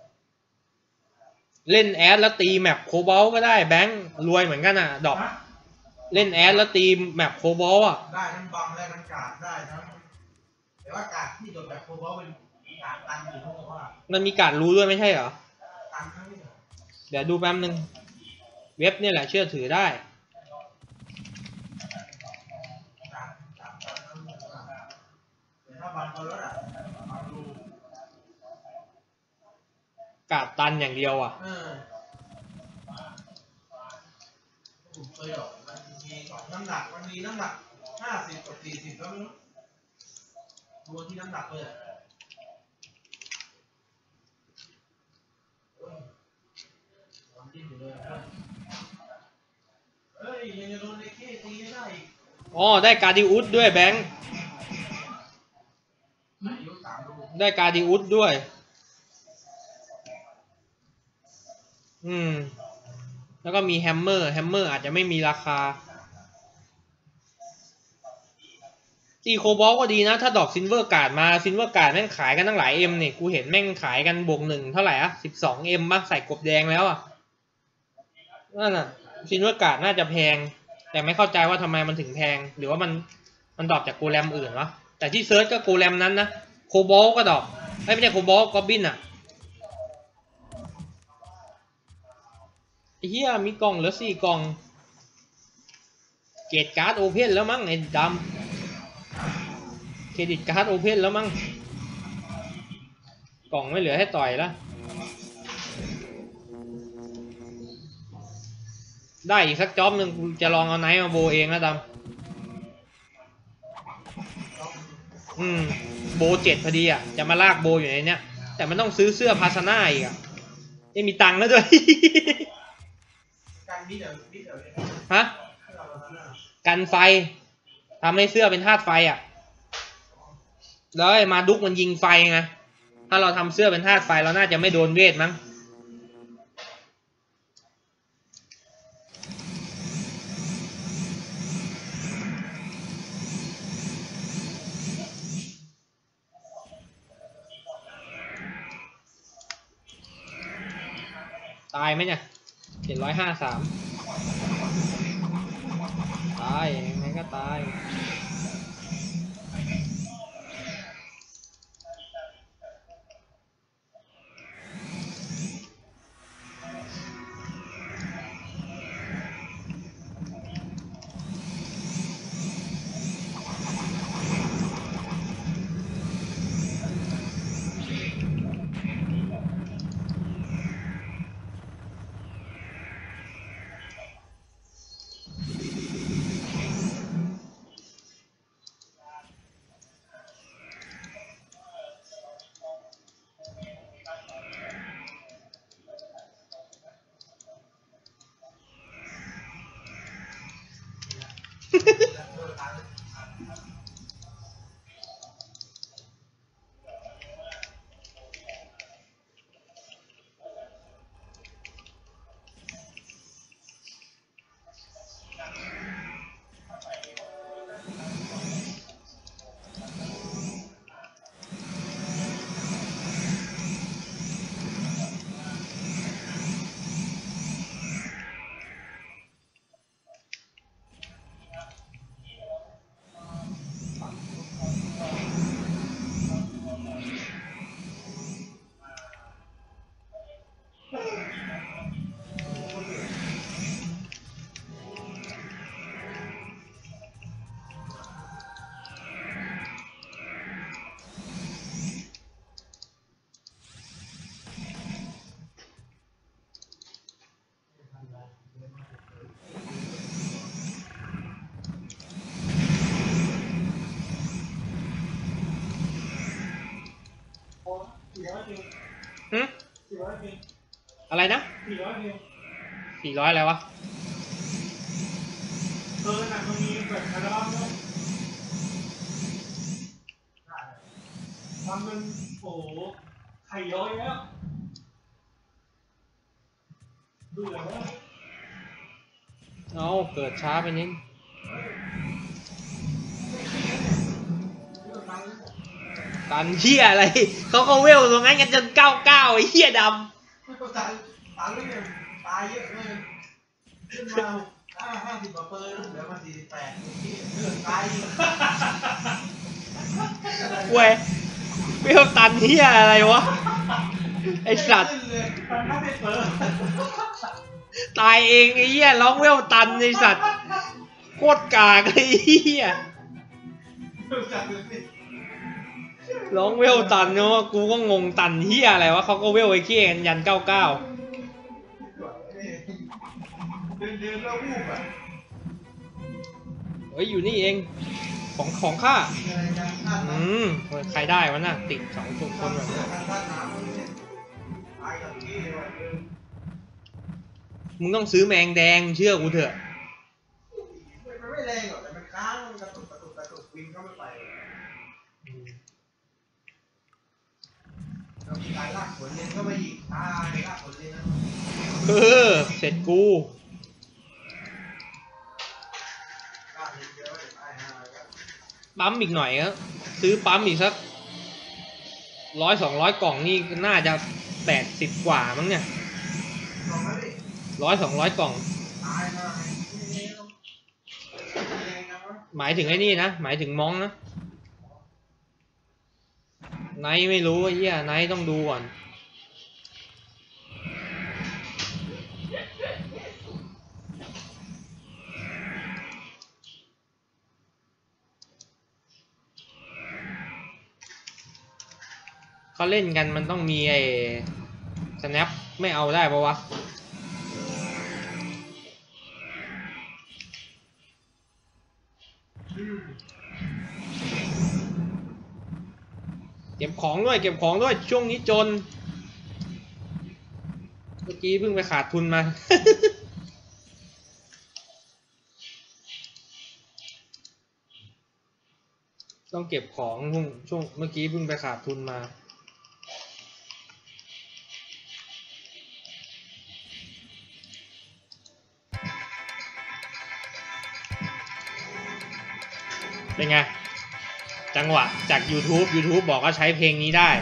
เล่นแอดแล้วตีแมปโคบอลก็ได้แบงค์รวยเหมือนกันอ่ะดรอปเล่นแอดแล้วตีแมปโคบอลอ่ะได้ทั้งบังได้ทั้งกาดได้ทั้งแต่ว่ากาดที่โดดแบบโคบอลเป็นกาดตันอยู่ทุกคนว่ามันมีการรู้ด้วยไม่ใช่เหรอตันทั้งนี้เดี๋ยวดูแป๊บนึงเว็บเนี่ยแหละเชื่อถือได้ถ้าบันเขาแล้วอ่ะดูกาดตันอย่างเดียวอ่ะเออผมเคยบอกมันมีน้ำหนักมันมีน้ำหนักห้าสิบกับสี่สิบแล้วมั้งตัวที่น้ำหนักเลยมันดิ้นอยู่เลยเฮ้ยยังจะโดนไอ้เค้ตีไม่ได้อีกอ๋อได้การดิอุสด้วยแบงค์ได้การดิอุสด้วยอืมแล้วก็มีแฮมเมอร์แฮมเมอร์อาจจะไม่มีราคาตีโคบอลก็ดีนะถ้าดอกซินเวอร์การ์ดมาซินเวอร์การ์ดแม่งขายกันตั้งหลายเอ็มนี่กูเห็นแม่งขายกันบวกหนึ่งเท่าไหร่อ่ะสิบสองเอ็มบ้างใส่กบแดงแล้วอ่ะนั่นน่ะซินเวอร์การ์ดน่าจะแพงแต่ไม่เข้าใจว่าทำไมมันถึงแพงหรือว่ามันมันดรอปจากโกเลมอื่นวะแต่ที่เซิร์ชก็โกเลมนั้นนะโคบอลก็ดรอปไม่ใช่โคบอลก็บินอ่ะไอ้เหี้ยมีกล่องเหลือสี่กล่องเกรดการ์ดโอเพนแล้วมั้งไอ้ดำเครดิตการ์ดโอเพนแล้วมั้งกล่องไม่เหลือให้ต่อยแล้วได้อีกสักจ็อบหนึ่งจะลองเอาไนท์มาโบเองนะดำอืมโบเจ็ดพอดีอ่ะจะมาลากโบอยู่ในเนี้ยแต่มันต้องซื้อเสื้อพาสน่าอีกอ่ะไม่มีตังค์แล้วด้วยฮะกันไฟทำให้เสื้อเป็นธาตุไฟอ่ะแล้วมาดุกมันยิงไฟไงถ้าเราทำเสื้อเป็นธาตุไฟเราน่าจะไม่โดนเวทมั้งตายไหมเนี่ยเจ็ดร้อยห้าสามตายยังไงก็ตายพอสี่ร้อยเองหึสี่ร้อยเองอะไรนะสี่ร้อยเองสี่ร้อยอะไรวะเออหนังมันมีแบบคาราบาลด้วยทำเป็นโอ้โหไข่ย้อยแล้วดูแล้วว่าเอาเกิดช้าไปนิดตันเหี้ยอะไรเขาก็เวลตรงนั้นกันจนเก้าเก้าไอ้เหี้ยดไม่ก็ตายตายเลยตายเยอะเลยขึ้นมาห้าห้าสิบกว่าเปอร์เหลือมาสี่สิบแปดที่เลือดตายอยู่ำเว้ยเวลตันเหี้ยอะไรวะไอสัตว์มันไม่ได้เปิดตายเองไอ้เหี้ยร้องเวลตันไอสัตว์โคตรกากไอ้เหี้ยจัดเลยสิร้องเวลตันเนาะกูก็งงตันเหี้ยอะไรวะเขาก็เวลไอ้เขี้ยกันยันเก้าเก้าเดินเดินแล้ววูบอ่ะเฮ้ยอยู่นี่เองของของข้าอะไรกันท่านอืมใครได้วะน่ะติดสองคนคนแบบนี้ท่านน้ำมันเนี่ยตายกับที่เลยว่ะมึงต้องซื้อแมงแดงเชื่อกูเถอะมันไม่แรงหรอกแต่มันค้างมันกระตุกกระตุกกระตุกวิ่งก็ไม่ไปเรามีการลากผลเลนเข้าไปอีกตายลากผลเลนนะเออเสร็จกูลากเลนเยอะเลยตายห่าแล้วปั๊มอีกหน่อยครับซื้อปั๊มอีกสักร้อยสองร้อยกล่องนี่น่าจะแปดสิบกว่ามั้งเนี่ยลองมาดิร้อยสองร้อยกล่องตายมาไม่เร็วแรงนะวะหมายถึงไอ้นี่นะหมายถึงมองนะไนท์ไม่รู้ไอ้เหี้ยไนท์ต้องดูก่อนเขาเล่นกันมันต้องมีไอ้ snap ไม่เอาได้ปะวะเก็บของด้วยเก็บของด้วยช่วงนี้จนเมื่อกี้เพิ่งไปขาดทุนมา ต้องเก็บของช่วงเมื่อกี้เพิ่งไปขาดทุนมาเป็นไงจังหวะจาก YouTube YouTube บอกว่าใช้เพลงนี้ได้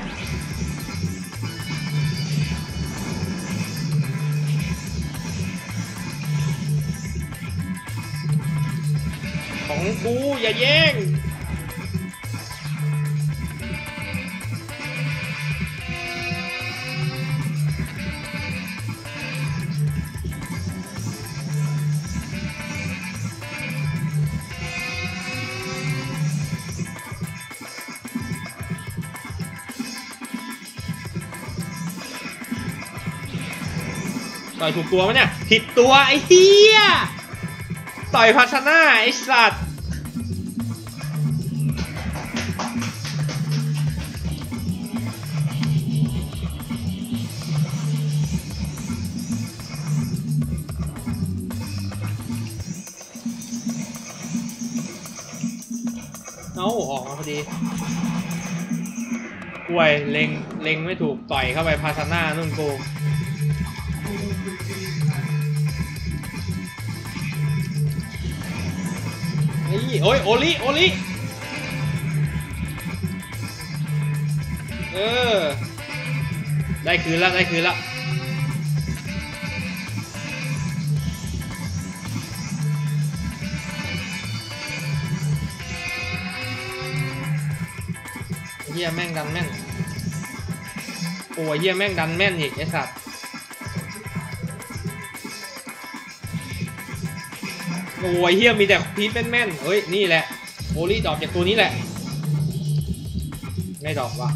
ของกูอย่าแย่งต่อยถูกตัวมั้ยเนี่ยผิดตัวไอ้เหี้ยต่อยพัฒนาไอ้สัตว์เอาออกมาพอดีป่วยเล็งเล็งไม่ถูกต่อยเข้าไปพัฒนานุ่นกูนี่โอ้ยโอลิโอลิเออได้คืนแล้วได้คืนแล้วเฮียแม่งดันแม่นโอ้ยเฮียแม่งดันแม่นอีกไอ้สัตว์โอ้ยเฮียมีแต่พีทแม่นๆเฮ้ยนี่แหละโอลี่ดรอปจากตัวนี้แหละไม่ดรอปว่ะ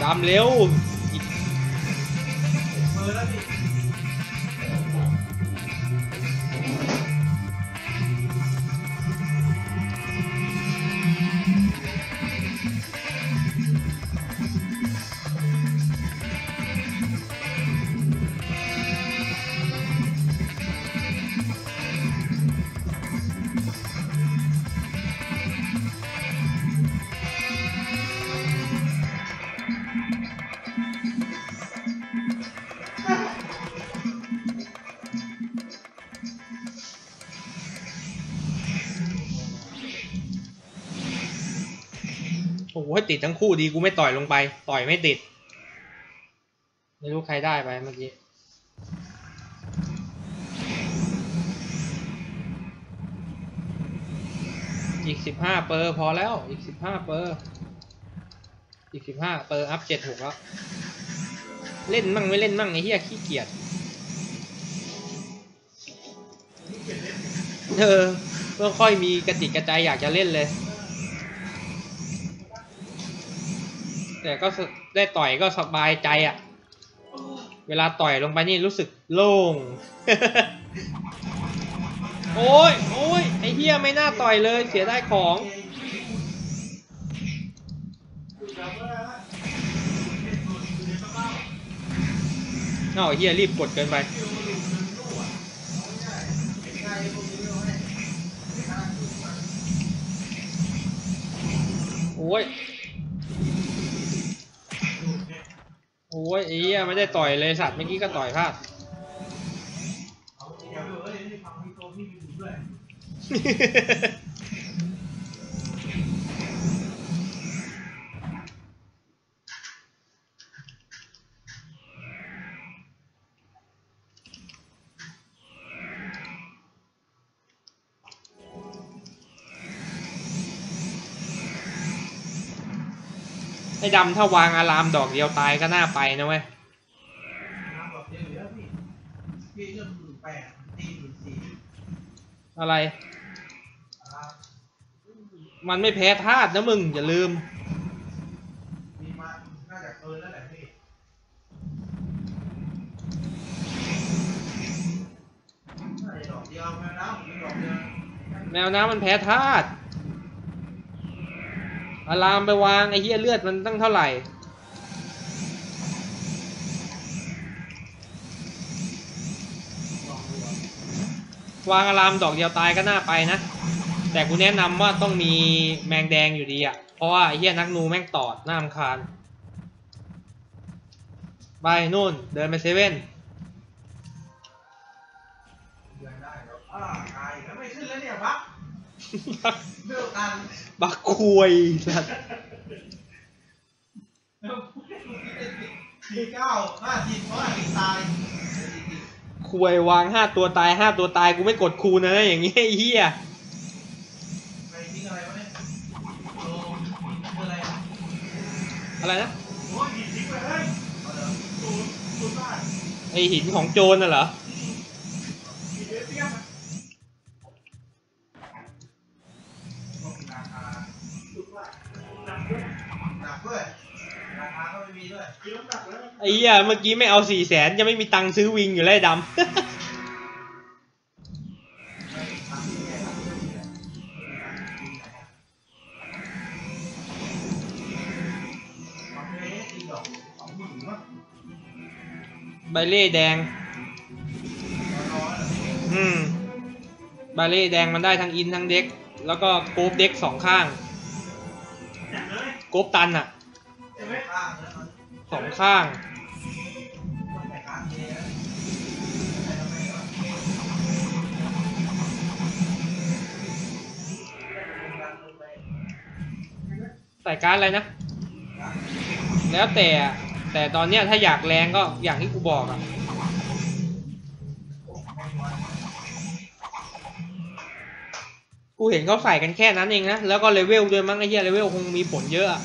าร์มเร็วเบอร์แล้วพี่โอ้โหติดทั้งคู่ดีกูไม่ต่อยลงไปต่อยไม่ติดไม่รู้ใครได้ไปเมื่อกี้อีกสิบห้าเปอร์พอแล้วอีกสิบห้าเปอร์อีกสิบห้าเปอร์อัพเจ็ดหกแล้วเล่นมั่งไม่เล่นมั่งไอ้เหี้ยขี้เกียจเออเพื่อค่อยมีกระติกกระใจอยากจะเล่นเลยแต่ก็ได้ต่อยก็สบายใจอ่ะเวลาต่อยลงไปนี่รู้สึกโล่ง โอ้ยโอ้ยไอ้เหี้ยไม่น่าต่อยเลยเสียได้ของเอ้าไอ้เหี้ยรีบกดเกินไปโอ้ยโอ้ยไอ้เหี้ยไม่ได้ต่อยเลยสัตว์เมื่อกี้ก็ต่อยพลาดไอ้ดำถ้าวางอะลามดอกเดียวตายก็น่าไปนะเว้ยอะไรมันไม่แพ้ธาตุนะมึงอย่าลืมแมวน้ำมันแพ้ธาตุอะลามไปวางไอ้เหี้ยเลือดมันตั้งเท่าไหร่วางอะลามดอกเดียวตายก็น่าไปนะแต่กูแนะนำว่าต้องมีแมงแดงอยู่ดีอ่ะเพราะว่าไอ้เหี้ยนักนูแม่งตอดน่ารำคาญไปนู่นเดินไปเซเว่นบักคุยสัตว์ทีเก้าห้าทีเพราะว่าทีตายคุยวางห้าตัวตายห้าตัวตายกูไม่กดคูนะอย่างงี้ไอ้เหี้ยอะไรนะไอหินของโจรน่ะเหรอไอ้เหี้ยเมื่อกี้ไม่เอาสี่แสนจะไม่มีตังค์ซื้อวิงอยู่แล้วดำ ใบเล่แดงอืมใบเล่แดงมันได้ทั้งอินทั้งเด็กแล้วก็โกบเด็กสองข้างโกบตันอ่ะสองข้างใส่การ์ดอะไรนะแล้วแต่แต่ตอนเนี้ยถ้าอยากแรงก็อย่างที่กูบอกอ่ะกูเห็นเขาใส่กันแค่นั้นเองนะแล้วก็เลเวลด้วยมั้งไอ้เหี้ยเลเวลคงมีผลเยอะ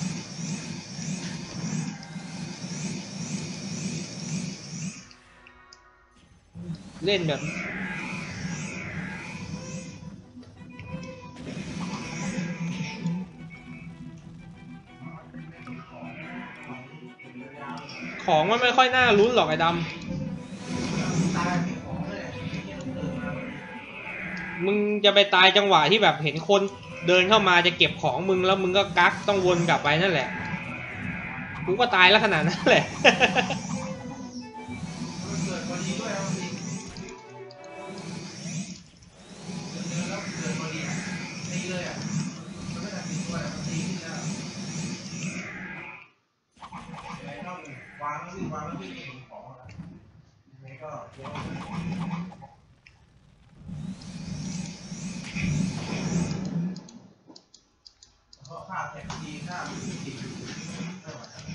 เล่นแบบของมันไม่ค่อยน่าลุ้นหรอกไอ้ดำตายมีของเลยเนี่ยต้องเกิดมามึงจะไปตายจังหวะที่แบบเห็นคนเดินเข้ามาจะเก็บของมึงแล้วมึงก็กักต้องวนกลับไปนั่นแหละกูก็ตายแล้วขนาดนั้นแหละมันเกิดพอดีด้วยเอาสิเดินแล้วเกิดพอดีอ่ะตีเลยอ่ะมันไม่ทันตีด้วยมันตีขึ้นแล้วยังไงก็วางแล้ววิ่งวางแล้ววิ่งเองของอ่ะยังไงก็เดี๋ยวเพราะค่าแท็กซี่ค่าวิ่งตีไม่ไหวแล้ว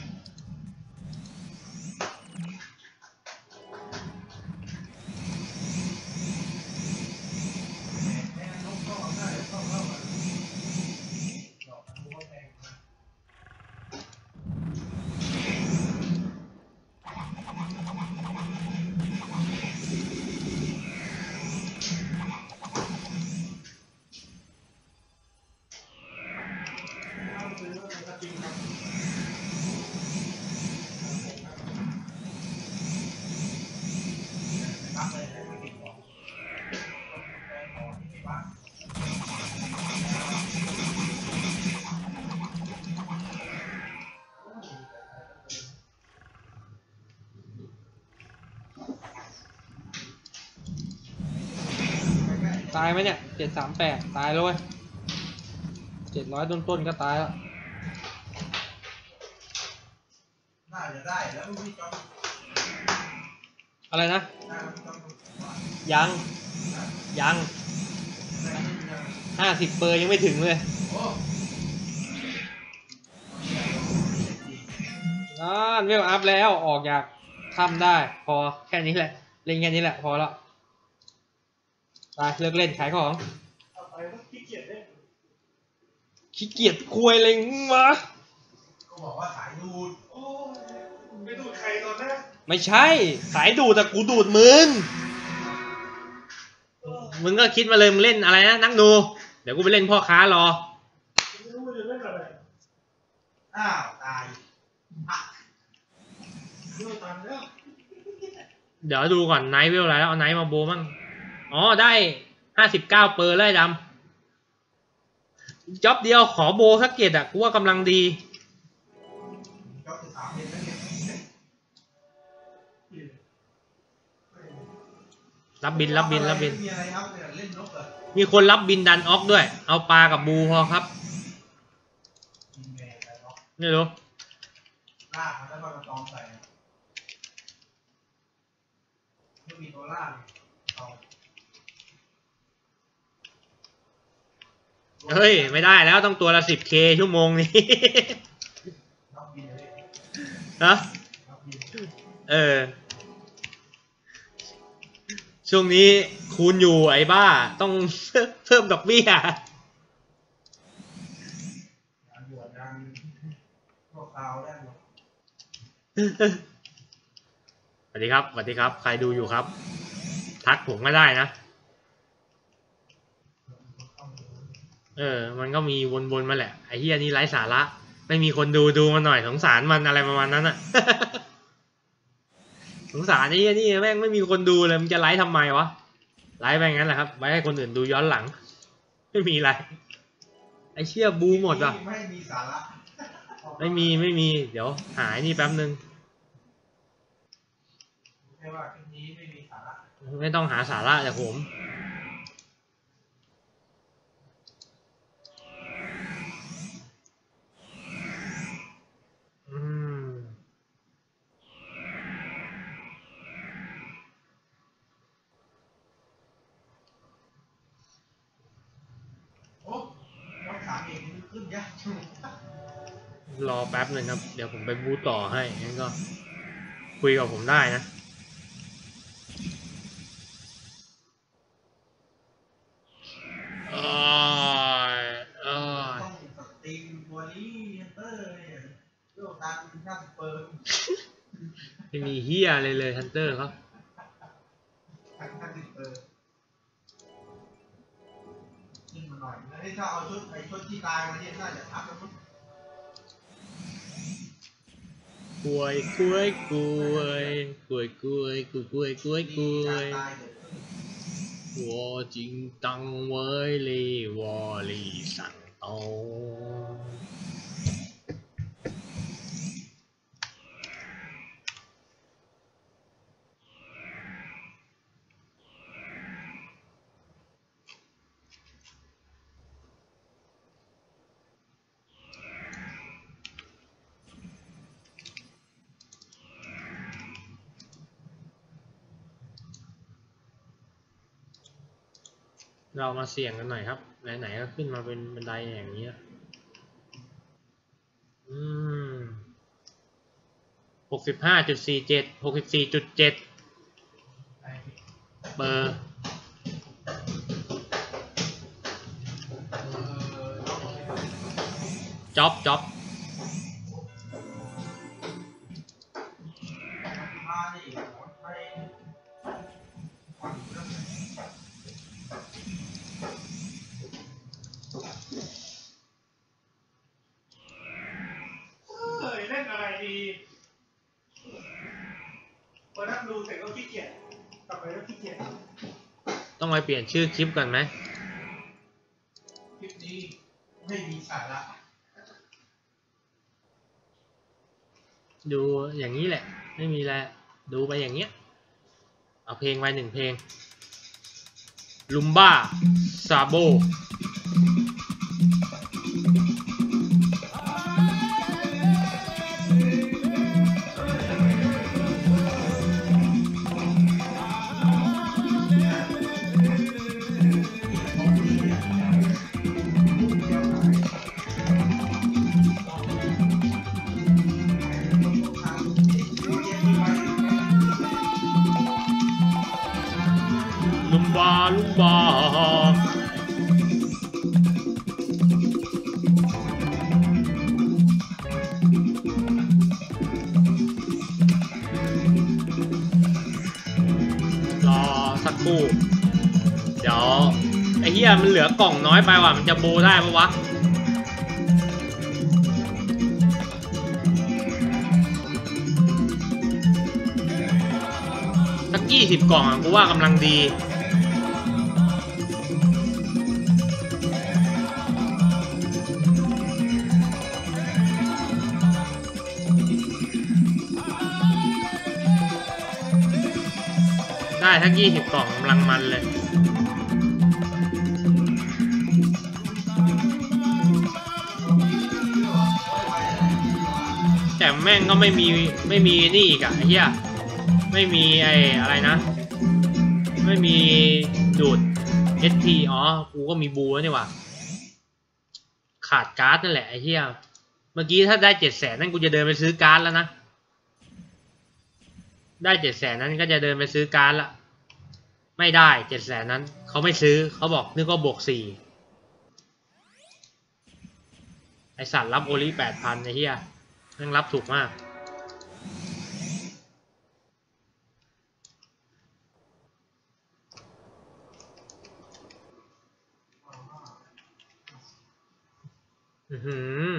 แม่นกก็เอาได้เข้าเข้ามาดอกมันก็แพงนะตายไหมเนี่ยเจ็ดสามแปดตายเลยเจ็ดร้อยต้นๆก็ตายแล้วน่าจะได้แล้วพี่จอมอะไรนะน่าจะต้องยังยังได้ขึ้นยังห้าสิบเปอร์ยังไม่ถึงเลยโอ้อ่าเวลอัพแล้วออกจากถ้ำได้พอแค่นี้แหละเล่นแค่นี้แหละพอแล้วไปเลิกเล่นขายของเอาไปก็ขี้เกียจเล่นขี้เกียจคุยอะไรวะก็บอกว่าสายดูดโอ้ยไม่ดูดใครตอนแรกไม่ใช่สายดูดแต่กูดูดมึงมึงก็คิดมาเลยมึงเล่นอะไรนะนั่งดูเดี๋ยวกูไปเล่นพ่อค้ารอไม่รู้ว่าจะเล่นอะไรอ้าวตายอ่ะเลิกตามแล้วเดี๋ยวดูก่อนไนท์เวลอะไรแล้วเอาไนท์มาโบมั่งอ๋อได้ห้าสิบเก้าเปอร์แล้วไอ้ดำจ็อบเดียวขอโบสักเกตอ่ะกูว่ากำลังดีก็คือสามเดือนแล้วเนี่ยรับบินรับบินรับบินมีอะไรครับเนี่ยเล่นนกเหรอมีคนรับบินดันออกด้วยเอาปลากับบูพอครับกินแมงอะไรเนาะไม่รู้ลากมันแล้วก็กระตอมใส่ไม่มีตัวลากเอาเฮ้ยไม่ได้แล้วต้องตัวละสิบเคชั่วโมงนี้รับบินเลยนะรับบินเออช่วงนี้คูณอยู่ไอ้บ้าต้อง เพิ่มดอกเบี้ยงานบวชงานพวกเราได้หมดสวัสดีครับสวัสดีครับใครดูอยู่ครับ ทักผมก็ได้นะเออมันก็มีวนๆมาแหละไอ้เฮียนี่ไร้สาระไม่มีคนดูดูมันหน่อยสงสารมันอะไรประมาณนั้นอะ สงสารไอ้เฮียนี่แม่งไม่มีคนดูเลยมันจะไลฟ์ทำไมวะไลฟ์ไปงั้นแหละครับไว้ให้คนอื่นดูย้อนหลังไม่มีอะไรไอ้เชี่ยบูหมดอ่ะไม่มีสาระไม่มีไม่มีเดี๋ยวหายนี่แป๊บนึงไม่ว่าคลิปนี้ไม่มีสาระไม่ต้องหาสาระจากผม อืมโอ้ยอดสามเองมันขึ้นยากจังรอแป๊บหนึ่งครับ เดี๋ยวผมไปบูตต่อให้งั้นก็คุยกับผมได้นะเอ้ยเอ้ยต้องสตรีมตัวนี้ฮันเตอร์เนี่ยเรื่องการน่าสเปิร์มไม่มีเฮียอะไรเลยฮันเตอร์เขาทางน่าสเปิร์มขึ้นมาหน่อยแล้วนี่ถ้าเอาชุดไอ้ชุดที่ตายมาเนี่ยน่าจะทับแล้วมั้งกล้วยกล้วยกล้วยกล้วยกล้วยกล้วยกล้วยกล้วย 我今当为你我理想哦。เรามาเสี่ยงกันหน่อยครับไหนๆก็ขึ้นมาเป็นบันไดอย่างนี้อืมหกสิบห้าจุดสี่เจ็ดหกสิบสี่จุดเจ็ดเบอร์จ็อบจ็อบต้องไปเปลี่ยนชื่อคลิปก่อนไหมคลิปนี้ไม่มีสาระดูอย่างนี้แหละไม่มีอะไรดูไปอย่างเงี้ยเอาเพลงไว้หนึ่งเพลงลุมบ้าซาโบลุมบ้าลุมบ้ารอสักครู่เดี๋ยวไอ้เหี้ยมันเหลือกล่องน้อยไปว่ะมันจะโบได้ปะวะสักยี่สิบกล่องอ่ะกูว่ากำลังดีได้ทั้งยี่สิบกล่องกำลังมันเลยแต่แม่งก็ไม่มีไม่มีนี่อีกอะไอ้เหี้ยไม่มีไอ้อะไรนะไม่มีดูด เอส ที อ๋อกูก็มีบูแล้วนี่หว่าขาดการ์ดนั่นแหละไอ้เหี้ยเมื่อกี้ถ้าได้เจ็ดแสนนั่นกูจะเดินไปซื้อการ์ดแล้วนะได้เจ็ดแสนนั้นก็จะเดินไปซื้อการ์ดละไม่ได้เจ็ดแสนนั้นเขาไม่ซื้อเขาบอกนึกว่าบวกสี่ไอสัตว์รับโอลิแปดพันไอ้เหี้ยนั่งรับถูกมากอือหือ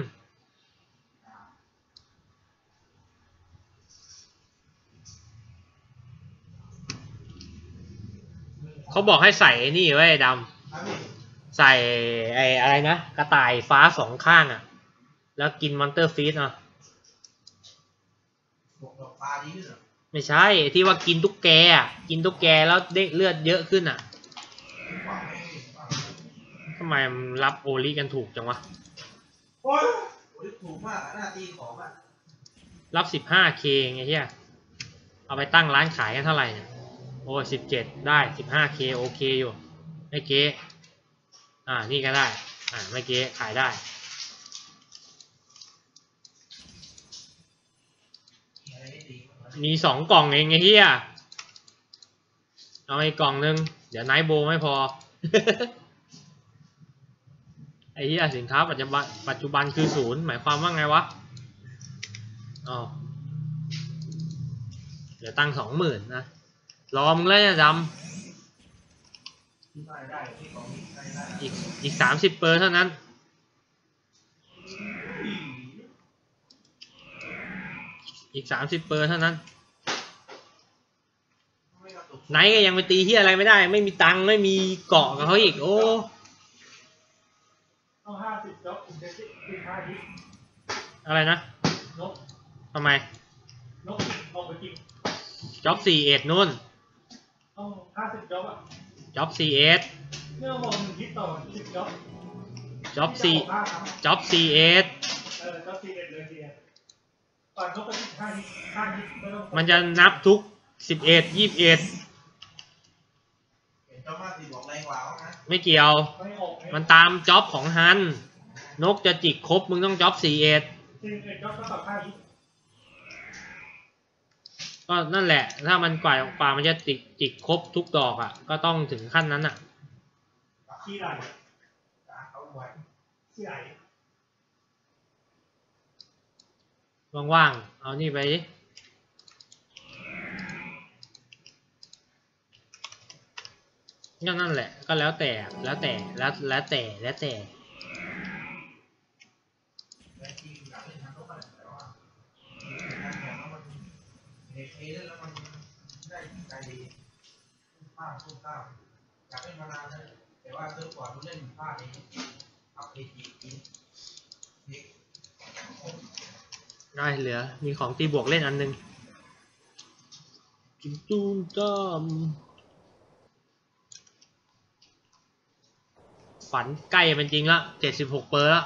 เขาบอกให้ใส่ไอ้นี่ไว้ดำใส่ไอ้อะไรนะกระต่ายฟ้าสองข้างอ่ะแล้วกินมอนเตอร์ฟีสอ่ะไม่ใช่ที่ว่ากินตุ๊กแกอ่ะกินตุ๊กแกแล้วได้เลือดเยอะขึ้นอ่ะทำไมมันรับโอลิกันถูกจังวะโอ้ยถูกมากหน้าตีของอ่ะรับ สิบห้าเค ไงเฮียเอาไปตั้งร้านขายกันเท่าไหร่เนี่ยโอ้สิบเจ็ดได้ สิบห้าเค โอเคอยู่ไม่เก๊อ่านี่ก็ได้อ่าไม่เก๊ขายได้มีสองกล่องเองไงเฮียเอาอีกกล่องนึงเดี๋ยวไนท์โบไม่พอ ไอ้เหี้ยสินค้าปัจจุบันปัจจุบันคือศูนย์หมายความว่าไงวะอ๋อเดี๋ยวตั้งสองหมื่นนะรอมึงแล้วเนี่ยดำอีกอีกสามสิบเปอร์เท่านั้นอีกสามสิบเปอร์เท่านั้นไม่กระตุกไนท์ก็ยังไปตีเฮียอะไรไม่ได้ ไม่มีตังค์ไม่มีเกาะกับเขาอีกโอ้ต้องห้าสิบจ็อบถึงจะติดห้าฮิตอะไรนะนกทำไมนกออกไปกินจ็อบสี่เอ็ดนู่นต้องห้าสิบจ็อบอ่ะจ็อบสี่เอ็ดเมื่อมองหนึ่งฮิตต่อสิบจ็อบจ็อบสี่ห้าครั้งจ็อบสี่เอ็ดเออจ็อบสี่เอ็ดเลยทีเดียวก่อนนกไปติดห้าฮิตห้าฮิตไม่ต้องมันจะนับทุกสิบเอ็ดยี่สิบเอ็ดเห็นเจ้าห้าสิบบอกแรงกว่าเขานะไม่เกี่ยวไม่ออกมันตามจ็อบของฮันนกจะจิกครบมึงต้องจ็อบสี่เอ็ดสี่เอ็ดจ็อบก็ต่อห้าฮิตก็นั่นแหละ ถ้ามันกว่ากว่ามันจะจิกจิกครบทุกดอกอ่ะก็ต้องถึงขั้นนั้นอ่ะขี้ไหลจ้าเขาไหวขี้ไหลว่างๆเอานี่ไปดิก็นั่นแหละก็แล้วแต่แล้วแต่แล้วแล้วแต่แล้วแต่แต่จริงอยากเล่นทางโต๊ะก็ได้แต่ว่าการแข่งแล้วมันเด็กเอแล้วมันได้ใจดีป้าสู้ก้าวอยากเล่นมานานแล้วแต่ว่าเซิร์ฟก่อนมันเล่นพลาดเองอัพเอจีกินเด็กได้เหลือมีของตีบวกเล่นอันนึงจุ้มจุ้มจ้อมฝันใกล้เป็นจริงละเจ็ดสิบหกเปอร์ละ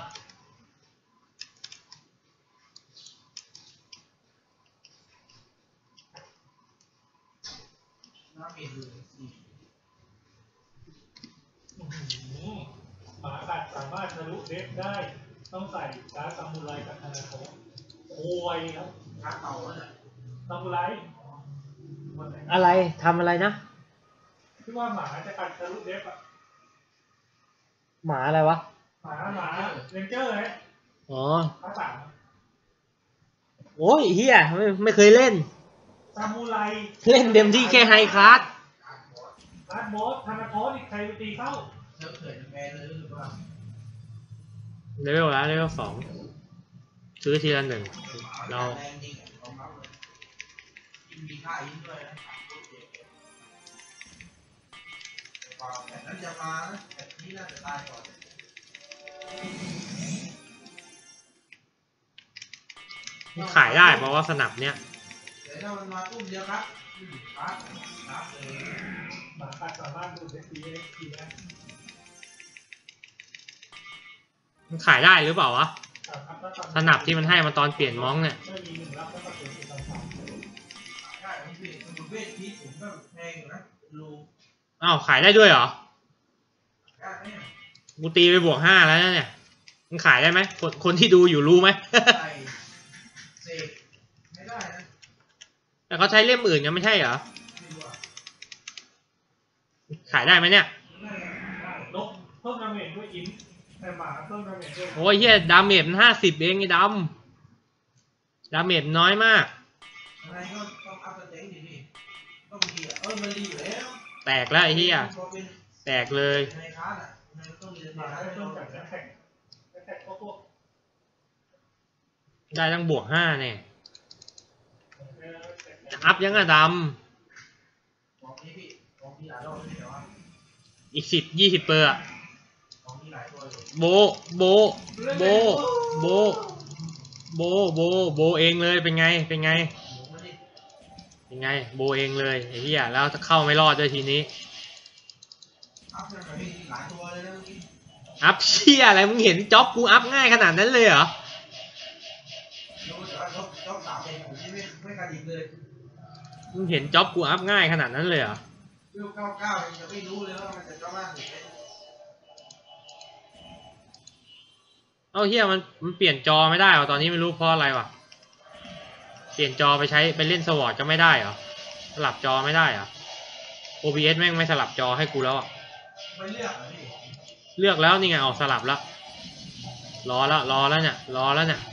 น้ำเอ็นดูสี่หมากัดสามารถทะลุเดฟได้ต้องใส่การ์ดซามูไรกับธนาคารโอ้ยครับขาเต่าเนี่ยซามูไรวันไหนอะไรทำอะไรนะที่ว่าหมาจะกัดทะลุเดฟอ่ะหมาอะไรวะหมาหมาเรนเจอร์ไงอ๋อภาษาโอ้ยเฮียไม่ไม่เคยเล่นซามูไรเล่นเต็มที่แค่ไฮคลาสการ์ดบอสธนาคารอีกใครไปตีเข้าเซิร์ฟเถื่อนแกเลยหรือเปล่าเลเวลแล้วเลเวลสองซื้อทีละหนึ่งเราแรงจริงอ่ะของเขาเลยยิ่งมีค่ายิ่งด้วยนะแต่นั้นจะมานะแต่นี้น่าจะตายก่อนขายได้เพราะว่าสนับเนี้ยเดี๋ยวถ้ามันมาตุ้มเดียวครับครับครับเลยหมากัดสามารถดูดเดฟตีเอ็กซ์ทีได้มันขายได้หรือเปล่าวะครับถ้าทำสนับที่มันให้มาตอนเปลี่ยนม้องเนี่ยไม่มีหนึ่งรับก็ต้องเป็นสองสามได้ผมพี่ผมเวทพีผมก็แพงอยู่นะรูอ้าวขายได้ด้วยเหรอได้ไหมกูตีไปบวกห้าแล้วเนี่ยมันขายได้ไหมคนคนที่ดูอยู่รู้ไหมใส่เสกไม่ได้นะแต่เขาใช้เล่มอื่นกันไม่ใช่เหรอไม่รู้อ่ะขายได้ไหมเนี่ยได้ได้นกเพิ่มดาเมจด้วยอินแต่หมาเพิ่มดาเมจด้วยโอ้ยเฮียดาเมจมันห้าสิบเองไอ้ดำดาเมจน้อยมากอะไรก็ต้องอัพสเต็งดิพี่ต้องมีอ่ะเออมันดีอยู่แล้วแตกแล้วไอ้เฮียพอเป็นแตกเลยในคลาสอ่ะมันต้องมีในหมาคลาสได้ให้เพิ่เรามจากแท็กแท็กพวกพวกได้ตั้งบวกห้าเนี่ยจะอัพยังอะดของนี้พี่ของนี้หลายรอบเลยแต่ว่าำอีกสิบยี่สิบเปอร์อะของนี้หลายตัวอยู่โบโบโบโบโบโบโบเองเลยเป็นไงเป็นไงหมูมันนี่เป็นไงโบเองเลยไอ้เหี้ยแล้วจะเข้าไม่รอดด้วยทีนี้อัพเนี่ยพี่หลายตัวเลยนะเมื่อกี้อัพเชี่ยอะไรมึงเห็นจ็อบกูอัพง่ายขนาดนั้นเลยเหรอรู้แต่ว่าชอบชอบสามเองผมที่ไม่ไม่กระดิกเลยมึงเห็นจ็อบกูอัพง่ายขนาดนั้นเลยเหรอวิวเก้าเก้ายังไม่รู้เลยว่ามันจะเก้าห้าสิบไหมเอ้าเหี้ยมันมันเปลี่ยนจอไม่ได้เหรอตอนนี้ไม่รู้เพราะอะไรวะเปลี่ยนจอไปใช้ไปเล่นสวอตก็ไม่ได้เหรอสลับจอไม่ได้เหรอ โอ บี เอส แม่งไม่สลับจอให้กูแล้วอะไม่เลือกเหรอพี่เลือกแล้วนี่ไงเอาสลับแล้วรอแล้วรอแล้วเนี่ยรอแล้วเนี่ย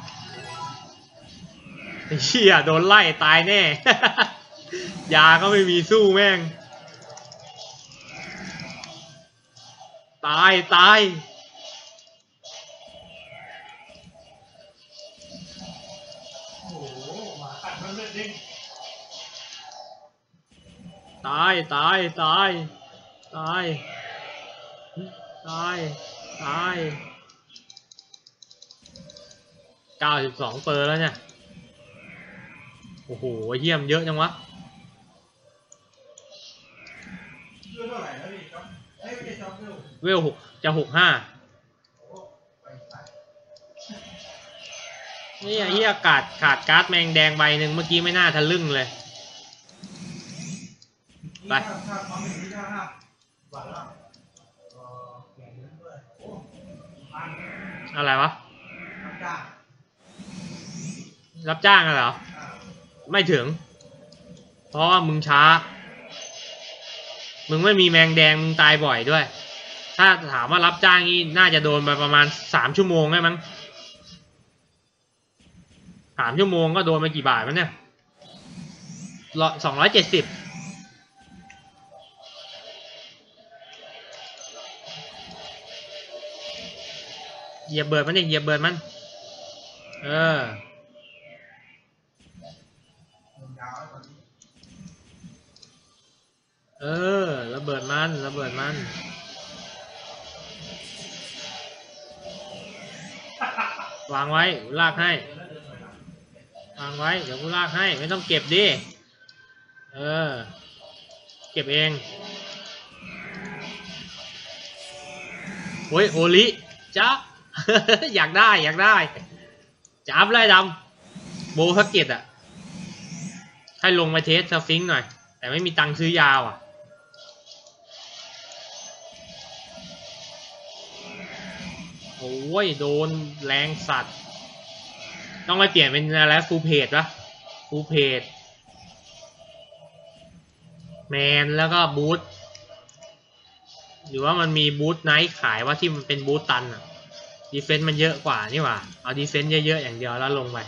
ไอ้เหี้ยโดนไล่ตายแน่ ยาก็ไม่มีสู้แม่งตายตายโอ้โหหมาตายตายตายตายตายตายเก้าสิบสองเปอร์แล้วเนี่ยโอ้โหเยี่ยมเยอะจังวะเรื่องเท่าไหร่แล้วพี่ครับเอ้ยไม่ใช่จ็อบเร็วเวลหกจะหกห้าโอ้ไปใส่นี่ไอ้เหี้ยขาดขาดการ์ดแมงแดงใบหนึ่งเมื่อกี้ไม่น่าทะลึ่งเลย ไปถ้าถ้าความเป็นที่ถ้าห้าบาทละเออแข่งเงินด้วยโอ้พันอะไรวะน้ำจ้างรับจ้างอะเหรออ่าไม่ถึง เพราะว่ามึงช้า มึงไม่มีแมงแดงมึงตายบ่อยด้วย ถ้าถามว่ารับจ้างนี่น่าจะโดนไปประมาณสามชั่วโมงได้มั้งสามชั่วโมงก็โดนไปกี่บาทวะเนี่ยสองร้อยเจ็ดสิบเหยียบเบิร์ดมันเนี่ยเหยียบเบิร์ดมัน เออเงินยาวแล้วตอนนี้เออระเบิดมันระเบิดมันวางไว้ลากให้วางไว้เดี๋ยวกูลากให้ไม่ต้องเก็บดิเออเก็บเองโอ้ยโอลิจ๊ะ อยากได้อยากได้จับไล่ดำโบพักเก็ตอ่ะให้ลงมาเทสสฟิงค์หน่อยแต่ไม่มีตังค์ซื้อยาวอ่ะโอ้ยโดนแรงสัตว์ต้องไปเปลี่ยนเป็นอะไรฟูลเพจปะฟูลเพจแมนแล้วก็บูทหรือว่ามันมีบูทไนท์ขายว่าที่มันเป็นบูทตันอ่ะดีเฟนซ์มันเยอะกว่านี่หว่าเอาดีเฟนซ์เยอะๆอย่างเดียวแล้วลงไปนะ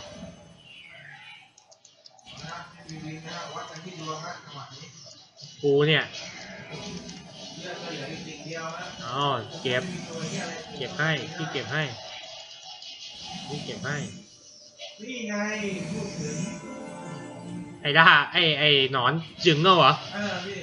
วีวีนะวัดกันที่ดวงนะจังหวะนี้กูเนี่ยเลือดก็เหลืออีกสิ่งเดียวนะอ๋อเก็บตัวเนี้ยอะไรเก็บให้พี่เก็บให้พี่เก็บให้นี่ไงพูดถึงไอ้ด่าไอ้ไอ้หนอนจึงเหรอเออพี่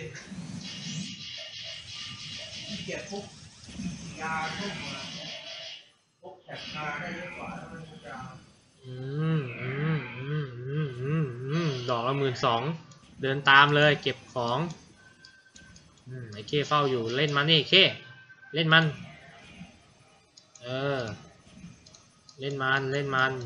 ที่เก็บปุ๊บยาปุ๊บมาปุ๊บแถบคาได้เยอะกว่าแล้วมันจะอืมอืมอืมอืมอืมอืมดอกละหมื่นสองเดินตามเลยเก็บของอืมไอ้เคเฝ้าอยู่เล่นมันนี่เคเล่นมันเออเล่นมันเล่นมัน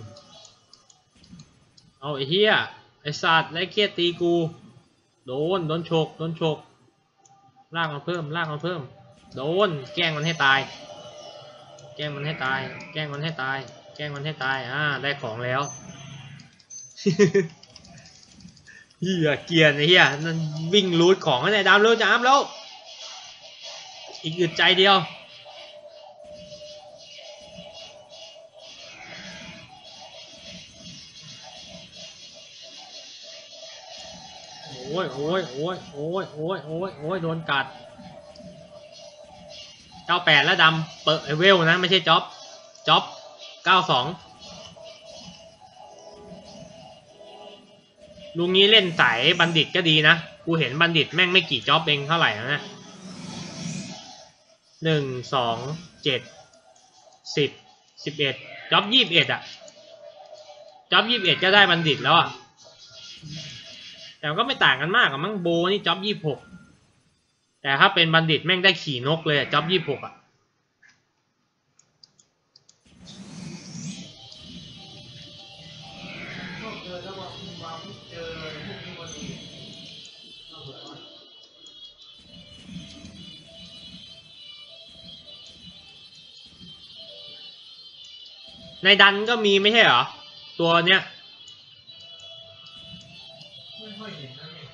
เอาไอ้เหี้ยไอ้สัตว์ไอ้เคตีกูโดนโดนฉกโดนฉกลากมาเพิ่มลากมาเพิ่มโดนแกล้งมันให้ตายแกล้งมันให้ตายแกล้งมันให้ตายแกล้งมันให้ตายอ่าได้ของแล้ว เฮียเกียร์ไอ้เฮียนั่นวิ่งรูดของให้ไหนดามเร็วจ้ามแล้วอีกอึดใจเดียวโอ้ยโอ้ยโอ้ยโอ้ยโอ้ยโอ้ยโอ้ยโดนกัดเก้าแปดแล้วดำเปิดไอเวลนะไม่ใช่จ็อบจ็อบเก้าสองลุงนี้เล่นสายบัณฑิตก็ดีนะกูเห็นบัณฑิตแม่งไม่กี่จ็อบเองเท่าไหร่นะหนึ่งสองเจ็ดสิบสิบเอ็ดจ็อบยี่สิบเอ็ดอะจ็อบยี่สิบเอ็ดก็ได้บัณฑิตแล้วอะแต่ก็ไม่ต่างกันมากกับมั้งโบนี่จ็อบยี่สิบหกแต่ถ้าเป็นบัณฑิตแม่งได้ขี่นกเลยจ็อบยี่สิบหกอะก็เจอแล้วมามาเจอพวกนี้พอดีในดันก็มีไม่ใช่เหรอตัวเนี้ยไม่ค่อยเห็นนะนี่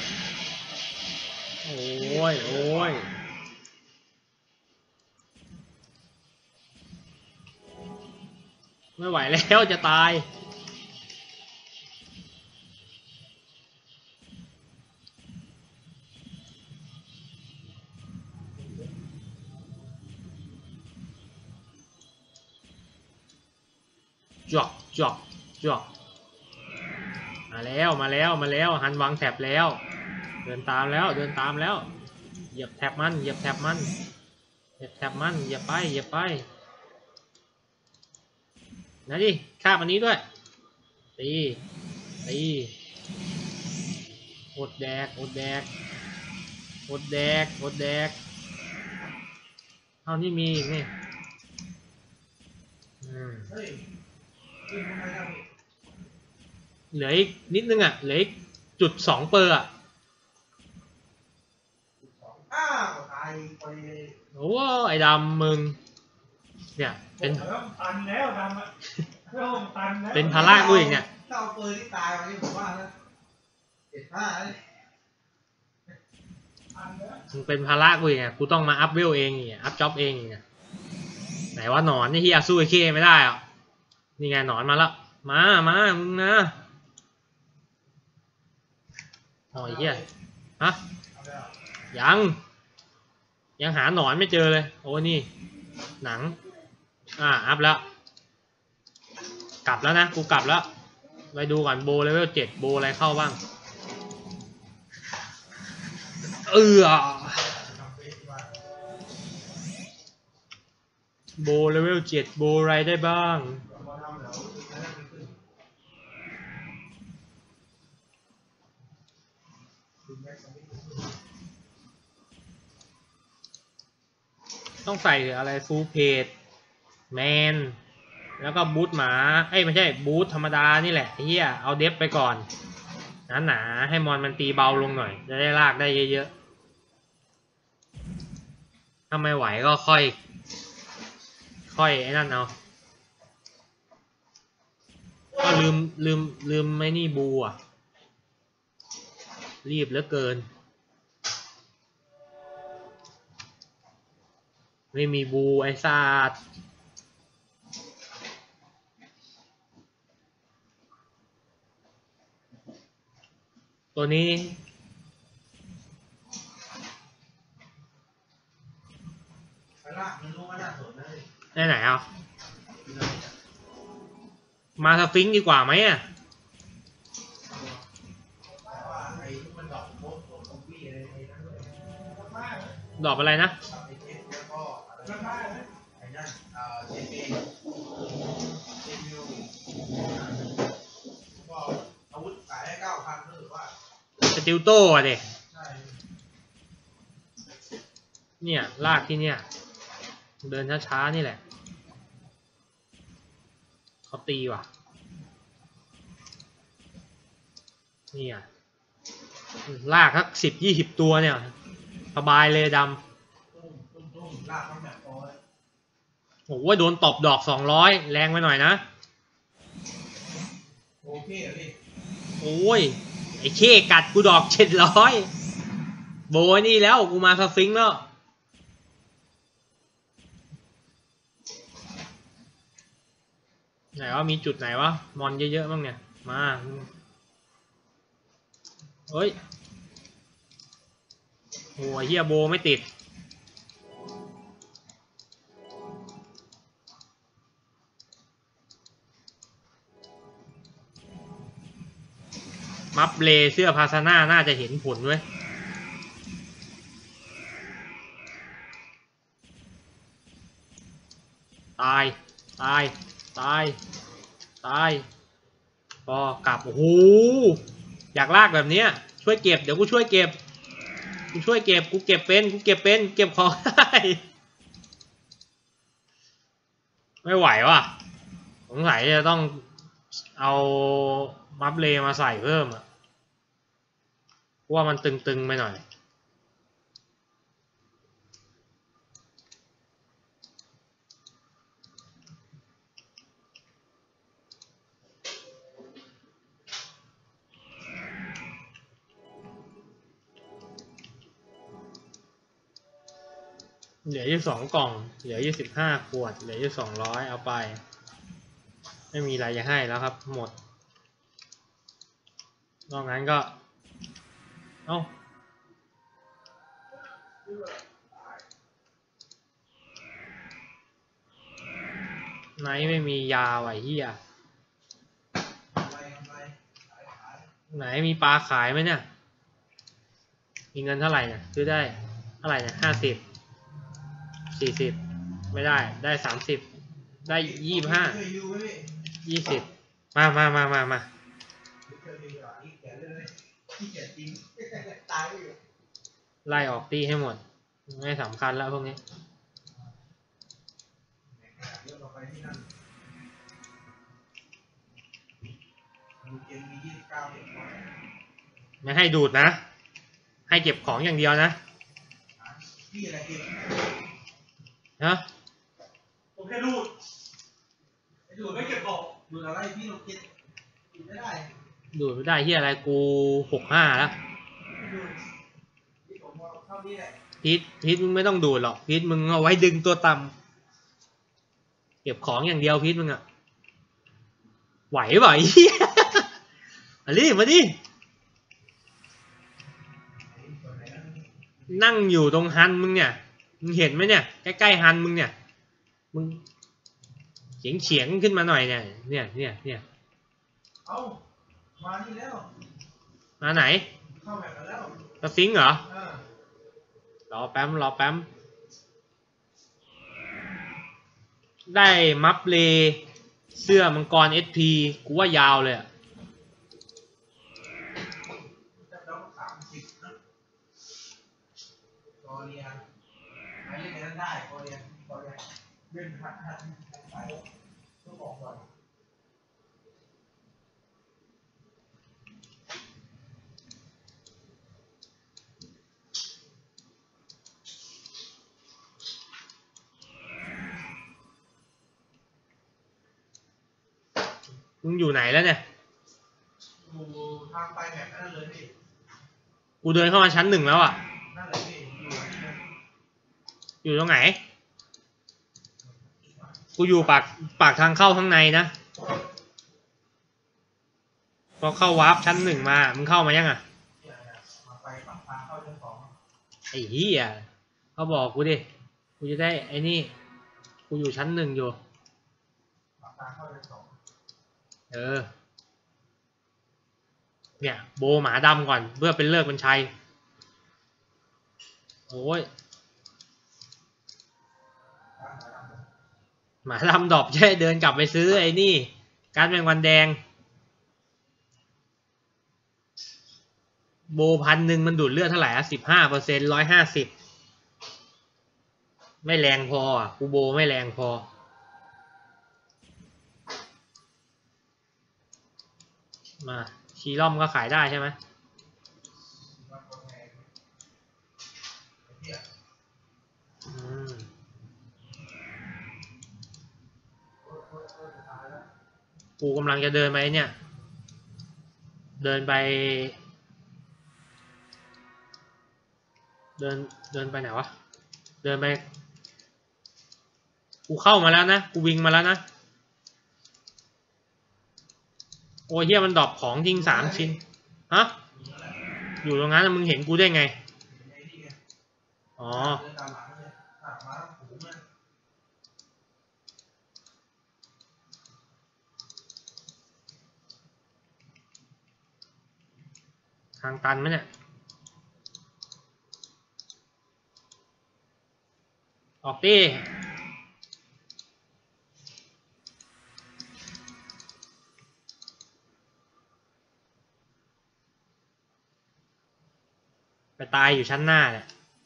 โอ้ยโอ้ยไม่ไหวแล้วจะตายจอกจอกจอกมาแล้วมาแล้วมาแล้วหันวางแถบแล้วเดินตามแล้วเดินตามแล้วเหยียบแท็บมันเหยียบแท็บมันเหยียบแท็บมันเหยียบไปเหยียบไปนะดิข้ามอันนี้ด้วยตีตีอดแดกอดแดกอดแดกอดแดกเอานี่มีนี่อืมเฮ้ยขึ้นทำไมได้เหลืออีกนิดนึงอ่ะเหลืออีกจุดสองเปอร์อ่ะอ้าวตายไปเลยโอ้ไอ้ดำมึงเนี่ยเป็นเริ่มตันแล้วดำอ่ะเริ่มตันแล้วเป็นภาระกูอีกเนี่ยถ้าเอาปืนที่ตายมานี่ผมว่านะเจ็ดห้าเลยตันแล้วมึงเป็นภาระกูอีกอ่ะกูต้องมาอัพเวลเองอีกอ่ะอัพจ็อบเองอีกอ่ะไหนว่าหนอนนี่เฮียสู้ไอ้เคไม่ได้อ่ะนี่ไงหนอนมาแล้วมามามึงนะโอ้ยเฮียฮะเอาแล้วยังยังหาหนอนไม่เจอเลยโอ้นี่หนังอ่าอัพแล้วกลับแล้วนะกูกลับแล้วไปดูก่อนโบเลเวลเจ็ดโบอะไรเข้าบ้างเออทำเฟซว่าโบเลเวลเจ็ดโบอะไรได้บ้างพอทำแล้วรู้สึกจะได้ขึ้นขึ้นแม็กซ์ไม่ขึ้นต้องใส่อะไรฟูลเพจแมนแล้วก็บูทหมาเอ้ยไม่ใช่บูทธรรมดานี่แหละเฮียเอาเดฟไปก่อนหนาหนาให้มอนมันตีเบาลงหน่อยจะได้ลากได้เยอะๆถ้าไม่ไหวก็ค่อยค่อยไอ้นั่นเอาก็ลืมลืมลืมไม่นี่บูอ่ะรีบเหลือเกินไม่มีบูไอ้ซาดตัวนี้ไปละมันรู้ว่าน่าสนนะได้ไหนอ่ะมาสฟิงค์ดีกว่าไหมอ่ะแต่ว่าไอ้ที่มันดอกโค้ดโค้ดคอมปี้อะไรไอ้นั่นด้วยมากเลยดอกอะไรนะไอ้เทสแล้วก็อะไรแล้วได้เลยไอ้นั่นเอ่อเจเจเจมิวก็อาวุธขายให้เก้าพันรู้สึกว่าสติลโต้อะเด็ใช่เนี่ยลากที่เนี่ย เดินช้าๆนี่แหละเขาตีว่ะเนี่ยลากสักสิบยี่สิบตัวเนี่ยสบายเลยดตุ้มตุ้มตุ้มลากมันแบบพอเลยำโอ้โหโดนตบดอกสองร้อยแรงไปหน่อยนะโอเคเหรอพี่โอ้ยไอ้เคกัดกูดอกเจ็ดร้อยโบยนี่แล้วกูมาสฟิงค์แล้วไหนว่ามีจุดไหนวะมอนเยอะๆบ้างเนี่ยมาเฮ้ยโอ้ยเฮียโบไม่ติดมัฟเลเสื้อพาซาน่าน่าจะเห็นผลเว้ยตายตายตายตายพอกลับโอ้โหอยากลากแบบเนี้ยช่วยเก็บเดี๋ยวกูช่วยเก็บกูช่วยเก็บกูเก็บเป็นกูเก็บเป็นเก็บของได้ไม่ไหวว่ะสงสัยจะต้องเอามัฟเลมาใส่เพิ่มอ่ะว่ามันตึงๆไปหน่อยเหลืออยู่สองกล่องเหลืออยู่สิบห้าขวดเหลืออยู่สองร้อยเอาไปไม่มีอะไรจะให้แล้วครับหมดนอกนั้นก็เอ้าไหนไม่มียาไว้เฮียทำไรทำไรขายขายไหนมีปลาขายไหมเนี่ยมีเงินเท่าไหร่เนี่ยซื้อได้เท่าไหร่เนี่ยห้าสิบสี่สิบไม่ได้ได้สามสิบได้ยี่สิบห้ายี่สิบมามามามามาไล่ออกตีให้หมดไม่สำคัญแล้วพวกนี้ไม่ให้ดูดนะให้เก็บของอย่างเดียวนะนะผมแค่ดูดดูดไม่เก็บของดูดอะไรพี่เราเก็บดูดไม่ได้ดูดไม่ได้ที่อะไรกูหกห้าแล้วพีทพีทมึงไม่ต้องดูดหรอกพีทมึงเอาไว้ดึงตัวต่ำเก็บของอย่างเดียวพีทมึงอะไหวไหวมาดิมาดินั่งอยู่ตรงฮันมึงเนี่ยมึงเห็นไหมเนี่ยใกล้ๆฮันมึงเนี่ยมึงเฉียงเฉียงขึ้นมาหน่อยเนี่ยเนี่ยเนี่ยเนี่ยเอามาที่แล้วมาไหนเข้าแบบแล้วสฟิงค์เหรอรอแป๊มรอแป๊มได้มัฟเลเสื้อมังกร เอส พี กูว่ายาวเลยอะมึงอยู่ไหนแล้วเนี่ยอยู่ทางไปแบบนั้นเลยพี่กูเดินเข้ามาชั้นหนึ่งแล้วอ่ะนั่นแหละพี่อยู่ตรงไหนกูอยู่ปากปากทางเข้าข้างในนะพอเข้าวาร์ปชั้นหนึ่งมามึงเข้ามายังอ่ะมาไปปากทางเข้าชั้นสองไอ้เหี้ยเขาบอกกูดิกูจะได้ไอ้นี่กูอยู่ชั้นหนึ่งอยู่ปากทางเข้าชั้นสองเออเนี่ยโบหมาดำก่อนเพื่อเป็นเลิกเป็นชัยโอ้ยหมาดำดอบใช่เดินกลับไปซื้อไอ้นี่การแมงวันแดงโบพันหนึ่งมันดูดเลือดเท่าไหร่อ่ะสิบห้าเปอร์เซ็นต์ร้อยห้าสิบไม่แรงพออ่ะกูโบไม่แรงพอมาชีร่อมก็ขายได้ใช่ไหมกูกำลังจะเดินไปเนี่ยเดินไปเดินเดินไปไหนวะเดินไปกูเข้ามาแล้วนะกูวิ่งมาแล้วนะโอ้ยเฮียมันดรอปของจริงสามชิ้นฮะอยู่ตรงนั้นมึงเห็นกูได้ไงอ๋อทางตันไหมเนี่ยออกดิไปตายอยู่ชั้นหน้าเนี่ย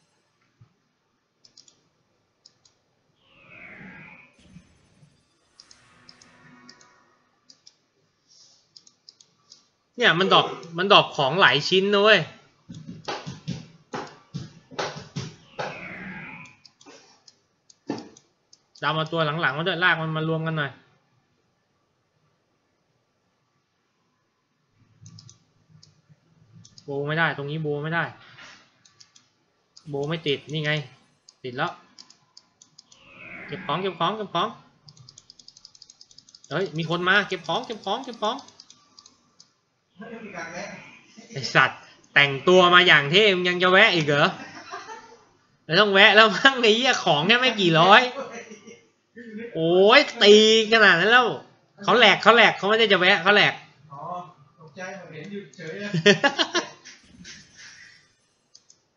เนี่ยมันดรอปมันดรอปของหลายชิ้นนะเว้ยดาวมาตัวหลังๆมาด้วยลากมันมารวมกันหน่อยโบไม่ได้ตรงนี้โบไม่ได้โบไม่ติดนี่ไงติดแล้วเก็บของเก็บของเก็บของเฮ้ยมีคนมาเก็บของเก็บของเก็บของไอสัตว์แต่งตัวมาอย่างเท่มึงยังจะแวะอีกเหรอแล้วต้องแวะแล้วมั่งในเหี้ยของแค่ไม่กี่ร้อยโอ้ยตีขนาดนั้นแล้วเขาแหลกเขาแหลกเขาไม่ได้จะแวะเขาแหลกอ๋อตกใจเห็นอยู่เฉย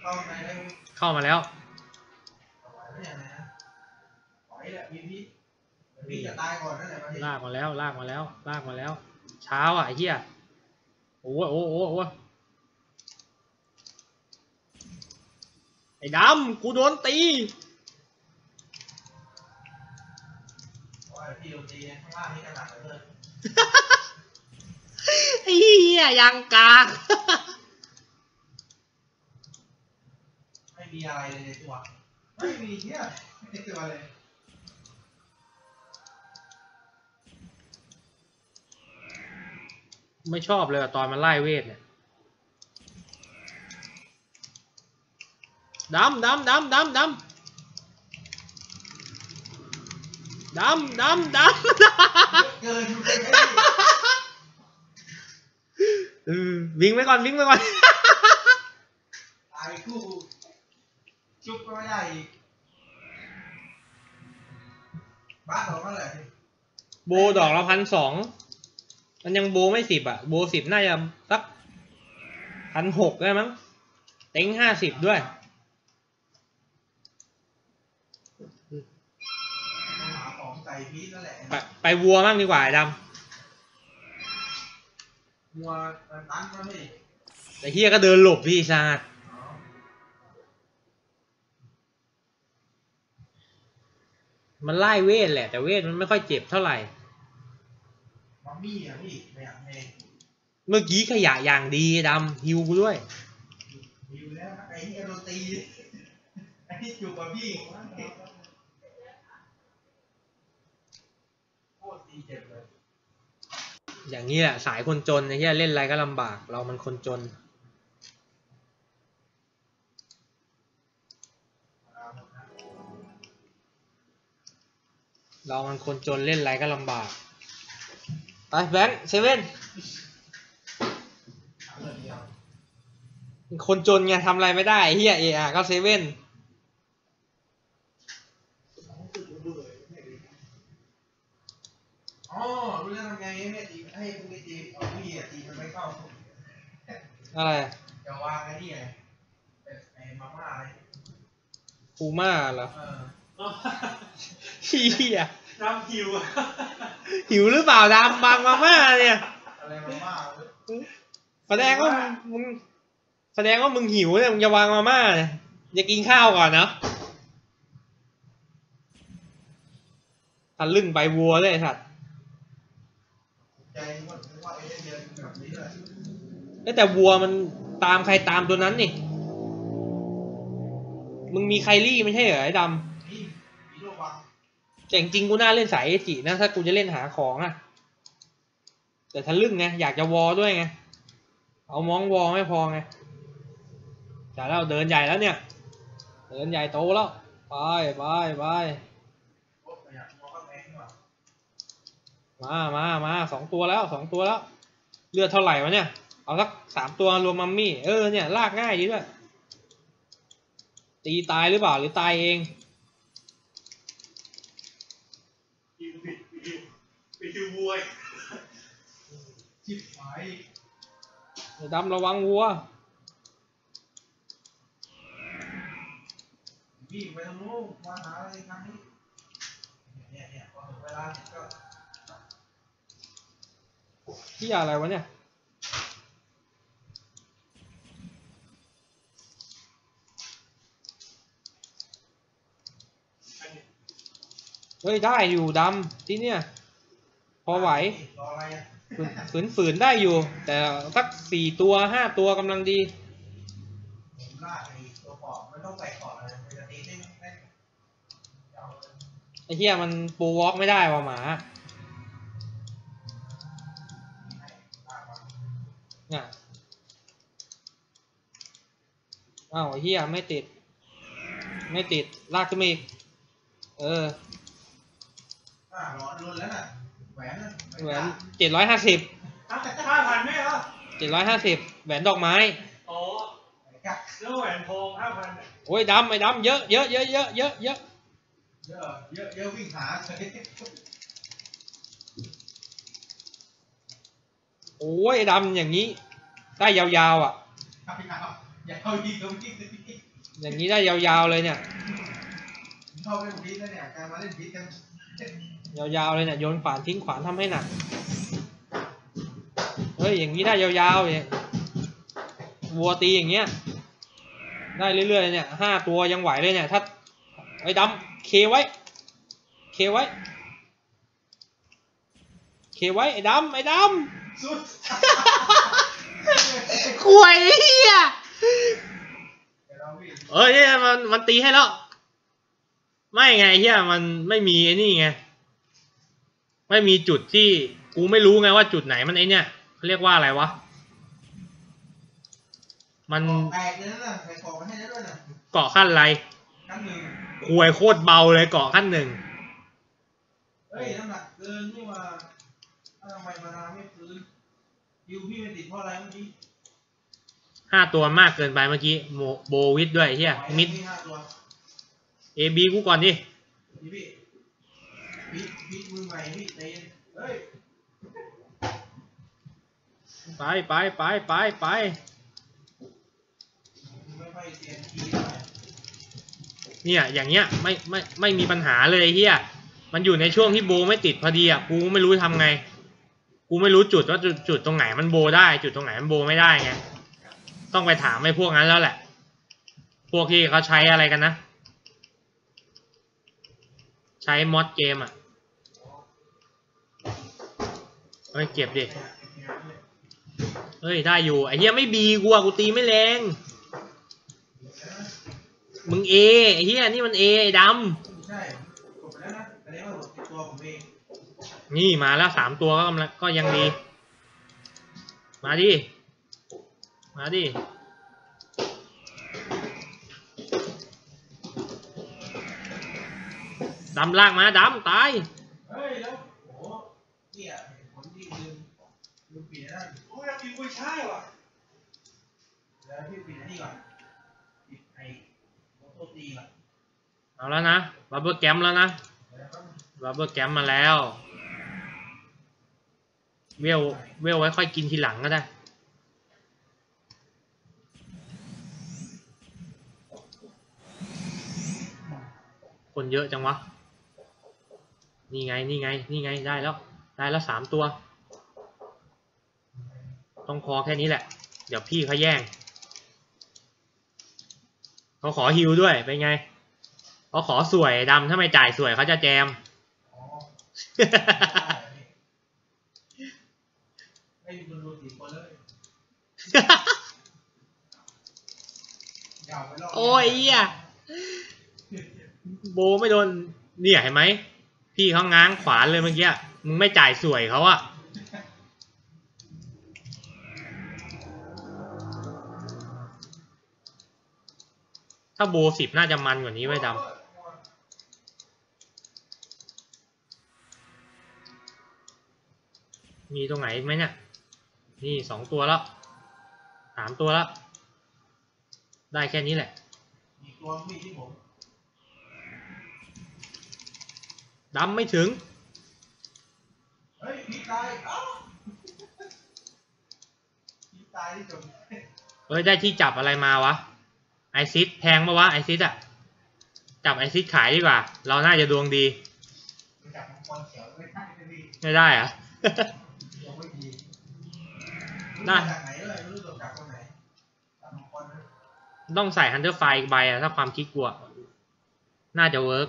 เข้าในได้เข้ามาแล้วต่อไปไม่อย่างไรนะปล่อยแหละพี่พี่พี่จะตายก่อนนั่นแหละประเด็นลากมาแล้วลากมาแล้วลากมาแล้วเช้าอ่ะไอ้เหี้ยโอ้โหโอ้โหโอ้โหไอ้ดำกูโดนตีว่าพี่โดนตีข้างล่างนี่ขนาดเลยไอ้เหี้ยยังกากไม่มีอะไรเลยในตัวไม่มีเที่ยในตัวเลยไม่ชอบเลยอะตอนมันไล่เวทเนี่ยดำดำดำดำดำดำดำดำเกินไปเออวิ่งไปก่อนวิ่งไปก่อนตายคู่ชุบก็ไม่ได้อีกบ้าบอกว่าอะไรโบดอกละพันสองมันยังโบไม่สิบอ่ะโบสิบน่าจะสักพันหกได้มั้งเต็งห้าสิบด้วยต้องหาของใส่พีชนั่นแหละไปไปวัวมั่งดีกว่าไอ้ดมัวมันตั้งก็ไม่ำแต่เฮียก็เดินหลบพี่ชาติมันไล่เวทแหละแต่เวทมันไม่ค่อยเจ็บเท่าไหร่มัมมี่อ่ะพี่ไม่อยากให้เมื่อกี้ขยะอย่างดีดำฮิวกูด้วยอยู่แล้วไอ้ที่โดนตีไอ้ที่จูบกับพี่โคตรตีเจ็บเลยอย่างนี้แหละสายคนจนไอ้เหี้ยเล่นอะไรก็ลำบากเรามันคนจนเรามันคนจนเล่นอะไรก็ลำบากไปแบงค์เซเว่นคนจนไงทำอะไรไม่ได้ไอ้เหี้ยเออะก็เซเว่นอ๋อรู้แล้วทำไงให้ตีให้พวกนี้ตีเอาพี่อ่ะตีมันไม่เข้าอะไรจะวางไอ้นี่ไงไอ้มาม่าอะไรฟูม่าเหรอเออเหี้ยน้ำหิวอะหิวหรือเปล่าดำบางมาม่าเนี่ยอะไรมาม่าแสดงว่ามึงแสดงว่ามึงหิวเนี่ยมึงจะวางมาม่าเนี่ยอย่ากินข้าวก่อนเนาะทะลึ่งใบวัวเลยไอ้สัตว์ใจว่าว่าไอ้เดินแบบนี้เลยแต่วัวมันตามใครตามตัวนั้นนี่มึงมีไคลี่ไม่ใช่เหรอไอ้ดนี่มีโรควังำแต่จริงๆกูน่าเล่นสายเอจินะถ้ากูจะเล่นหาของอะแต่ทะลึ่งไงอยากจะวอด้วยไงเอามองวอไม่พอไงจ่าแล้วเดินใหญ่แล้วเนี่ยเดินใหญ่โตแล้วไปไปไปโอ้ยอยากมองก็แพงกว่ามามามาสองตัวแล้วสองตัวแล้วเลือดเท่าไหร่วะเนี่ยเอาสักสามตัวรวมมัมมี่เออเนี่ยลากง่ายดีด้วยตีตายหรือเปล่าหรือตายเองกินผิดไปดูวัวชิบหายไอ้ดำระวังวัววิ่งไปทางนู้นมาหาอะไรทางนี้เนี่ยเนี่ยพอถึงเวลาก็ที่อะไรวะเนี่ยเฮ้ยได้อยู่ดำที่เนี่ยพอไหวรออะไรอ่ะฝืนฝืนได้อยู่ แต่สักสี่ตัวห้าตัวกำลังดีผมลากไอ้ตัวปอบไม่ต้องใส่ปอบอะไรมันจะตีได้ได้เอาเลยไอ้เหี้ยมันปูวอล์กไม่ได้ว่ะหมาให้ลากมาเนี่ยอ้าวไอ้เหี้ยไม่ติด ไม่ติดลากขึ้นมาอีกเอออ่าร้อนรุนแล้วน่ะแหวนน่ะแหวนเจ็ดร้อยห้าสิบห้าพันไหมเหรอเจ็ดร้อยห้าสิบแหวนดอกไม้อ๋อแหวนกักแล้วแหวนทองห้าพันโอ้ยดำไอ้ดำเยอะเยอะเยอะเยอะเยอะเยอะเยอะเยอะเยอะวิ่งหาเลยโอ้ยไอ้ดำอย่างนี้ได้ยาวๆอ่ะครับพี่ครับอย่าเข้ายิงตรงนี้สิอย่างนี้ได้ยาวๆเลยเนี่ยเข้าไปตรงนี้แล้วเนี่ยการมาเล่นพิษกันยาวๆเลยเนี่ยโยนขวานทิ้งขวานทำให้หนักเฮ้ยอย่างนี้ได้ยาวๆเนี่ยวัวตีอย่างเงี้ยได้เรื่อยๆเนี่ยห้าตัวยังไหวเลยเนี่ยถ้าไอ้ดำเคไว้เคไว้เคไว้ไอ้ดำไอ้ดำสุดควยเฮียเอ้ยเนี่ยมันมันตีให้แล้วไม่ไงเฮียมันไม่มีไอ้นี่ไงไม่มีจุดที่กูไม่รู้ไงว่าจุดไหนมันไอเนี่ยเขาเรียกว่าอะไรวะมันแตกเลยนะใส่กรอบมาให้ได้ด้วยนะเกาะขั้นอะไรขั้นหนึ่งควยโคตรเบาเลยเกาะขั้นหนึ่งเฮ้ยน้ำหนักเกินนี่ว่าทำไมมานาไม่ฟื้นยิวพี่ไม่ติดเพราะอะไรเมื่อกี้ห้าตัวมากเกินไปเมื่อกี้โมโบวิดด้วยเฮียมิดห้าตัวเอบีกูก่อนดิพี่พี่พี่พี่มือใหม่พี่เต้นเฮ้ยไปไปไปไปไปไม่ค่อยเตียนทีเท่าไหร่เนี่ยอย่างเงี้ยไม่ไม่ไม่มีปัญหาเลยเฮียมันอยู่ในช่วงที่โบไม่ติดพอดีอ่ะกูไม่รู้ทำไงกูไม่รู้จุดว่าจุดจุดตรงไหนมันโบได้จุดตรงไหนมันโบไม่ได้ไงต้องไปถามไอ้พวกนั้นแล้วแหละพวกที่เขาใช้อะไรกันนะใช้มอดเกมอ่ะเฮ้ยเก็บดิเฮ้ยได้อยู่ไอ้เหี้ยไม่บีกูอ่ะกูตีไม่แรงมึงเอไอ้เหี้ยนี่มันเอไอ้ดำใช่จบไปแล้วนะแต่นี้มาหมดติดตัวผมเองนี่มาแล้วสามตัวก็กำลังก็ยังดีมาดิมาดิดำลากมาดำตายเฮ้ยแล้วโอ้โหเนี่ยผมที่ลืมลืมปิดนั่นโอ้ยปิดกุ้ยช่ายว่ะแล้วพี่ปิดอันนี้ก่อนปิดไอ้โมโตตีก่อนเอาแล้วนะบับเบิ้ลแกมแล้วนะแล้วก็บับเบิ้ลแกมมาแล้วเวลเวลไว้ค่อยกินทีหลังก็ได้คนเยอะจังวะนี่ไงนี่ไงนี่ไงได้แล้วได้แล้วสามตัวต้องพอแค่นี้แหละเดี๋ยวพี่เขาแย่งเขาขอฮิวด้วยเป็นไงเขาขอสวยดำถ้าไม่จ่ายสวยเขาจะแจมอ๋อไม่มีคนดูสี่คนเลยยาวไปรอบโอ้ยเหี้ยโบไม่โดนเนี่ยเห็นไหมพี่เขาง้างขวานเลยเมื่อกี้มึงไม่จ่ายสวยเขาอะถ้าโบสิบน่าจะมันกว่านี้ไว้ดำมีตรงไหนอีกไหมเนี่ยนี่สองตัวแล้วสามตัวแล้วได้แค่นี้แหละมีตัวมีที่ผมดำไม่ถึงเฮ้ยพี่ตายอ้าวพี่ตายที่จบเฮ้ยได้ที่จับอะไรมาวะไอซิดแพงปะวะไอซิดอะจับไอซิดขายดีกว่าเราน่าจะดวงดีจับมังกรเขียวไม่ได้จะดีไม่ได้อะยังไม่ดีได้จากไหนเลยไม่รู้ตัวจากคนไหนจับมังกรนะต้องใส่ฮันเตอร์ไฟอีกใบอะถ้าความคิดกลัวน่าจะเวิร์ก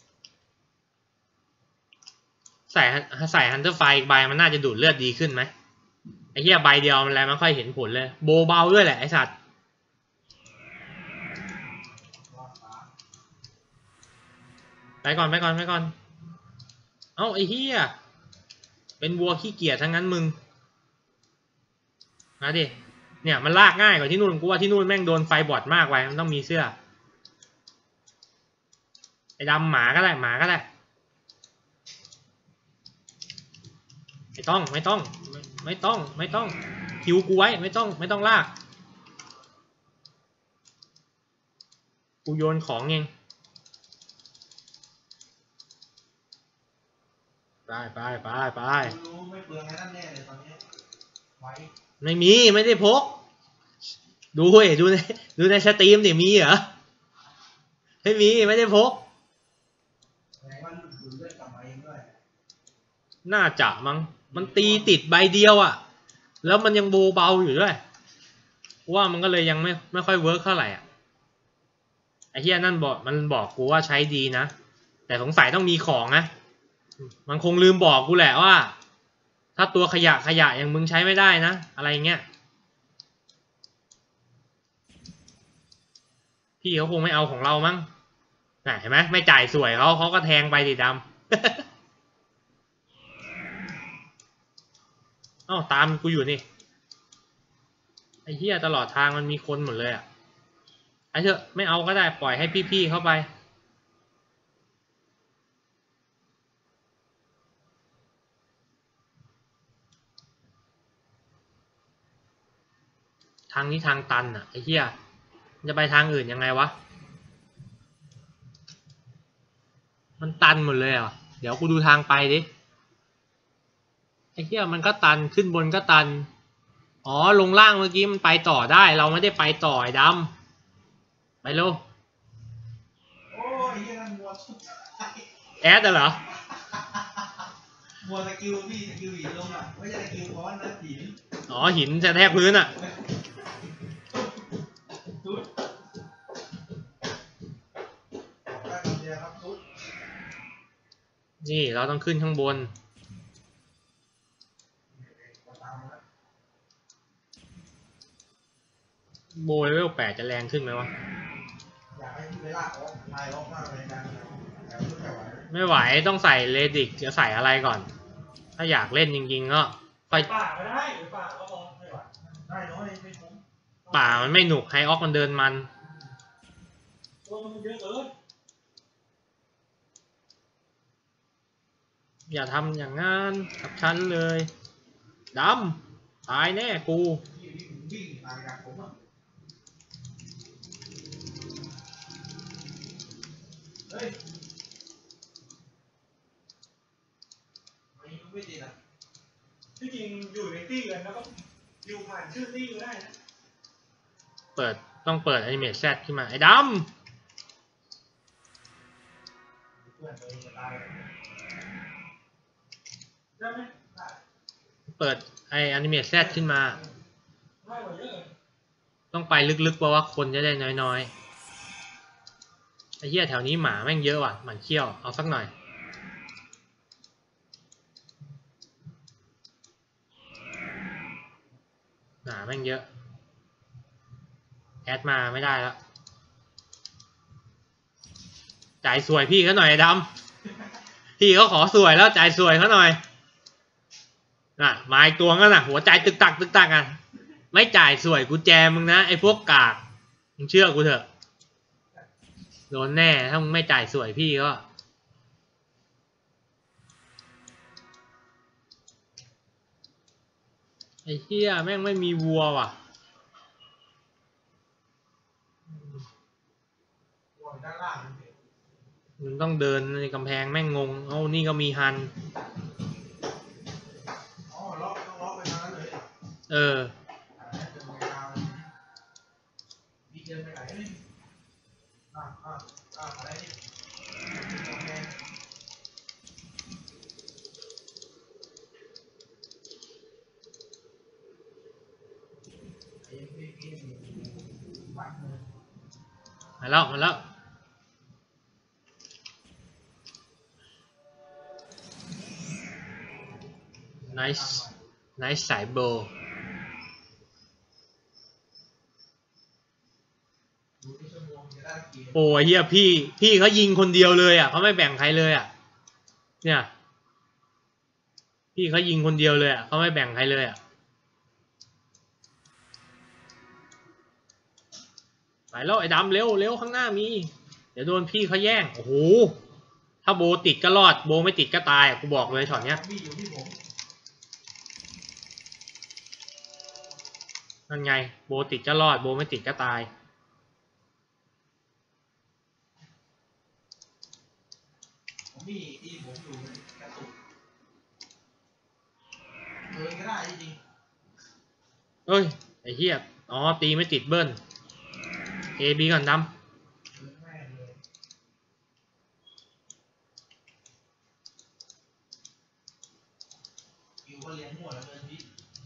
ใส่ใส่ฮันเตอร์ไฟอีกใบมันน่าจะดูดเลือดดีขึ้นไหมไอ้เหี้ยใบเดียวมันอะไรไม่ค่อยเห็นผลเลยโบเบาด้วยแหละไอ้สัตว์ไปก่อนไปก่อนไปก่อนเอ้าไอ้เหี้ยเป็นวัวขี้เกียจทั้งนั้นมึงมาดิเนี่ยมันลากง่ายกว่าที่นู่นกูว่าที่นู่นแม่งโดนไฟบอดมากไปมันต้องมีเสื้อไอ้ดำหมาก็ได้หมาก็ได้ไม่ต้องไม่ต้องไม่ไม่ต้องไม่ต้องคิวกูไว้ไม่ต้องไม่ต้องลากกูโยนของเองไปไปไปไปรู้ไม่เปลืองไอ้นั่นแน่เลยตอนนี้ไว้ไม่มีไม่ได้พกดูเว้ยดูในดูในสตรีมเนี่ยมีเหรอไม่มีไม่ได้พกแสดงว่าดูเลือดกลับมาเองด้วยน่าจะมั้งมันตีติดใบเดียวอ่ะแล้วมันยังโบเบาอยู่ด้วยว่ามันก็เลยยังไม่ไม่ค่อยเวิร์กเท่าไหร่อ่ะไอ้เหี้ยนั่นบอกมันบอกกูว่าใช้ดีนะแต่สงสัยต้องมีของนะมันคงลืมบอกกูแหละว่าถ้าตัวขยะขยะอย่างมึงใช้ไม่ได้นะอะไรเงี้ยพี่เขาคงไม่เอาของเรามั้งน่ะเห็นไหมไม่จ่ายสวยเขาเขาก็แทงไปดิดำ อ้าวตามกูอยู่นี่ไอ้เหี้ยตลอดทางมันมีคนหมดเลยอ่ะไอ้เถอะไม่เอาก็ได้ปล่อยให้พี่ๆเข้าไปทางนี้ทางตันอ่ะไอ้เหี้ยจะไปทางอื่นยังไงวะมันตันหมดเลยอ่ะเดี๋ยวกูดูทางไปดิไอ้เหี้ยมันก็ตันขึ้นบนก็ตันอ๋อลงล่างเมื่อกี้มันไปต่อได้เราไม่ได้ไปต่อไอ้ดำไปเร็วโอ้ยยังนั่นมัวชุดแอดเหรอมัวสกิลพี่สกิลหินลงอ่ะไม่ใช่สกิลค้อนนะหินอ๋อหินจะแทกพื้นอ่ะชุดได้คำเดียวครับชุดนี่เราต้องขึ้นข้างบนโบเลเวลแปดจะแรงขึ้นไหมวะอยากให้พี่ไปลากออกลายออกมากเลยนะแต่ชุดไม่ไหวไม่ไหวต้องใส่เลดิกจะใส่อะไรก่อนถ้าอยากเล่นจริงๆก็ไฟป่าก็ได้หรือป่าก็พอไม่ไหวได้น้อยไม่คุ้มป่ามันไม่หนุกไฮออกมันเดินมันตัวมันเยอะเกินอย่าทำอย่างนั้นกับฉันเลยดำตายแน่กูวิ่งตายจากผมอ่ะเฮ้ยไม่ไม่ดีนะที่จริงอยู่ในตี้กันแล้วก็อยู่ผ่านชื่อตี้ก็ได้นะเปิดต้องเปิดอนิเมตแซดขึ้นมาไอ้ดำเพื่อนตัวเองจะตายได้ไหมเปิดไออนิเมตแซดขึ้นมาได้กว่าเยอะต้องไปลึกๆเพราะว่าคนจะได้น้อยๆไอ้เหี้ยแถวนี้หมาแม่งเยอะว่ะหมันเขี้ยวเอาสักหน่อยหมาแม่งเยอะแอดมาไม่ได้แล้วจ่ายสวยพี่เขาหน่อยดำพี่เขาขอสวยแล้วจ่ายสวยเขาหน่อยน่ะมาอีกตัวงั้นน่ะหัวใจตึกตักตึกตักอ่ะไม่จ่ายสวยกูแจมมึงนะไอ้พวกกากมึงเชื่อกูเถอะโดนแน่ถ้ามึงไม่จ่ายสวยพี่ก็ไอ้เหี้ยแม่งไม่มีวัวว่ะด้านล่างมันต้องเดินในกำแพงแม่งงงเอ้านี่ก็มีฮันอ๋อล็อกต้องล็อกไปทางนั้นเลยเออมีเดินไปไหนนี่อ่าอ่าอ่าอะไรนี่มาแล้วมาแล้วไนส์ไนส์สายโบโอ้ยเฮียพี่พี่เขายิงคนเดียวเลยอ่ะเขาไม่แบ่งใครเลยอ่ะเนี่ยพี่เขายิงคนเดียวเลยอ่ะเขาไม่แบ่งใครเลยอ่ะไปแล้วไอ้ดำเร็วเร็วข้างหน้ามีเดี๋ยวโดนพี่เขาแย่งโอ้โหถ้าโบติดก็รอดโบไม่ติดก็ตายกูบอกเลยช็อตเนี้ยนั่นไงโบติดก็รอดโบไม่ติดก็ตายมีที่ผมอยู่กระตุกเดินก็ได้จริงเอ้ยไอ้เหี้ยอ๋อตีไม่ติดเบิ้ล A B ก่อนดำอยู่ก็เลี้ยงหัวแล้วเดินพี่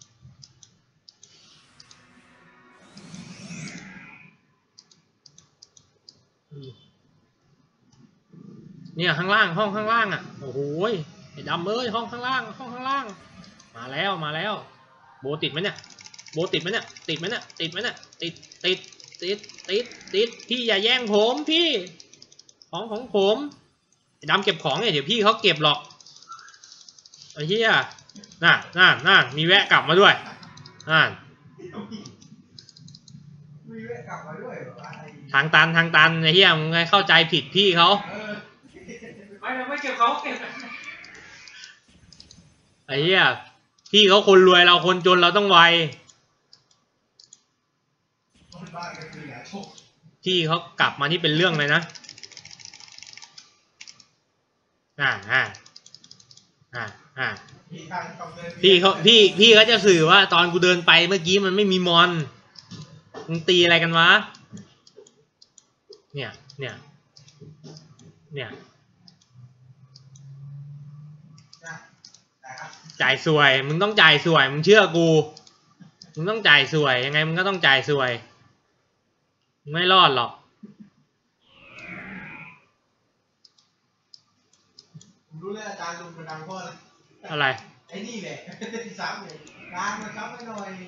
เนี่ยข้างล่างห้องข้างล่างอ่ะโอ้โหไอ้ดำเอ้ยห้องข้างล่างห้องข้างล่างมาแล้วมาแล้วโบติดไหมเนี่ยโบติดไหมเนี่ยติดไหมเนี่ยติดไหมเนี่ยติดติดติดติดติดพี่อย่าแย่งผมพี่ของของผมไอ้ดำเก็บของเนี่ยเดี๋ยวพี่เขาเก็บหรอกไอ้เหี้ยน่ะน่ะน่ะมีแวะกลับมาด้วยน่ะมีเวทกลับมาด้วยเหรอไอ้ทางตันทางตันไอ้เหี้ยมึงเข้าใจผิดพี่เขาเออไม่ไม่เก็บเขาเก็บไอ้เหี้ยพี่เขาคนรวยเราคนจนเราต้องไวคนบ้านก็คืออย่าโชคพี่เขากลับมาที่เป็นเรื่องเลยนะอ่าอ่าอ่าอ่ามีทางทำเลยพี่เขาพี่พี่เขาจะสื่อว่าตอนกูเดินไปเมื่อกี้มันไม่มีมอนมึงตีอะไรกันวะเนี่ยเนี่ยเนี่ยจ่ายสวยมึงต้องจ่ายสวยมึงเชื่อกูมึงต้องจ่ายสวยยังไงมึงก็ต้องจ่ายสวยมึงไม่รอดหรอกผมรู้เลยอาจารย์ลุงเป็นดังพ่อเลยอะไรไอ้นี่แหละที่ซ้ำเลยร้านมาซ้ำให้หน่อย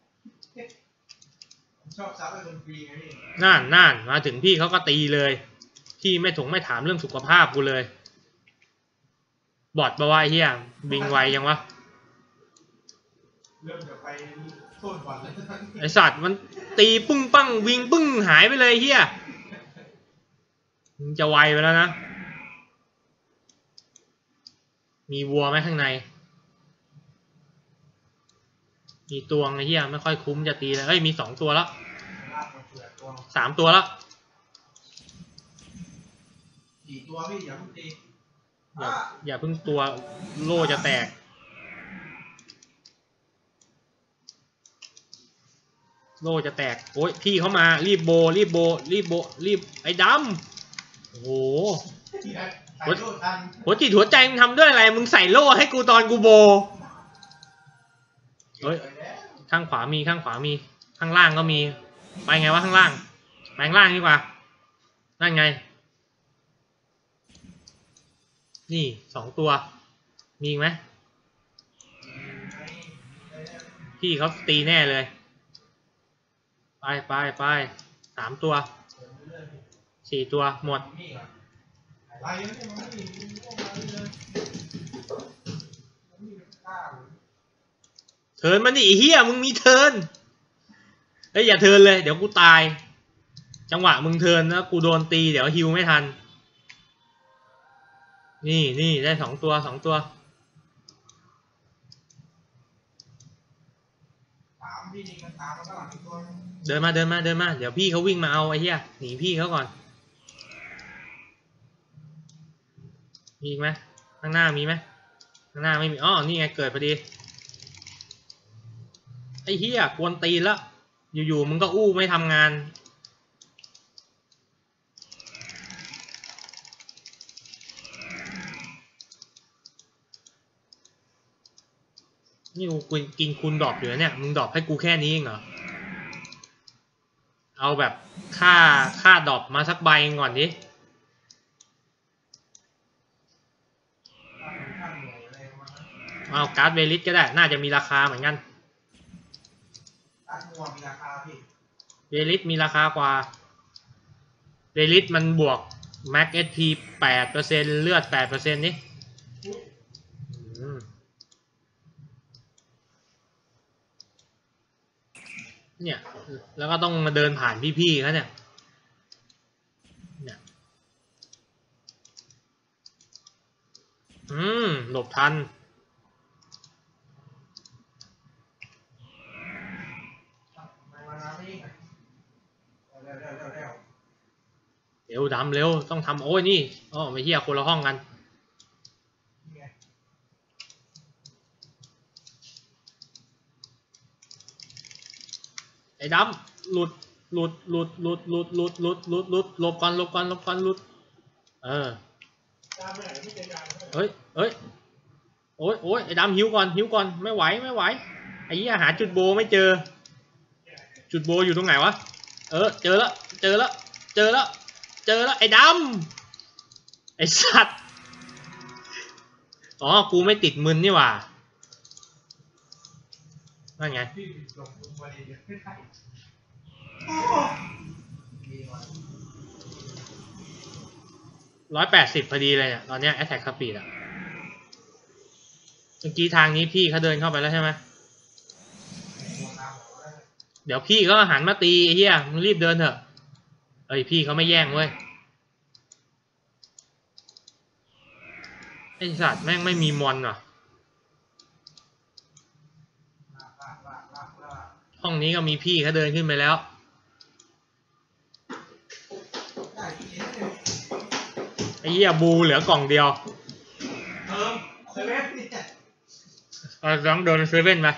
ผมชอบซ้ำไปคนฟรีไงพี่น่านน่านมาถึงพี่เขาก็ตีเลยพี่ไม่ถงไม่ถามเรื่องสุขภาพกูเลยบอดปะวะไอ้เฮียบิงไวยังวะเริ่มจะไปโทษบอลแล้วไอสัตว์มันตีปุ้งปั้งวิงปึ้งหายไปเลยเฮียมึงจะไวไปแล้วนะมีวัวไหมข้างในมีตัวไอ้เฮียไม่ค่อยคุ้มจะตีเลยเฮ้ยมีสองตัวแล้วลากมาเผื่อตัวสามตัวแล้วกี่ตัวพี่อย่าเพิ่งตีอย่าอย่าเพิ่งตัวโล่จะแตกโล่จะแตกโอ้ยพี่เขามารีบโบรีบโบรีบโบรีบไอ้ดำโอ้โหหัวทันหัวจิตหัวใจมึงทำด้วยอะไรมึงใส่โล่ให้กูตอนกูโบเฮ้ยข้างขวามีข้างขวามีข้างล่างก็มีไปไงวะข้างล่างไปข้างล่างดีกว่านั่นไงนี่สองตัวมีอีกไหมพี่เขาตีแน่เลยไปไปไปสามตัวสี่ตัวหมดอะไรเนี่ยมันไม่มีพวกอะไรเลยมันมีข้าวเทิร์นมันดิไอ้เฮียมึงมีเทิร์นเฮ้ยอย่าเทิร์นเลยเดี๋ยวกูตายจังหวะมึงเทิร์นนะกูโดนตีเดี๋ยวฮิวไม่ทันนี่นี่ได้สองตัวสองตัวตามพี่นี่มันตามมาข้างหลังอีกตัวเดินมาเดินมาเดินมาเดี๋ยวพี่เขาวิ่งมาเอาไอ้เหี้ยหนีพี่เขาก่อนมีอีกไหมข้างหน้ามีไหมข้างหน้าไม่มีอ้อนี่ไงเกิดพอดีไอ้เหี้ยกวนตีนแล้วอยู่ๆมึงก็อู้ไม่ทำงานนี่กูกินคุณดรอปอยู่นะเนี่ยมึงดรอปให้กูแค่นี้เองเหรอเอาแบบค่าค่าดรอปมาสักใบก่อนดิเอาการ์ดเวลิสก็ได้น่าจะมีราคาเหมือนกันตัดมัวมีราคาพี่เวลิสมีราคากว่าเวลิสมันบวกแม็กเอสพีแปดเปอร์เซ็นต์เลือดแปดเปอร์เซ็นต์นี่เนี่ยแล้วก็ต้องมาเดินผ่านพี่ๆเขาเนี่ยเนี่ยอืมหลบทันเร็วดำเร็วต้องทำโอ้ยนี่อ๋อไม่เหี้ยคนละห้องกันไอ้ดำหลุดหลุดหลุดหลุดหลุดหลุดหลุดหลุดหลุดหลบก่อนหลบก่อนหลบก่อนหลุดเออเฮ้ยเฮ้ยโอ้ยโอ้ยไอ้ดำหิวก่อนหิวก่อนไม่ไหวไม่ไหวไอ้ยี่หาจุดโบไม่เจอจุดโบอยู่ตรงไหนวะเออเจอแล้วเจอแล้วเจอแล้วเจอแล้วไอ้ดำไอ้สัตว์อ๋อกูไม่ติดมึนนี่หว่านั่นไงร้อยแปดสิบพอดีเลยเนี่ยตอนนี้ attack speed อ่ะเมื่อกี้ทางนี้พี่เขาเดินเข้าไปแล้วใช่ไหมเดี๋ยวพี่ก็หันมาตีไอ้เหี้ยมึงรีบเดินเถอะเอ้ยพี่เขาไม่แย่งเว้ยไอ้สัตว์แม่งไม่มีมอนว่ะห้องนี้ก็มีพี่เขาเดินขึ้นไปแล้วไอ้เหี้ยบูเหลือกล่องเดียวเติมเซเว่นเนี่ยเราต้องเดินเซเว่นไป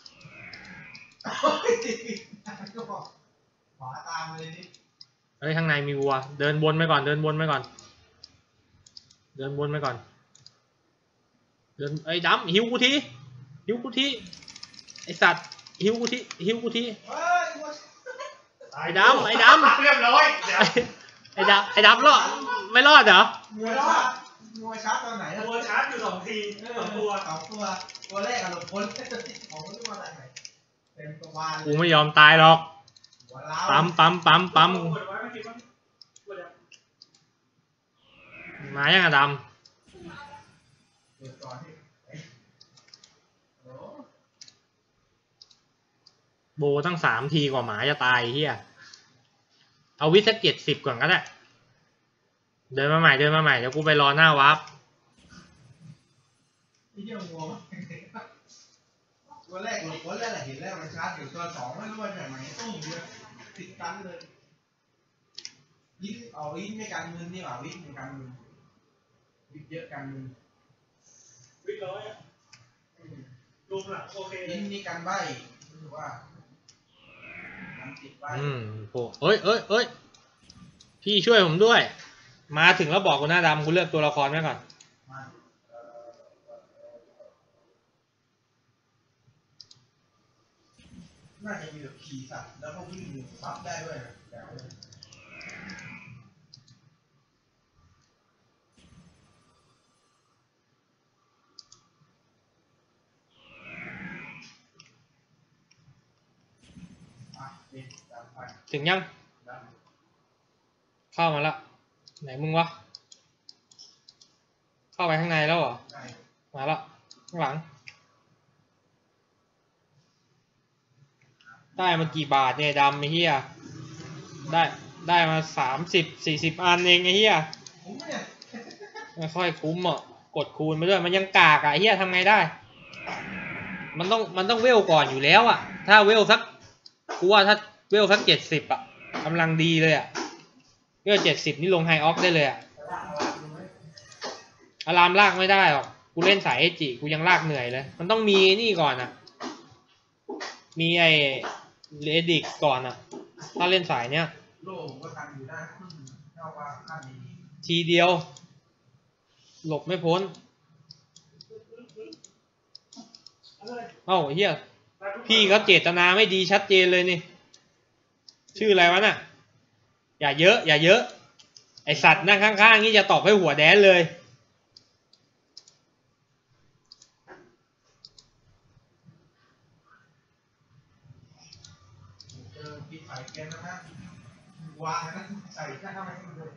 ขวาตามเลยนี่เฮ้ยข้างในมีวัวเดินวนไปก่อนเดินวนไปก่อนเดินวนไปก่อนเดินไอ้ดำหิวกูทีหิวกูทีไอ้สัตว์หิวกูทีหิวกูทีไอ้ดำไอ้ดำเรียบร้อยไอ้ดำไอ้ดำรอดไม่รอดเหรอมวยชาร์จมวยชาร์จตอนไหนมวยชาร์จอยู่สองทีสองตัวสองตัวตัวแรกอะหลบพ้นของมันมาจากไหนเต็มตัววานกูไม่ยอมตายหรอกปั๊มปั๊มปั๊มปั๊มมายังอะดำโบตั้งสามทีกว่าหมาจะตายเฮียเอาวิสักเจ็ดสิบก่อนก็ได้เดินมาใหม่เดินมาใหม่เดี๋ยวกูไปรอหน้าวาร์ปตัวแรกหลบพ้นแล้วแหละเห็นแล้วมันชาร์จอยู่ตัวสองไม่รู้ว่าจากไหนตุ้มเดียวติดกันเลยยิ่งเอาวิ่งไม่กันมือนี่หว่าวิ่งไม่กันมือวิ่งเยอะกันมือวิ่งร้อยรวมหลักโอเควิ่งนี่กันใบหรือว่าอืมโหเอ้ยเอ้ยเอ้ยพี่ช่วยผมด้วยมาถึงแล้วบอกกูหน้าดำกูเลือกตัวละครไว้ก่อนน่าจะมีแบบขี่สัตว์แล้วก็วิ่งซับได้ด้วยถึงยังเข้ามาละไหนมึงวะเข้าไปข้างในแล้วเหรอมาละข้างหลังได้มากี่บาทเนี่ยดำไอ้เหี้ยได้ได้มาสามสิบสี่สิบอันเองไอ้เหี้ยไม่ค่อยคุ้มอ่ะกดคูณไปด้วยมันยังกากอ่ะไอ้เหี้ยทำไงได้มันต้องมันต้องเวลก่อนอยู่แล้วอ่ะถ้าเวลสักกูว่าถ้าเวลสักเจ็ดสิบอ่ะกำลังดีเลยอ่ะเวลเจ็ดสิบนี่ลงไฮออกได้เลยอ่ะอารามลากไม่ได้หรอกกูเล่นสายเอจิกูยังลากเหนื่อยเลยมันต้องมีนี่ก่อนอ่ะมีไอเรดิกก่อนอ่ะถ้าเล่นสายเนี้ยทีเดียวหลบไม่พ้นเอ้าเฮียพี่เขาเจตนาไม่ดีชัดเจนเลยนี่ชื่ออะไรวะน่ะอย่าเยอะอย่าเยอะไอสัตว์นั่งข้างๆนี่จะตอบให้หัวแดนเลยวางนะใส่หน้าเข้าไปเลย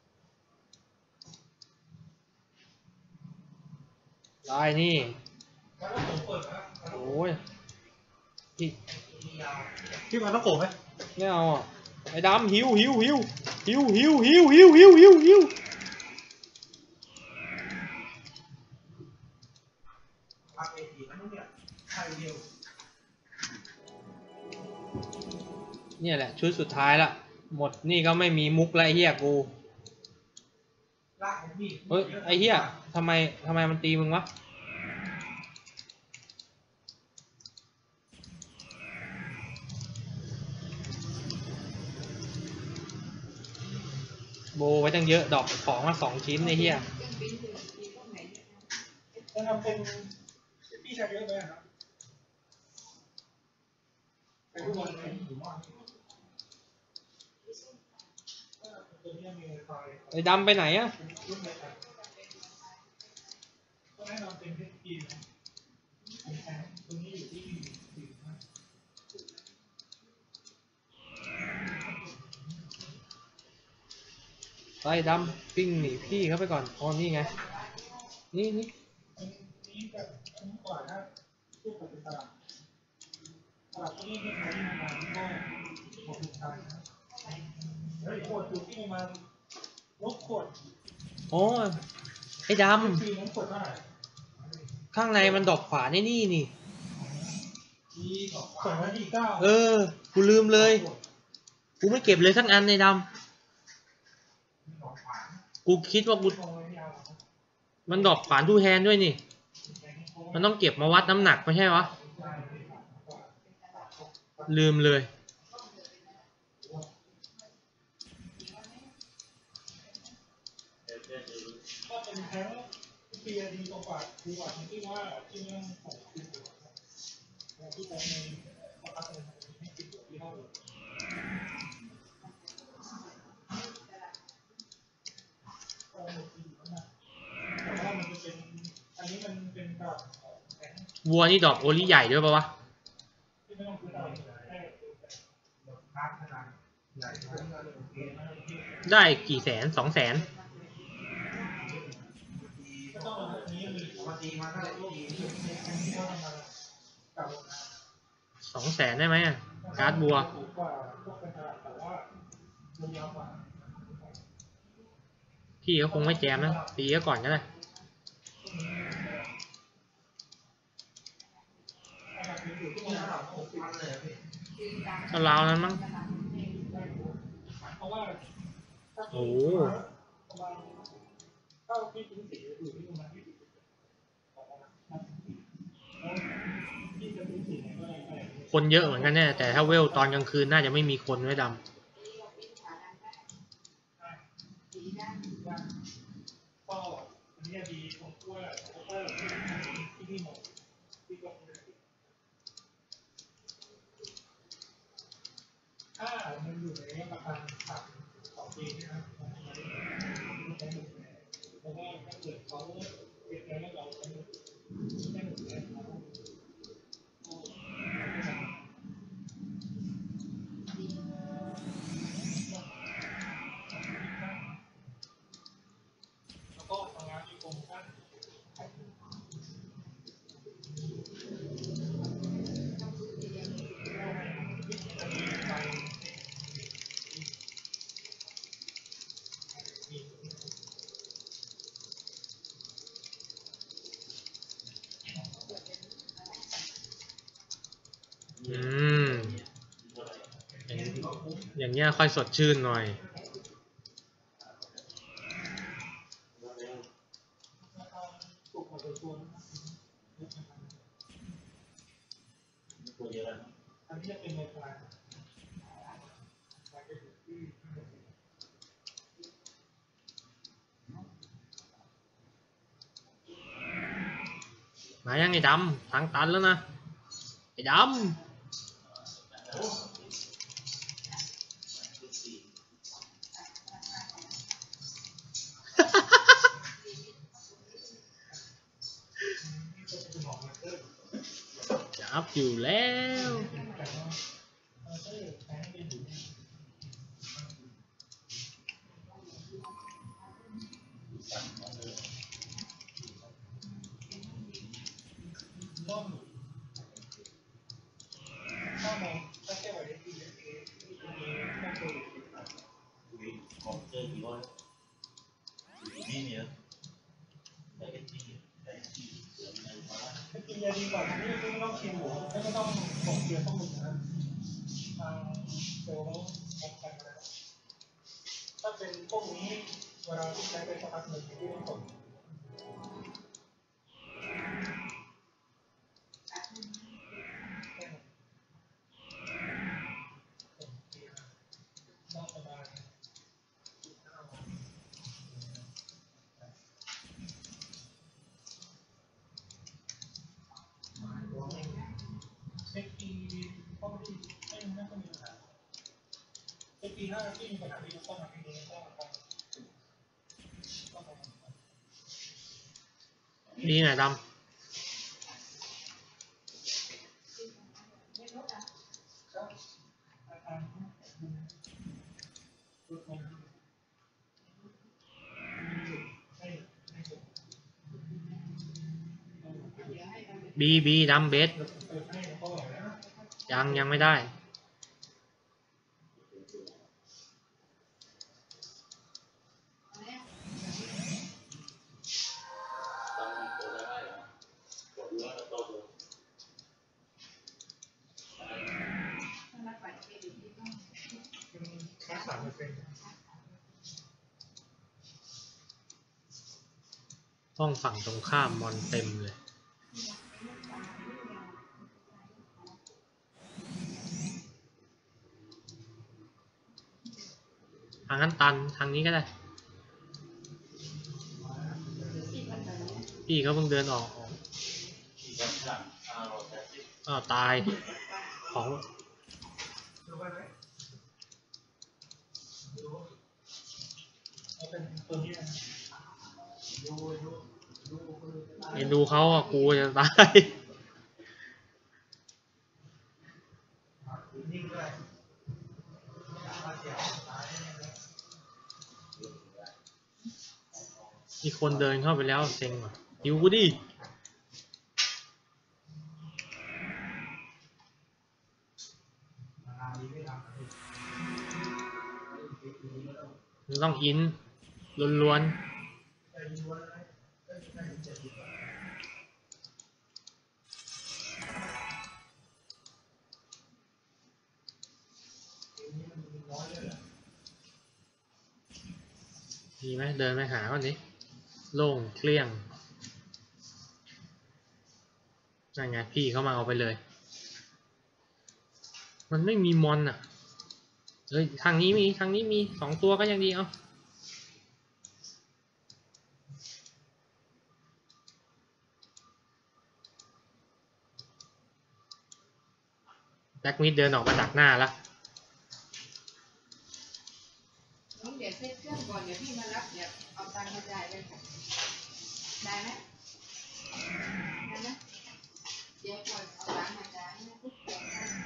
ลายนี่โอ้ยพี่พี่มาต้องโกรธไหมไม่เอาอ่ะไอ้ดำหิวหิวหิวหิวหิวหิวหิวหิวหิวหิวเนี่ยแหละชุดสุดท้ายละหมดนี่ก็ไม่มีมุกแล้วไอ้เหี้ยกูเฮ้ยไอ้เหี้ยทำไมทำไมมันตีมึงวะไว้ตั้งเยอะดอกของมาสองชิ้นไอ้เหี้ยจะทำเป็นพี่ชายเยอะไหมครับไปทุกวันเลยอยู่บ้านตัวนี้มีไฟไอ้ดำไปไหนอะรุ่นไหนครับก็แนะนำเป็นเทคกีนะตัวนี้อยู่ที่สี่ห้าไปดำปิ้งหนีพี่เขาไปก่อนอ๋อนี่ไงนี่นี่อันนี้แบบอันนี้กว่าถ้าเทียบกับเป็นตลาดตลาดที่นี่ที่เขาที่มาก็หกสิบตันนะเฮ้ยขวดอยู่ที่ประมาณลบขวดอ๋อไอ้ดปีนั้นขวดเท่าไหร่ำข้างในมันดอกฝาในนี่นี่มีสองร้อยสี่เก้าเออกูลืมเลยกูไม่เก็บเลยสักอันในดำกูคิดว่ากูมันดอกฝานทูแฮนด้วยนี่มันต้องเก็บมาวัดน้ำหนักไม่ใช่วะลืมเลยถ้าเป็นแท้งปีดีกว่าดีกว่าที่ว่าที่นั่งของที่ที่ผมในประกาศเลยให้ติดอยู่ที่ห้องแต่ว่ามันจะเป็นอันนี้มันเป็นแบบแข็งวัวนี่ดอกโอลิใหญ่ด้วยปะวะที่ไม่ต้องซื้ออะไรแค่แบบพักขนาดใหญ่ก็ได้กี่แสนสองแสนต้องแบบนี้มีปกติมาได้ที่ที่เขาทำมากับสองแสนได้ไหมอะการ์ดบัวถูกกว่าพวกเป็นตลาดแต่ว่ามันยาวกว่าพี่ก็คงไม่แจมนะตีก็ก่อนก็ได้ก็ราวนั้นมั้งโอ้คนเยอะเหมือนกันเนี่ยแต่ถ้าเวลตอนกลางคืนน่าจะไม่มีคนไว้ดำก็อันนี้ดีผมว่าผมว่าที่นี่หมดที่ก็ถ้ามันอยู่ในประกันสัตว์สองปีนะครับเพราะว่าถ้าเกิดเขาเก็บแล้วเราไม่หมดแล้วก็ทำงานที่กรมการอืมอย่างเงี้ยค่อยสดชื่นหน่อยอันนี้จะเป็นในกลางมายังไอ้ดำทางตันแล้วนะไอ้ดำ จับอยู่แล้วกินยาดีกว่าที่ไม่ต้องชิมหมูไม่ต้องส่งเกลือต้องมึงนะทางเซลล์เขาแข่งกันถ้าเป็นพวกนี้เวลาที่ใช้เป็นสักพักหนึ่งที่ต้องส่งริงๆถ้าที่มีปัญหาที่ต้องมาที่นี้ก็ต้องดีหน่อยดำบีบีดำเบสยังยังไม่ได้ห้องฝั่งตรงข้ามมอนเต็มเลยทางนั้นตันทางนี้ก็ได้พี่เขาเพิ่งเดินออกอ้าวตายของเอ็นดูเขาอ่ะกูจะตายมีคนเดินเข้าไปแล้วเซ็งว่ะหิวกูดิมันต้องอินล้วนๆมีไหมเดินไปหาก่อนดิโล่งเกลี้ยงนั่นไงพี่เข้ามาเอาไปเลยมันไม่มีมอนอ่ะเฮ้ยทางนี้มีทางนี้มีสองตัวก็ยังดีเอาแบ็กมิดเดินออกมาดักหน้าแล้วน้องเดี๋ยวเซ็ตเครื่องก่อนเดี๋ยวพี่มารับเดี๋ยวเอาตังค์มาจ่ายเลยค่ะได้ไหมได้ไหมเดี๋ยวก่อนเอาตังค์มาจ่ายนะทุกคน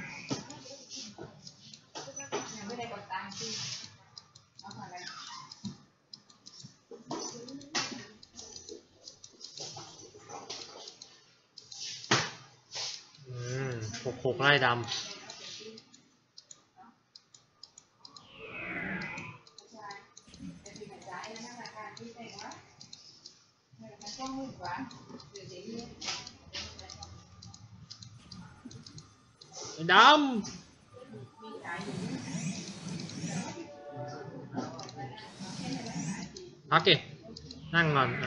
ยังไม่ได้กดตังค์พี่เอามาเลยอืมหกหกไล่ดำดำพักดินั่งนอน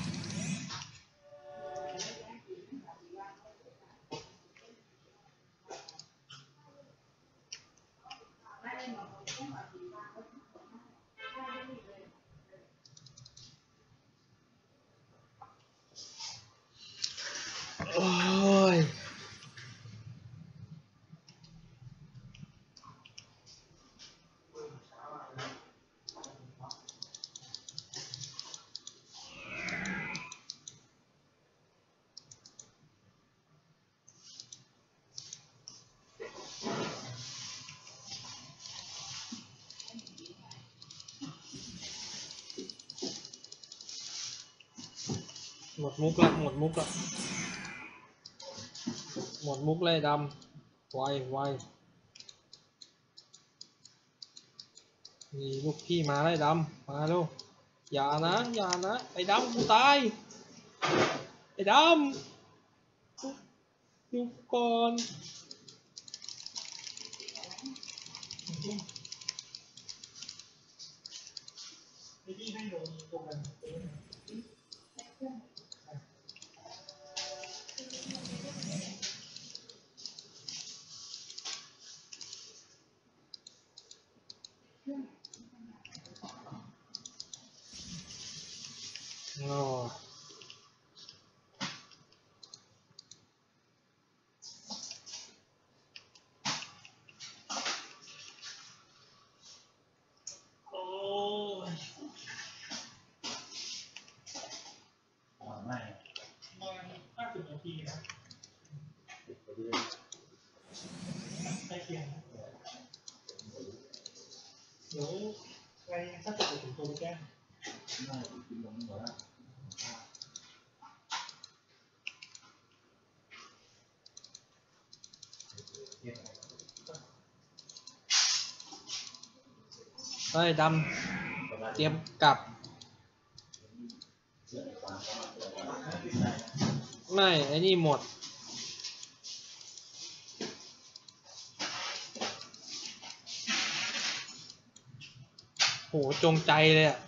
โอ้ยหมดมุกละหมดมุกละหมดมุกเลยดำไวไวนี่ลูกพี่มาเลยดำมาลูกอย่านะอย่านะไอ้ดำกูตายไอ้ดำอยู่ก่อนที่ให้ลงตรงกันอ๋อบนาทีนะใกล้เคียงนะเดี๋ยวไปถ้าจะถึงตัวแจ้งได้กินลงหมดแล้วเฮ้ยดำเตรียมกลับไม่ไอ้นี่หมดโหจงใจเลยอ่ะ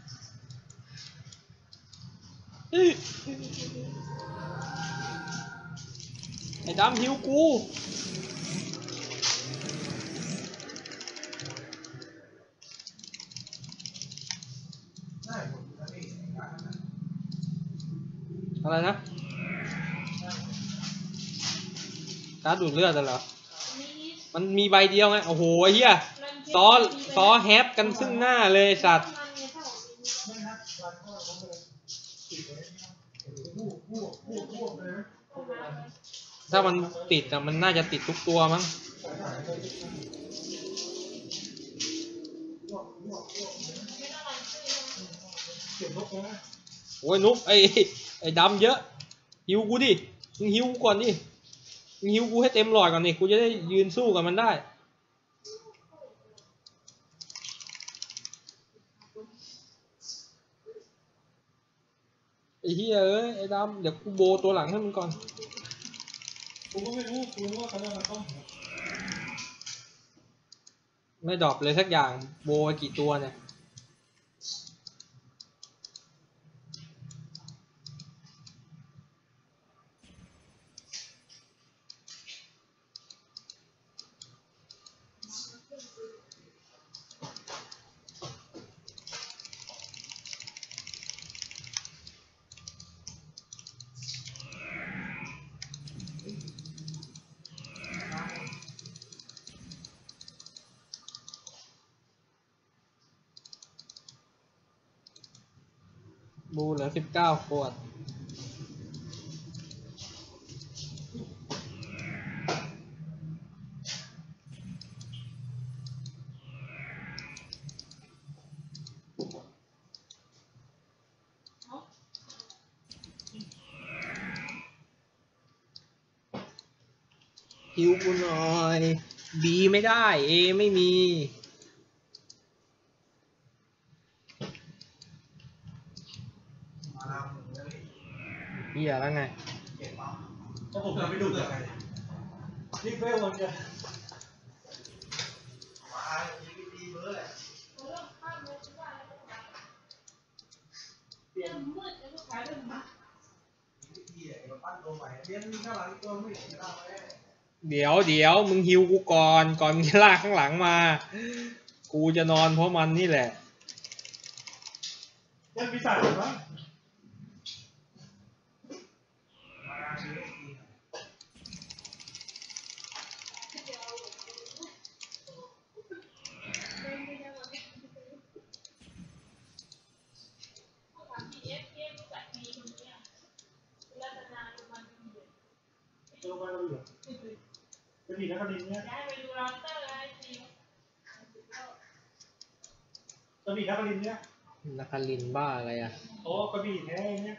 ไอ้ดำหิวกูอะไรนะการ์ดดูดเลือดเหรอมันมีใบเดียวไงโอ้โหไอ้เหี้ยซ้อซ้อแฮปกันซึ่งหน้าเลยสัตว์ถ้ามันติดอะมันน่าจะติดทุกตัวมั้งโอ้ยนุ๊กไอ้ไอ้ดำเยอะหิวกูดิมึงหิวกูก่อนดิมึงหิวกูให้เต็มหลอดก่อนดิกูจะได้ยืนสู้กับมันได้ไอ้เหี้ยเอ้ยไอ้ดำเดี๋ยวกูโบตัวหลังให้มึงก่อนกูก็ไม่รู้กูรู้ว่าเขาเรียกมันต้องไม่ดรอปเลยสักอย่างโบไปกี่ตัวเนี่ยบูเหลือสิบเก้าขวดฮิวกูหน่อยบีไม่ได้เอไม่มีเหี้ยแล้วไงถ้าผมจะไม่ดูยังไงรีบเวลมันจะมาดีดีเบอร์แหละเปลี่ยนมืดแล้วก็ขายเป็นมาดีๆเราปั้นตัวใหม่เลี้ยงข้างหลังตัวไม่เห็นเราเลยเดี๋ยวเดี๋ยวมึงฮิวกูก่อนก่อนมึงลากข้างหลังมากูจะนอนเพราะมันนี่แหละเล่นปีศาจหรือเปล่าจะมีนักเรียนเนี่ยจะมีนักเรียนเนี่ยนักคารินบ้าอะไรอ่ะโอ้กระบี่แท้เนี่ย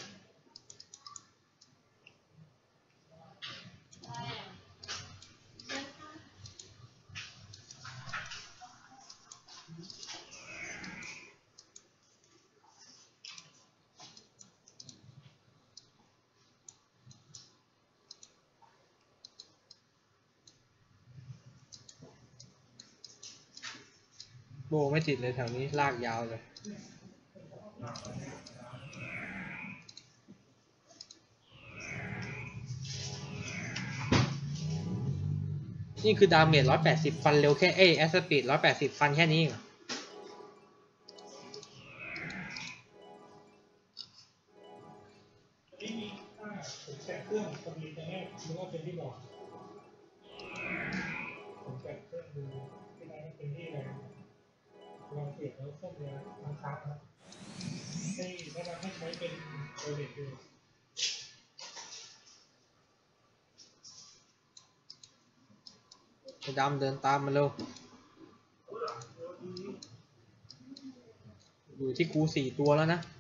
โบไม่ติดเลยแถวนี้ลากยาวเลยนี่คือดาเมจร้อยแปดสิบฟันเร็วแค่เอ้แอสปีดร้อยแปดสิบฟันแค่นี้เหรอนี่มีค่าผมแกะเครื่องสปีดแต่แรกนึกว่าเป็นที่บอกผมแกะเครื่องดูที่ไหนเป็นที่อะไรลองเปลี่ยนแล้วเครื่องเนี้ยมันค้างครับให้แนะนำให้ใช้เป็นโอเลดดูดำเดินตามมาเร็วอยู่ที่กูสี่ตัวแล้วนะ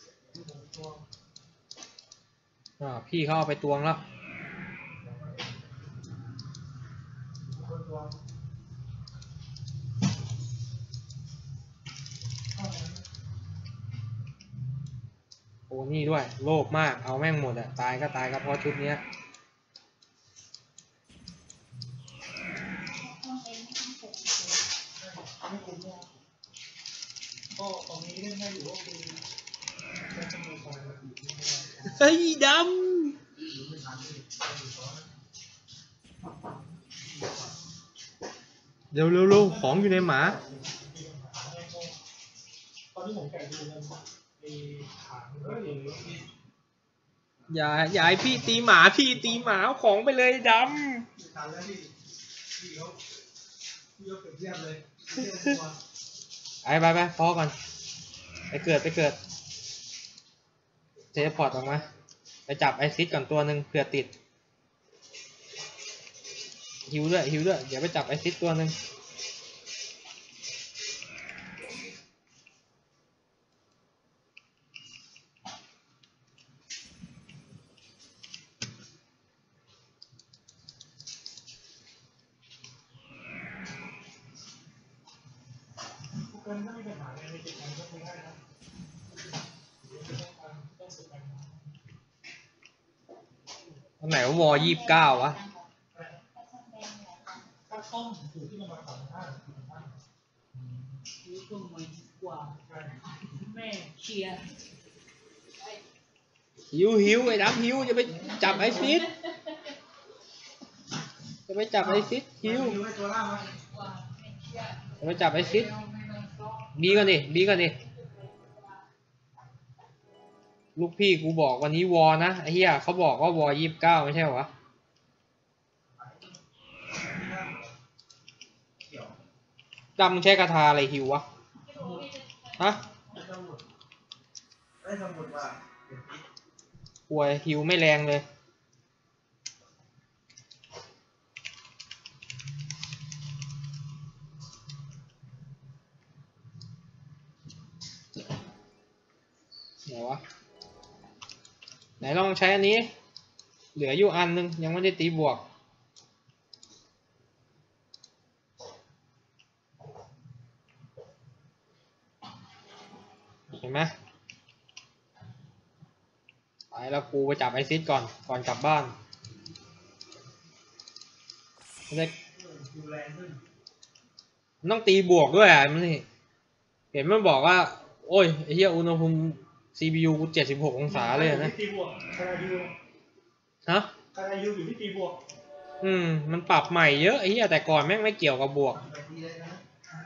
อ่าพี่เขาเอาไปตวงแล้วโอ้นี่ด้วยโลภมากเอาแม่งหมดอะตายก็ตายก็เพราะชุดเนี้ยไม่คุ้มเลยก็ตอนนี้เล่นได้อยู่ก็คือใช้สมุนไพรมาอยู่ที่นี่เฮ้ยดำเร็วเร็วเร็วของอยู่ในหมาตอนนี้ผมแกะดูเลยไอ้ถังก็อย่างนี้อย่าอย่าให้พี่ตีหมาพี่ตีหมาเอาของไปเลยดำถังแล้วพี่พี่เขาพี่เขาเก็บเรียบเลยเรียบตัวไปไปไปพอก่อนไปเกิดไปเกิดเทเลพอร์ตออกมาไปจับไอซิดก่อนตัวหนึ่งเผื่อติดฮิวด้วยฮิวด้วยเดี๋ยวไปจับไอซิดตัวหนึ่งกันไม่มีปัญหาในเกมการก็คุยได้นะต้องสุดกันอันไหนว่าวอยี่สิบเก้าวะถ้าต้มอยู่ที่ประมาณสามห้าสี่ห้ารู้ตัวมวยกว่าแม่เชียร์ฮิวฮิวไอ้ดำฮิวจะไปจับไอซิดจะไปจับไอซิดฮิวไว้ตัวล่างไว้จะไปจับไอซิดบีกันดิบีกันดิลูกพี่กูบอกวันนี้วอนะไอ้เหี้ยเขาบอกว่าวอยี่สิบเก้าไม่ใช่เหรอดำใช้คาถาอะไรฮิววะฮะได้สมุดได้สมุดว่าป่วยฮิวไม่แรงเลยไหนวะไหนลองใช้อันนี้เหลืออยู่อันนึงยังไม่ได้ตีบวกเห็นไหมไปแล้วกูไปจับไอซิดก่อนก่อนกลับบ้านไม่ได้ดูแรงขึ้นมันต้องตีบวกด้วยอ่ะมันนี่เห็นมันบอกว่าโอ้ยไอ้เหี้ยอุณหภูมิ ซี พี ยู กูเจ็ดสิบหกองศาเลยนะตีบวกคารายูฮะคารายูอยู่ที่ตีบวกอืมมันปรับใหม่เยอะไอ้เหี้ยแต่ก่อนแม่งไม่เกี่ยวกับบวกไปทีเลยนะ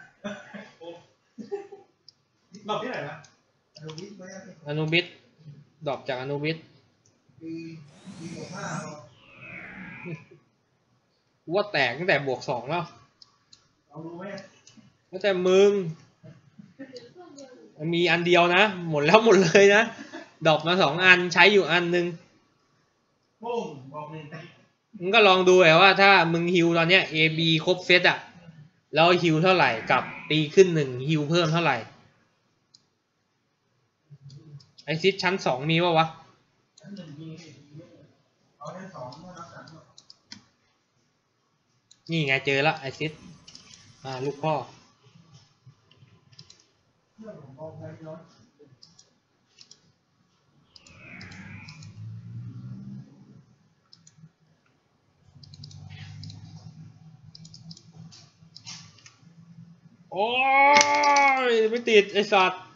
รอบที่ไหนนะอนุวิทย์ไหมอนุบิสดรอปจากอนุบิสปีปีบวกห้าว่าแตกตั้งแต่บวกสองแล้วเอารู้ไหมตั้งแต่มึงมีอันเดียวนะหมดแล้วหมดเลยนะดรอปมาสองอันใช้อยู่อันนึงปุ้งบอกหนึ่งมึงก็ลองดูไอ้ว่าถ้ามึงฮิวตอนเนี้ย A B ครบเซตอะแล้วฮิวเท่าไหร่กับตีขึ้นหนึ่งฮิวเพิ่มเท่าไหร่ไอซิดชั้นสองมีวะวะชั้นหนึ่งมีเอาชั้นสองมารับสามนี่ไงเจอละไอซิดอ่าลูกพ่อเรื่องของกองไฟย้อนโอ้ยไม่ติดไอสัตว์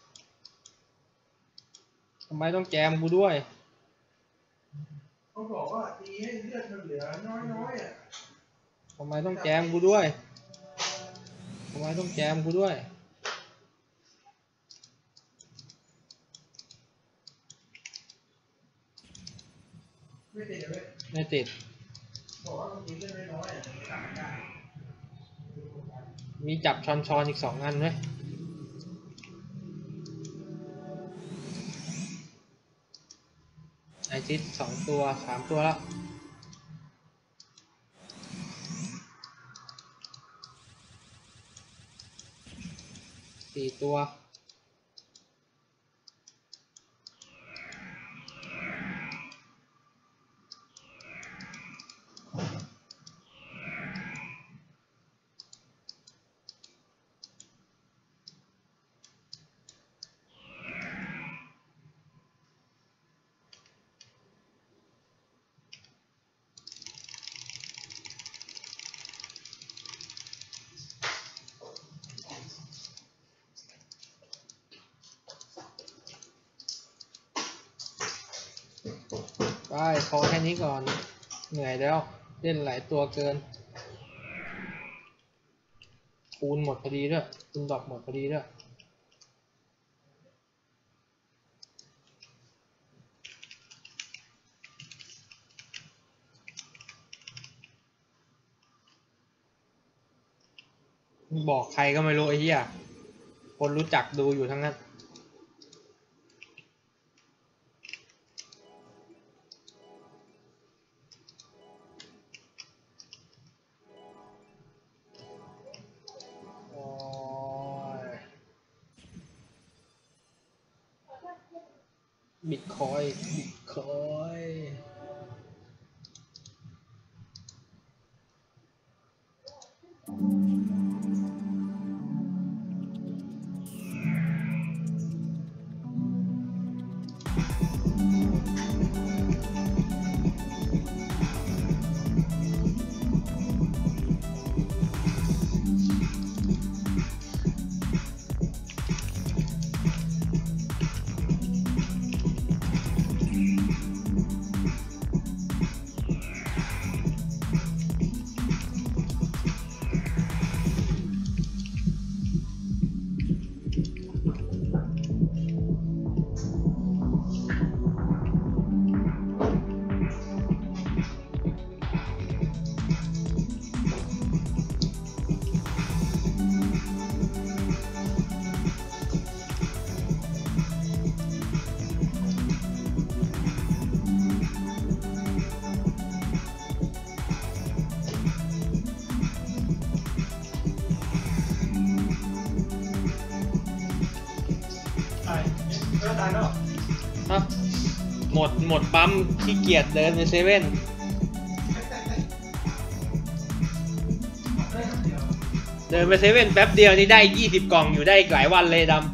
ทำไมต้องแจมกูด้วยเขาบอกว่าตีให้เลือดมันเหลือน้อยๆอ่ะทำไมต้องแจมกูด้วยทำไมต้องแจมกูด้วยไม่ติดเลยไม่ติดบอกว่าตีเลือดน้อยๆอ่ะต่างกันมีจับช้อนช้อนอีกสองอันไหมไอซิดสองตัวสามตัวแล้วสี่ตัวไปพอแค่นี้ก่อนเหนื่อยแล้วเล่นหลายตัวเกินคูณหมดพอดีด้วยคูณดอกหมดพอดีด้วยบอกใครก็ไม่รู้ไอ้เหี้ยคนรู้จักดูอยู่ทั้งนั้นบิตคอยบิตคอยฮะหมดหมดปั๊มขี้เกียจเดินไปเซเว่นเดินไปเซเว่นแป๊บเดียวนี่ได้ยี่สิบกล่องอยู่ได้อีกหลายวันเลยดำ